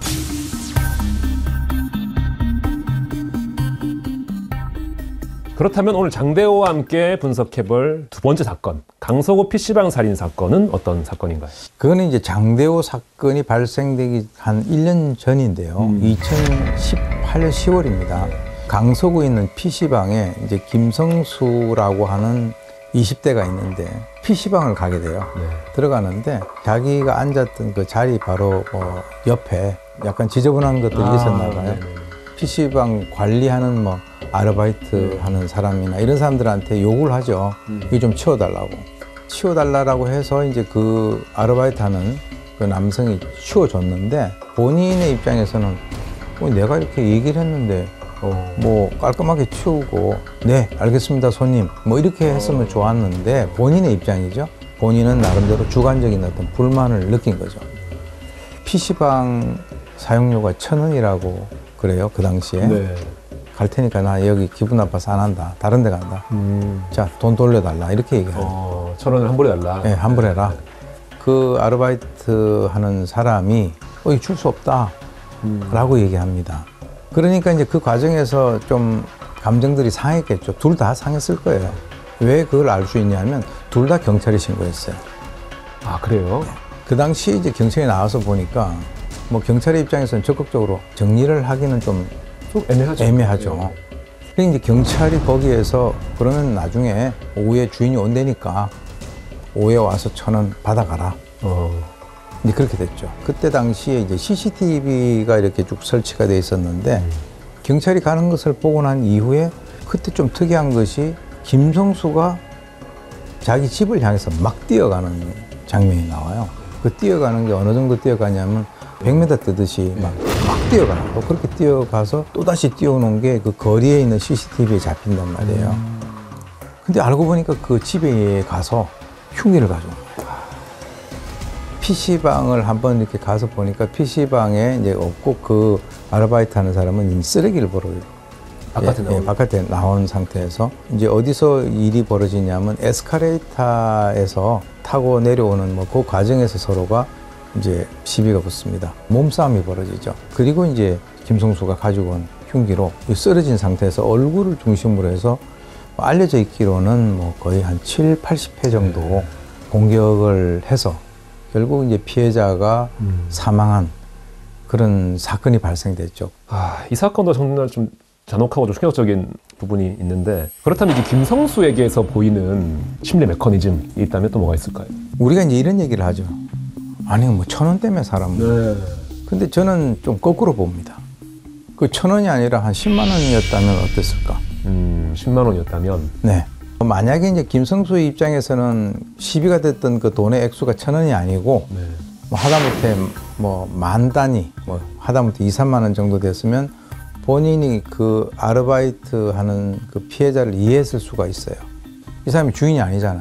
그렇다면 오늘 장대호와 함께 분석해볼 두 번째 사건, 강서구 PC방 살인 사건은 어떤 사건인가요? 그거는 이제 장대호 사건이 발생되기 한 1년 전인데요. 2018년 10월입니다. 강서구에 있는 PC방에 이제 김성수라고 하는 20대가 있는데 PC방을 가게 돼요. 들어가는데 자기가 앉았던 그 자리 바로 옆에 약간 지저분한 것들이 있었나 봐요. PC방 관리하는 뭐 아르바이트 하는 사람이나 이런 사람들한테 욕을 하죠. 이거 좀 치워달라고. 치워달라고 해서 이제 그 아르바이트 하는 그 남성이 치워줬는데 본인의 입장에서는 내가 이렇게 얘기를 했는데 뭐 깔끔하게 치우고 네 알겠습니다 손님 뭐 이렇게 했으면 좋았는데 본인의 입장이죠. 본인은 나름대로 주관적인 어떤 불만을 느낀 거죠. PC방 사용료가 1,000원이라고 그래요 그 당시에. 갈 테니까 나 여기 기분 나빠서 안 한다. 다른 데 간다. 자, 돈 돌려달라. 이렇게 얘기해요. 1,000원을 환불해 달라. 네, 환불해라. 그 아르바이트 하는 사람이 이거 줄 수 없다. 라고 얘기합니다. 그러니까 이제 그 과정에서 좀 감정들이 상했겠죠. 둘 다 상했을 거예요. 왜 그걸 알 수 있냐면 둘 다 경찰에 신고했어요. 아, 그래요? 그 당시 이제 경찰이 나와서 보니까 뭐 경찰의 입장에서는 적극적으로 정리를 하기는 좀 애매하죠. 그래서 이제 경찰이 거기에서 그러면 나중에 오후에 주인이 온다니까 오후에 와서 1,000원 받아가라. 이제 그렇게 됐죠. 그때 당시에 이제 CCTV가 이렇게 쭉 설치가 돼 있었는데 경찰이 가는 것을 보고 난 이후에 그때 좀 특이한 것이 김성수가 자기 집을 향해서 막 뛰어가는 장면이 나와요. 그 뛰어가는 게 어느 정도 뛰어가냐면 100m 뜨듯이 막 뛰어가고 그렇게 뛰어가서 또다시 뛰어오는 게 그 거리에 있는 CCTV에 잡힌단 말이에요. 근데 알고 보니까 그 집에 가서 흉기를 가져온 거예요. PC방을 한번 이렇게 가서 보니까 PC방에 이제 없고 그 아르바이트 하는 사람은 쓰레기를 버려요. 바깥에 나온 상태에서 이제 어디서 일이 벌어지냐면 에스카레이터에서 타고 내려오는 뭐 그 과정에서 서로가 이제 시비가 붙습니다. 몸싸움이 벌어지죠. 그리고 이제 김성수가 가지고 온 흉기로 쓰러진 상태에서 얼굴을 중심으로 해서 알려져 있기로는 뭐 거의 한 7, 80회 정도 공격을 해서 결국 이제 피해자가 사망한 그런 사건이 발생됐죠. 이 사건도 정말 좀 잔혹하고 좀 충격적인 부분이 있는데 그렇다면 이제 김성수에게서 보이는 심리 메커니즘이 있다면 또 뭐가 있을까요? 우리가 이제 이런 얘기를 하죠. 아니 뭐 1,000원 때문에 사람은. 근데 저는 좀 거꾸로 봅니다. 그 1,000원이 아니라 한 10만 원이었다면 어땠을까? 10만 원이었다면? 네. 만약에 이제 김성수 입장에서는 시비가 됐던 그 돈의 액수가 1,000원이 아니고 뭐 하다못해 뭐 만 단위, 뭐 하다못해 2, 3만 원 정도 됐으면 본인이 그 아르바이트 하는 그 피해자를 이해했을 수가 있어요. 이 사람이 주인이 아니잖아요.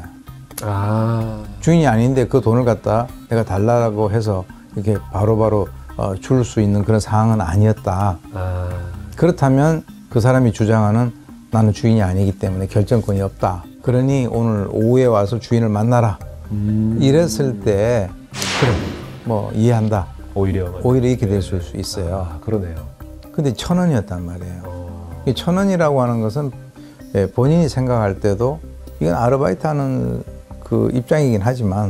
주인이 아닌데 그 돈을 갖다 내가 달라고 해서 이렇게 바로바로 줄 수 있는 그런 상황은 아니었다. 그렇다면 그 사람이 주장하는 나는 주인이 아니기 때문에 결정권이 없다. 그러니 오늘 오후에 와서 주인을 만나라. 이랬을 때 그래 뭐 이해한다. 오히려 이렇게 될 수 있어요. 그러네요. 근데 1,000원이었단 말이에요. 이 1,000원이라고 하는 것은 본인이 생각할 때도 이건 아르바이트 하는 그 입장이긴 하지만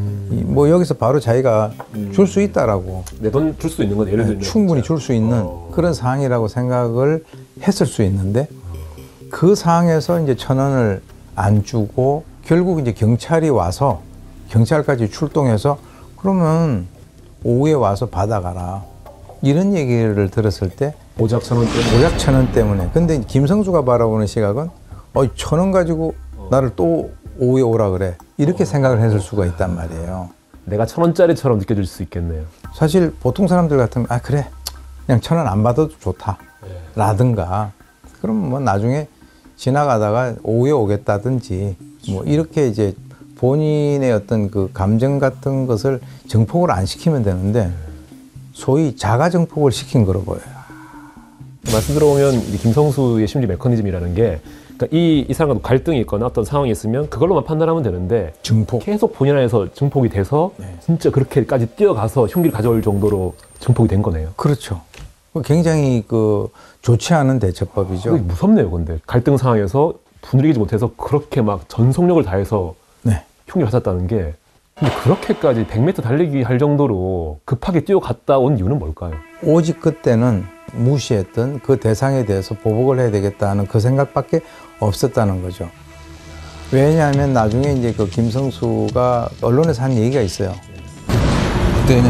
뭐 여기서 바로 자기가 줄 수 있다라고 내 돈 줄 수 있는 건 예를 들면 충분히 줄 수 있는 그런 상황이라고 생각을 했을 수 있는데 그 상황에서 이제 1,000원을 안 주고 결국 이제 경찰이 와서 경찰까지 출동해서 그러면 오후에 와서 받아가라 이런 얘기를 들었을 때 오작 1,000원 때문에 근데 김성수가 바라보는 시각은 1,000원 가지고 나를 또 오후에 오라 그래 이렇게 생각을 했을 수가 있단 말이에요. 내가 1,000원짜리처럼 느껴질 수 있겠네요. 사실 보통 사람들 같으면 그래 그냥 1,000원 안 받아도 좋다 라든가 그럼 뭐 나중에 지나가다가 오후에 오겠다든지 뭐 이렇게 이제 본인의 어떤 그 감정 같은 것을 정폭을 안 시키면 되는데 소위 자가 정폭을 시킨 거로 보여요. 말씀 들어보면 이 김성수의 심리 메커니즘이라는 게 그러니까 이 사람과 갈등이 있거나 어떤 상황이 있으면 그걸로만 판단하면 되는데 증폭 계속 본인 안에서 증폭이 돼서 진짜 그렇게까지 뛰어가서 흉기를 가져올 정도로 증폭이 된 거네요. 그렇죠. 굉장히 그 좋지 않은 대처법이죠. 무섭네요. 근데 갈등 상황에서 분을 이기지 못해서 그렇게 막 전속력을 다해서 흉기를 가졌다는 게 근데 그렇게까지 100m 달리기 할 정도로 급하게 뛰어갔다 온 이유는 뭘까요? 오직 그때는 무시했던 그 대상에 대해서 보복을 해야 되겠다는 그 생각밖에 없었다는 거죠. 왜냐하면 나중에 이제 그 김성수가 언론에서 한 얘기가 있어요. 그때는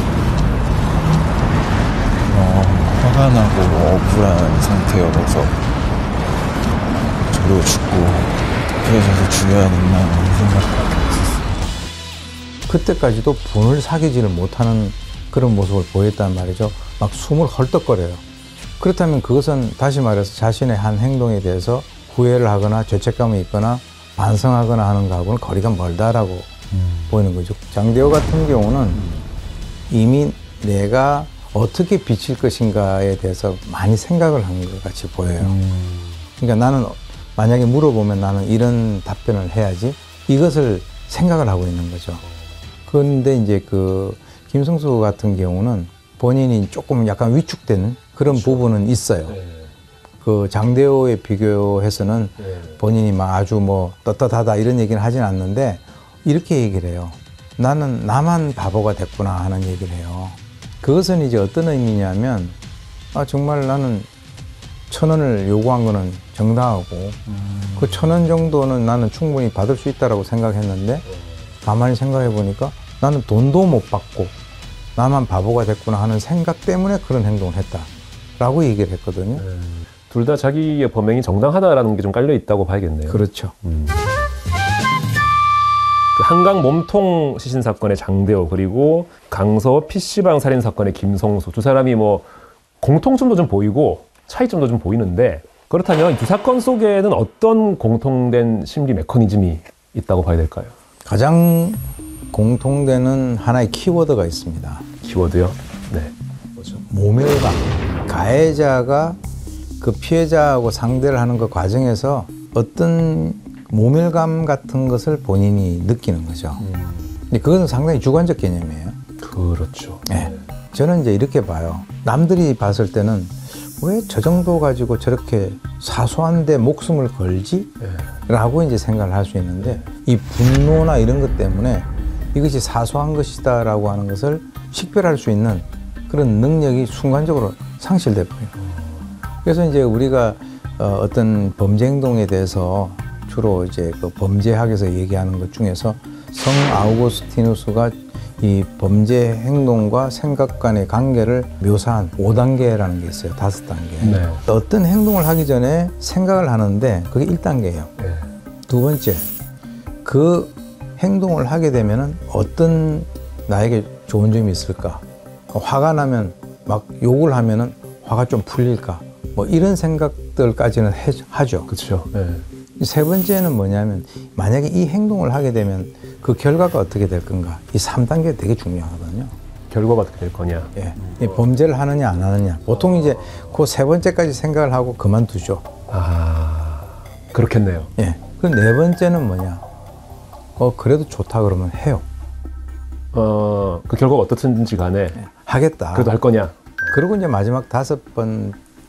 화가 나고 억울한 상태여서 저도 죽고 그래서 죽여야 된다는 생각밖에 없었어요. 그때까지도 분을 사귀지를 못하는 그런 모습을 보였단 말이죠. 막 숨을 헐떡거려요. 그렇다면 그것은 다시 말해서 자신의 한 행동에 대해서 후회를 하거나 죄책감이 있거나 반성하거나 하는 것하고는 거리가 멀다라고 보이는 거죠. 장대호 같은 경우는 이미 내가 어떻게 비칠 것인가에 대해서 많이 생각을 한 것 같이 보여요. 그러니까 나는 만약에 물어보면 나는 이런 답변을 해야지 이것을 생각을 하고 있는 거죠. 그런데 이제 그 김성수 같은 경우는 본인이 조금 약간 위축되는 그런 부분은 있어요. 그 장대호에 비교해서는 본인이 막 아주 뭐 떳떳하다 이런 얘기는 하진 않는데 이렇게 얘기를 해요. 나는 나만 바보가 됐구나 하는 얘기를 해요. 그것은 이제 어떤 의미냐면 정말 나는 1,000원을 요구한 거는 정당하고 그 1,000원 정도는 나는 충분히 받을 수 있다라고 생각했는데 가만히 생각해 보니까 나는 돈도 못 받고 나만 바보가 됐구나 하는 생각 때문에 그런 행동을 했다라고 얘기를 했거든요. 둘 다 자기의 범행이 정당하다라는 게 좀 깔려 있다고 봐야겠네요. 그렇죠. 그 한강 몸통 시신 사건의 장대호 그리고 강서 PC방 살인 사건의 김성수 두 사람이 뭐 공통점도 좀 보이고 차이점도 좀 보이는데 그렇다면 이 두 사건 속에는 어떤 공통된 심리 메커니즘이 있다고 봐야 될까요? 가장 공통되는 하나의 키워드가 있습니다. 키워드요? 네. 뭐죠? 모멸감. 가해자가 그 피해자하고 상대를 하는 그 과정에서 어떤 모멸감 같은 것을 본인이 느끼는 거죠. 근데 그것은 상당히 주관적 개념이에요. 그렇죠. 네. 저는 이제 이렇게 봐요. 남들이 봤을 때는 왜 저 정도 가지고 저렇게 사소한데 목숨을 걸지? 라고 이제 생각을 할 수 있는데 이 분노나 이런 것 때문에 이것이 사소한 것이다 라고 하는 것을 식별할 수 있는 그런 능력이 순간적으로 상실돼 버려요. 그래서 이제 우리가 어떤 범죄 행동에 대해서 주로 이제 그 범죄학에서 얘기하는 것 중에서 성 아우구스티누스가 이 범죄 행동과 생각 간의 관계를 묘사한 5단계라는 게 있어요. 5단계. 네. 어떤 행동을 하기 전에 생각을 하는데 그게 1단계예요. 네. 두 번째, 그 행동을 하게 되면은 어떤 나에게 좋은 점이 있을까? 화가 나면 막 욕을 하면은 화가 좀 풀릴까? 뭐 이런 생각들까지는 하죠. 그렇죠. 네. 세 번째는 뭐냐면 만약에 이 행동을 하게 되면 그 결과가 어떻게 될 건가? 이 3단계 되게 중요하거든요. 결과가 어떻게 될 거냐? 예. 이 범죄를 하느냐 안 하느냐. 보통 이제 그 세 번째까지 생각을 하고 그만두죠. 아, 그렇겠네요. 예. 그 네 번째는 뭐냐? 그래도 좋다 그러면 해요. 그 결과가 어떻든지 간에 하겠다. 그래도 할 거냐? 그리고 이제 마지막 5번째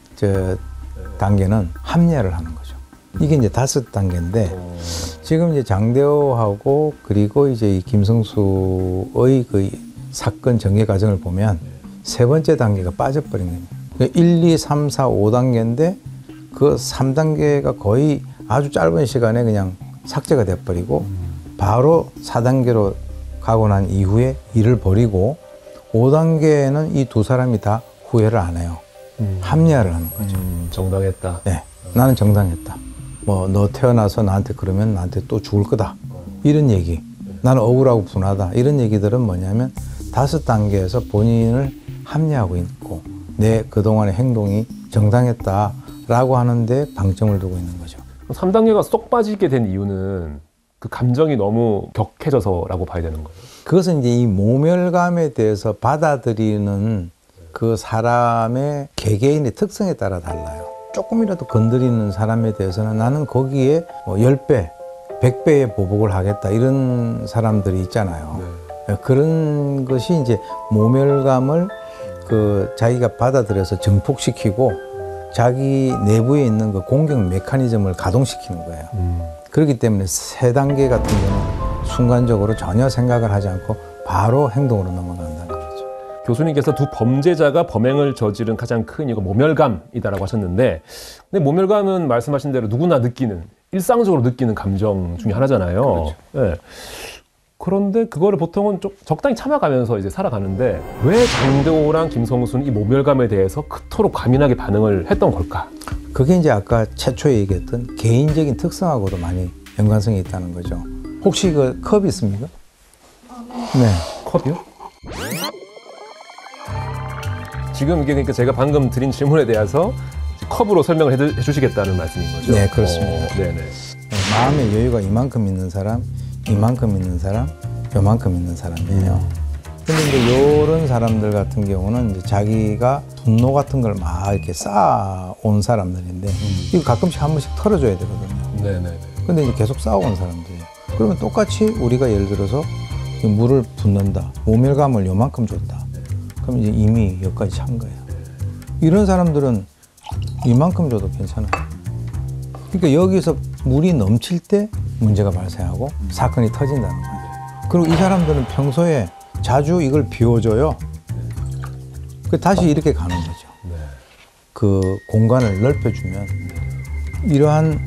단계는 합리화를 하는 거죠. 이게 이제 5단계인데 지금 이제 장대호하고 그리고 이제 이 김성수의 그 사건 전개 과정을 보면 세 번째 단계가 빠져버린 거예요. 1, 2, 3, 4, 5단계인데 그 3단계가 거의 아주 짧은 시간에 그냥 삭제가 돼버리고 바로 4단계로 가고 난 이후에 일을 벌이고 5단계에는 이 두 사람이 다 후회를 안 해요. 합리화를 하는 거죠. 정당했다. 네, 나는 정당했다. 뭐 너 태어나서 나한테 그러면 나한테 또 죽을 거다. 이런 얘기. 나는 억울하고 분하다. 이런 얘기들은 뭐냐면 5단계에서 본인을 합리화하고 있고 내 그동안의 행동이 정당했다라고 하는데 방점을 두고 있는 거죠. 3단계가 쏙 빠지게 된 이유는 그 감정이 너무 격해져서라고 봐야 되는 거예요. 그것은 이제 이 모멸감에 대해서 받아들이는 그 사람의 개개인의 특성에 따라 달라요. 조금이라도 건드리는 사람에 대해서는 나는 거기에 뭐 10배, 100배의 보복을 하겠다 이런 사람들이 있잖아요. 네. 그런 것이 이제 모멸감을 그 자기가 받아들여서 증폭시키고 자기 내부에 있는 그 공격 메커니즘을 가동시키는 거예요. 그렇기 때문에 3단계 같은 경우는 순간적으로 전혀 생각을 하지 않고 바로 행동으로 넘어간다는 거죠. 교수님께서 두 범죄자가 범행을 저지른 가장 큰 이유가 모멸감이다라고 하셨는데 근데 모멸감은 말씀하신 대로 누구나 느끼는 일상적으로 느끼는 감정 중에 하나잖아요. 그렇죠. 네. 그런데 그거를 보통은 좀 적당히 참아가면서 이제 살아가는데 왜 장대호랑 김성수는 이 모멸감에 대해서 그토록 과민하게 반응을 했던 걸까? 그게 이제 아까 최초에 얘기했던 개인적인 특성하고도 많이 연관성이 있다는 거죠. 혹시 그 컵이 있습니까? 네. 컵이요? 지금 이게 그러니까 제가 방금 드린 질문에 대해서 컵으로 설명을 해주시겠다는 말씀인 거죠? 네, 그렇습니다. 네네. 마음의 여유가 이만큼 있는 사람, 이만큼 있는 사람, 요만큼 있는 사람이에요. 근데 이제 이런 사람들 같은 경우는 이제 자기가 분노 같은 걸 막 이렇게 쌓아온 사람들인데 이거 가끔씩 한 번씩 털어줘야 되거든요. 네네. 근데 이제 계속 쌓아온 사람들이에요. 그러면 똑같이 우리가 예를 들어서 물을 붓는다, 모멸감을 요만큼 줬다. 그럼 이제 이미 여기까지 찬 거예요. 이런 사람들은 이만큼 줘도 괜찮아요. 그러니까 여기서 물이 넘칠 때 문제가 발생하고 사건이 터진다는 거예요. 그리고 이 사람들은 평소에 자주 이걸 비워줘요. 다시 이렇게 가는 거죠. 그 공간을 넓혀주면 이러한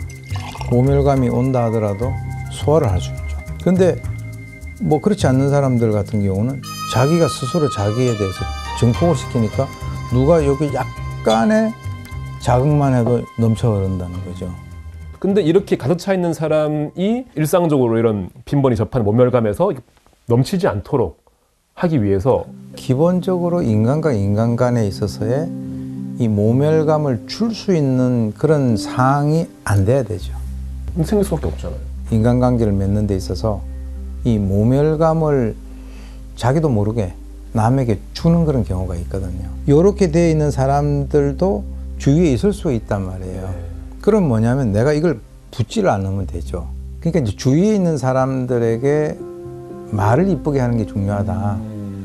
모멸감이 온다 하더라도 소화를 할 수 있죠. 근데 뭐 그렇지 않는 사람들 같은 경우는 자기가 스스로 자기에 대해서 증폭을 시키니까 누가 여기 약간의 자극만 해도 넘쳐 흐른다는 거죠. 근데 이렇게 가득 차 있는 사람이 일상적으로 이런 빈번히 접하는 모멸감에서 넘치지 않도록 하기 위해서 기본적으로 인간과 인간 간에 있어서의 이 모멸감을 줄 수 있는 그런 상황이 안 돼야 되죠. 생길 수밖에 없잖아요. 인간관계를 맺는 데 있어서 이 모멸감을 자기도 모르게 남에게 주는 그런 경우가 있거든요. 이렇게 되어 있는 사람들도 주위에 있을 수 있단 말이에요. 그럼 뭐냐면 내가 이걸 붙지를 않으면 되죠. 그러니까 이제 주위에 있는 사람들에게 말을 이쁘게 하는 게 중요하다.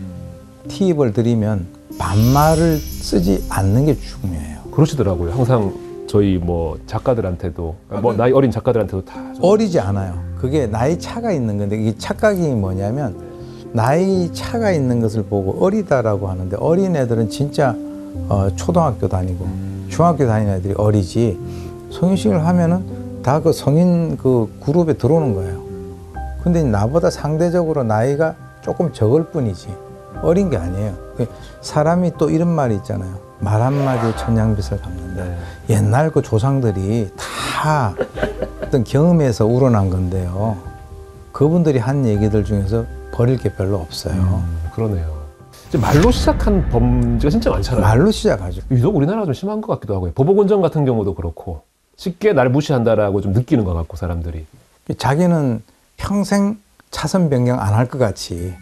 팁을 드리면 반말을 쓰지 않는 게 중요해요. 그러시더라고요. 항상 저희 뭐 작가들한테도 뭐 나이 어린 작가들한테도 다 어리지 않아요. 그게 나이 차가 있는 건데 이게 착각이 뭐냐면 나이 차가 있는 것을 보고 어리다라고 하는데 어린 애들은 진짜 초등학교 다니고 중학교 다니는 애들이 어리지 성인식을 하면은 다 그 성인 그 그룹에 들어오는 거예요. 근데 나보다 상대적으로 나이가 조금 적을 뿐이지 어린 게 아니에요. 사람이 또 이런 말이 있잖아요. 말 한마디에 천냥빚을 갚는다. 옛날 그 조상들이 다 어떤 경험에서 우러난 건데요. 그분들이 한 얘기들 중에서 버릴 게 별로 없어요. 그러네요. 말로 시작한 범죄가 진짜 많잖아요. 말로 시작하죠. 유독 우리나라가 좀 심한 것 같기도 하고요. 보복원전 같은 경우도 그렇고 쉽게 날 무시한다라고 좀 느끼는 것 같고 사람들이. 자기는 평생 차선 변경 안 할 것 같이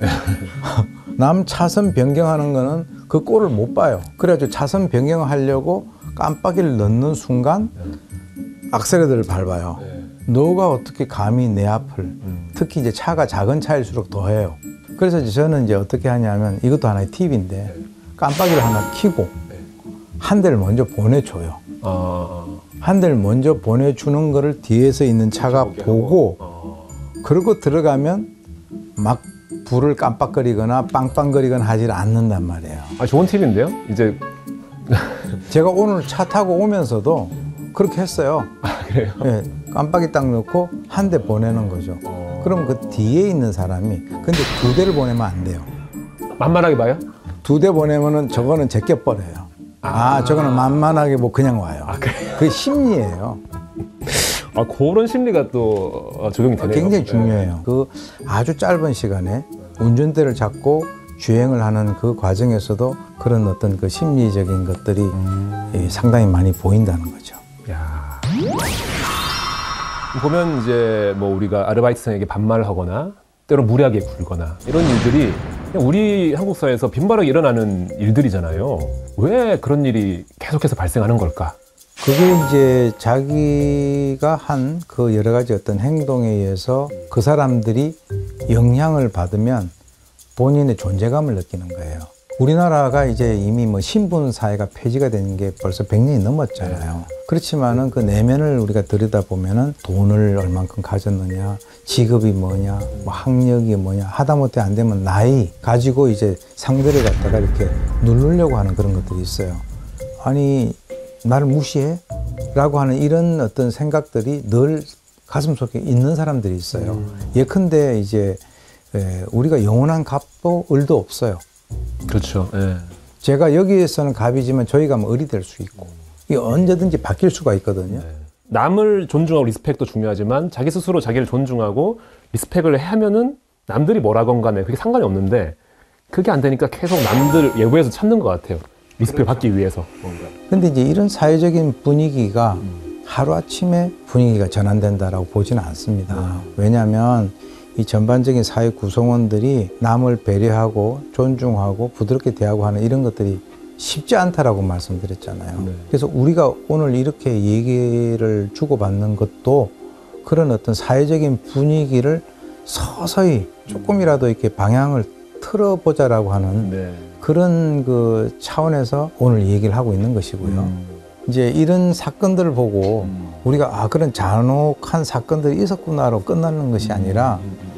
남 차선 변경하는 거는 그 꼴을 못 봐요. 그래가지고 차선 변경하려고 깜빡이를 넣는 순간 악셀레터를 밟아요. 너가 어떻게 감히 내 앞을 특히 이제 차가 작은 차일수록 더 해요. 그래서 이제 저는 이제 어떻게 하냐면 이것도 하나의 팁인데 깜빡이를 하나 켜고 한 대를 먼저 보내줘요. 한 대를 먼저 보내주는 거를 뒤에서 있는 차가 보고 그러고 들어가면 막 불을 깜빡거리거나 빵빵거리거나 하질 않는단 말이에요. 좋은 팁인데요? 이제 제가 오늘 차 타고 오면서도 그렇게 했어요. 그래요? 네, 깜빡이 딱 넣고 한 대 보내는 거죠. 그럼 그 뒤에 있는 사람이 근데 두 대를 보내면 안 돼요. 만만하게 봐요? 두 대 보내면은 저거는 제껴버려요. 저거는 만만하게 뭐 그냥 와요. 그게 심리예요. 그런 심리가 또 적용이 되네요. 굉장히 중요해요. 그 아주 짧은 시간에 운전대를 잡고 주행을 하는 그 과정에서도 그런 어떤 그 심리적인 것들이 상당히 많이 보인다는 거죠. 야. 보면 이제 뭐 우리가 아르바이트생에게 반말을 하거나 때로 무례하게 굴거나 이런 일들이 그냥 우리 한국 사회에서 빈번하게 일어나는 일들이잖아요. 왜 그런 일이 계속해서 발생하는 걸까? 그게 이제 자기가 한 그 여러 가지 어떤 행동에 의해서 그 사람들이 영향을 받으면 본인의 존재감을 느끼는 거예요. 우리나라가 이제 이미 뭐 신분 사회가 폐지가 된 게 벌써 100년이 넘었잖아요. 그렇지만은 그 내면을 우리가 들여다보면은 돈을 얼만큼 가졌느냐, 직업이 뭐냐, 뭐 학력이 뭐냐, 하다못해 안 되면 나이 가지고 이제 상대를 갖다가 이렇게 누르려고 하는 그런 것들이 있어요. 아니, 나를 무시해? 라고 하는 이런 어떤 생각들이 늘 가슴속에 있는 사람들이 있어요. 예컨대 이제 우리가 영원한 갑도 을도 없어요. 그렇죠. 예. 제가 여기에서는 갑이지만 저희 가면 을이 될 수 있고 이게 언제든지 바뀔 수가 있거든요. 남을 존중하고 리스펙도 중요하지만 자기 스스로 자기를 존중하고 리스펙을 하면은 남들이 뭐라건 간에 그게 상관이 없는데 그게 안 되니까 계속 남들 외부에서 찾는 것 같아요. 리스펙 받기 위해서. 근데 이제 이런 사회적인 분위기가 하루아침에 분위기가 전환된다라고 보지는 않습니다. 왜냐하면 이 전반적인 사회 구성원들이 남을 배려하고 존중하고 부드럽게 대하고 하는 이런 것들이 쉽지 않다라고 말씀드렸잖아요. 그래서 우리가 오늘 이렇게 얘기를 주고받는 것도 그런 어떤 사회적인 분위기를 서서히 조금이라도 이렇게 방향을 틀어보자라고 하는 그런 그 차원에서 오늘 얘기를 하고 있는 것이고요. 이제 이런 사건들을 보고 우리가 그런 잔혹한 사건들이 있었구나로 끝나는 것이 아니라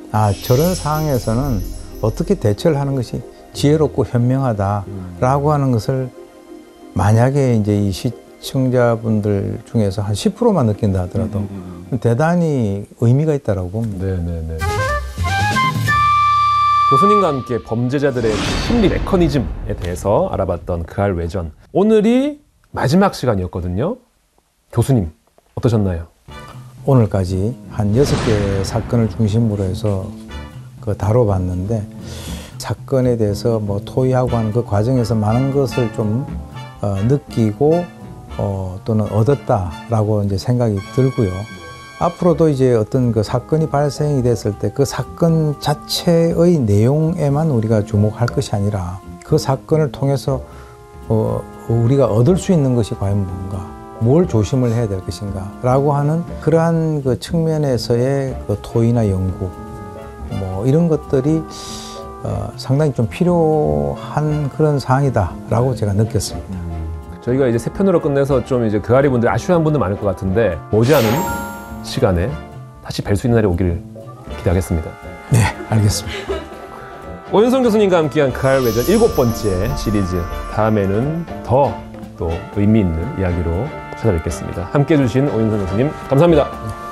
저런 상황에서는 어떻게 대처를 하는 것이 지혜롭고 현명하다라고 하는 것을 만약에 이제 이 시청자분들 중에서 한 10%만 느낀다 하더라도 대단히 의미가 있다라고 봅니다. 네네네. 교수님과 함께 범죄자들의 심리 메커니즘에 대해서 알아봤던 그알 외전. 오늘이 마지막 시간이었거든요. 교수님, 어떠셨나요? 오늘까지 한 6개 사건을 중심으로 해서 다뤄봤는데 사건에 대해서 뭐 토의하고 하는 그 과정에서 많은 것을 좀 느끼고 또는 얻었다라고 이제 생각이 들고요. 앞으로도 이제 어떤 그 사건이 발생이 됐을 때 그 사건 자체의 내용에만 우리가 주목할 것이 아니라 그 사건을 통해서 우리가 얻을 수 있는 것이 과연 뭔가, 뭘 조심을 해야 될 것인가 라고 하는 그러한 그 측면에서의 그 토의나 연구 뭐 이런 것들이 상당히 좀 필요한 그런 사항이다라고 제가 느꼈습니다. 저희가 이제 3편으로 끝내서 좀 이제 그아리 분들 아쉬워한 분들 많을 것 같은데 머지않은 시간에 다시 뵐 수 있는 날이 오기를 기대하겠습니다. 네, 알겠습니다. 오윤성 교수님과 함께한 그알 외전 7번째 시리즈, 다음에는 더 또 의미 있는 이야기로 찾아뵙겠습니다. 함께해 주신 오윤성 교수님 감사합니다.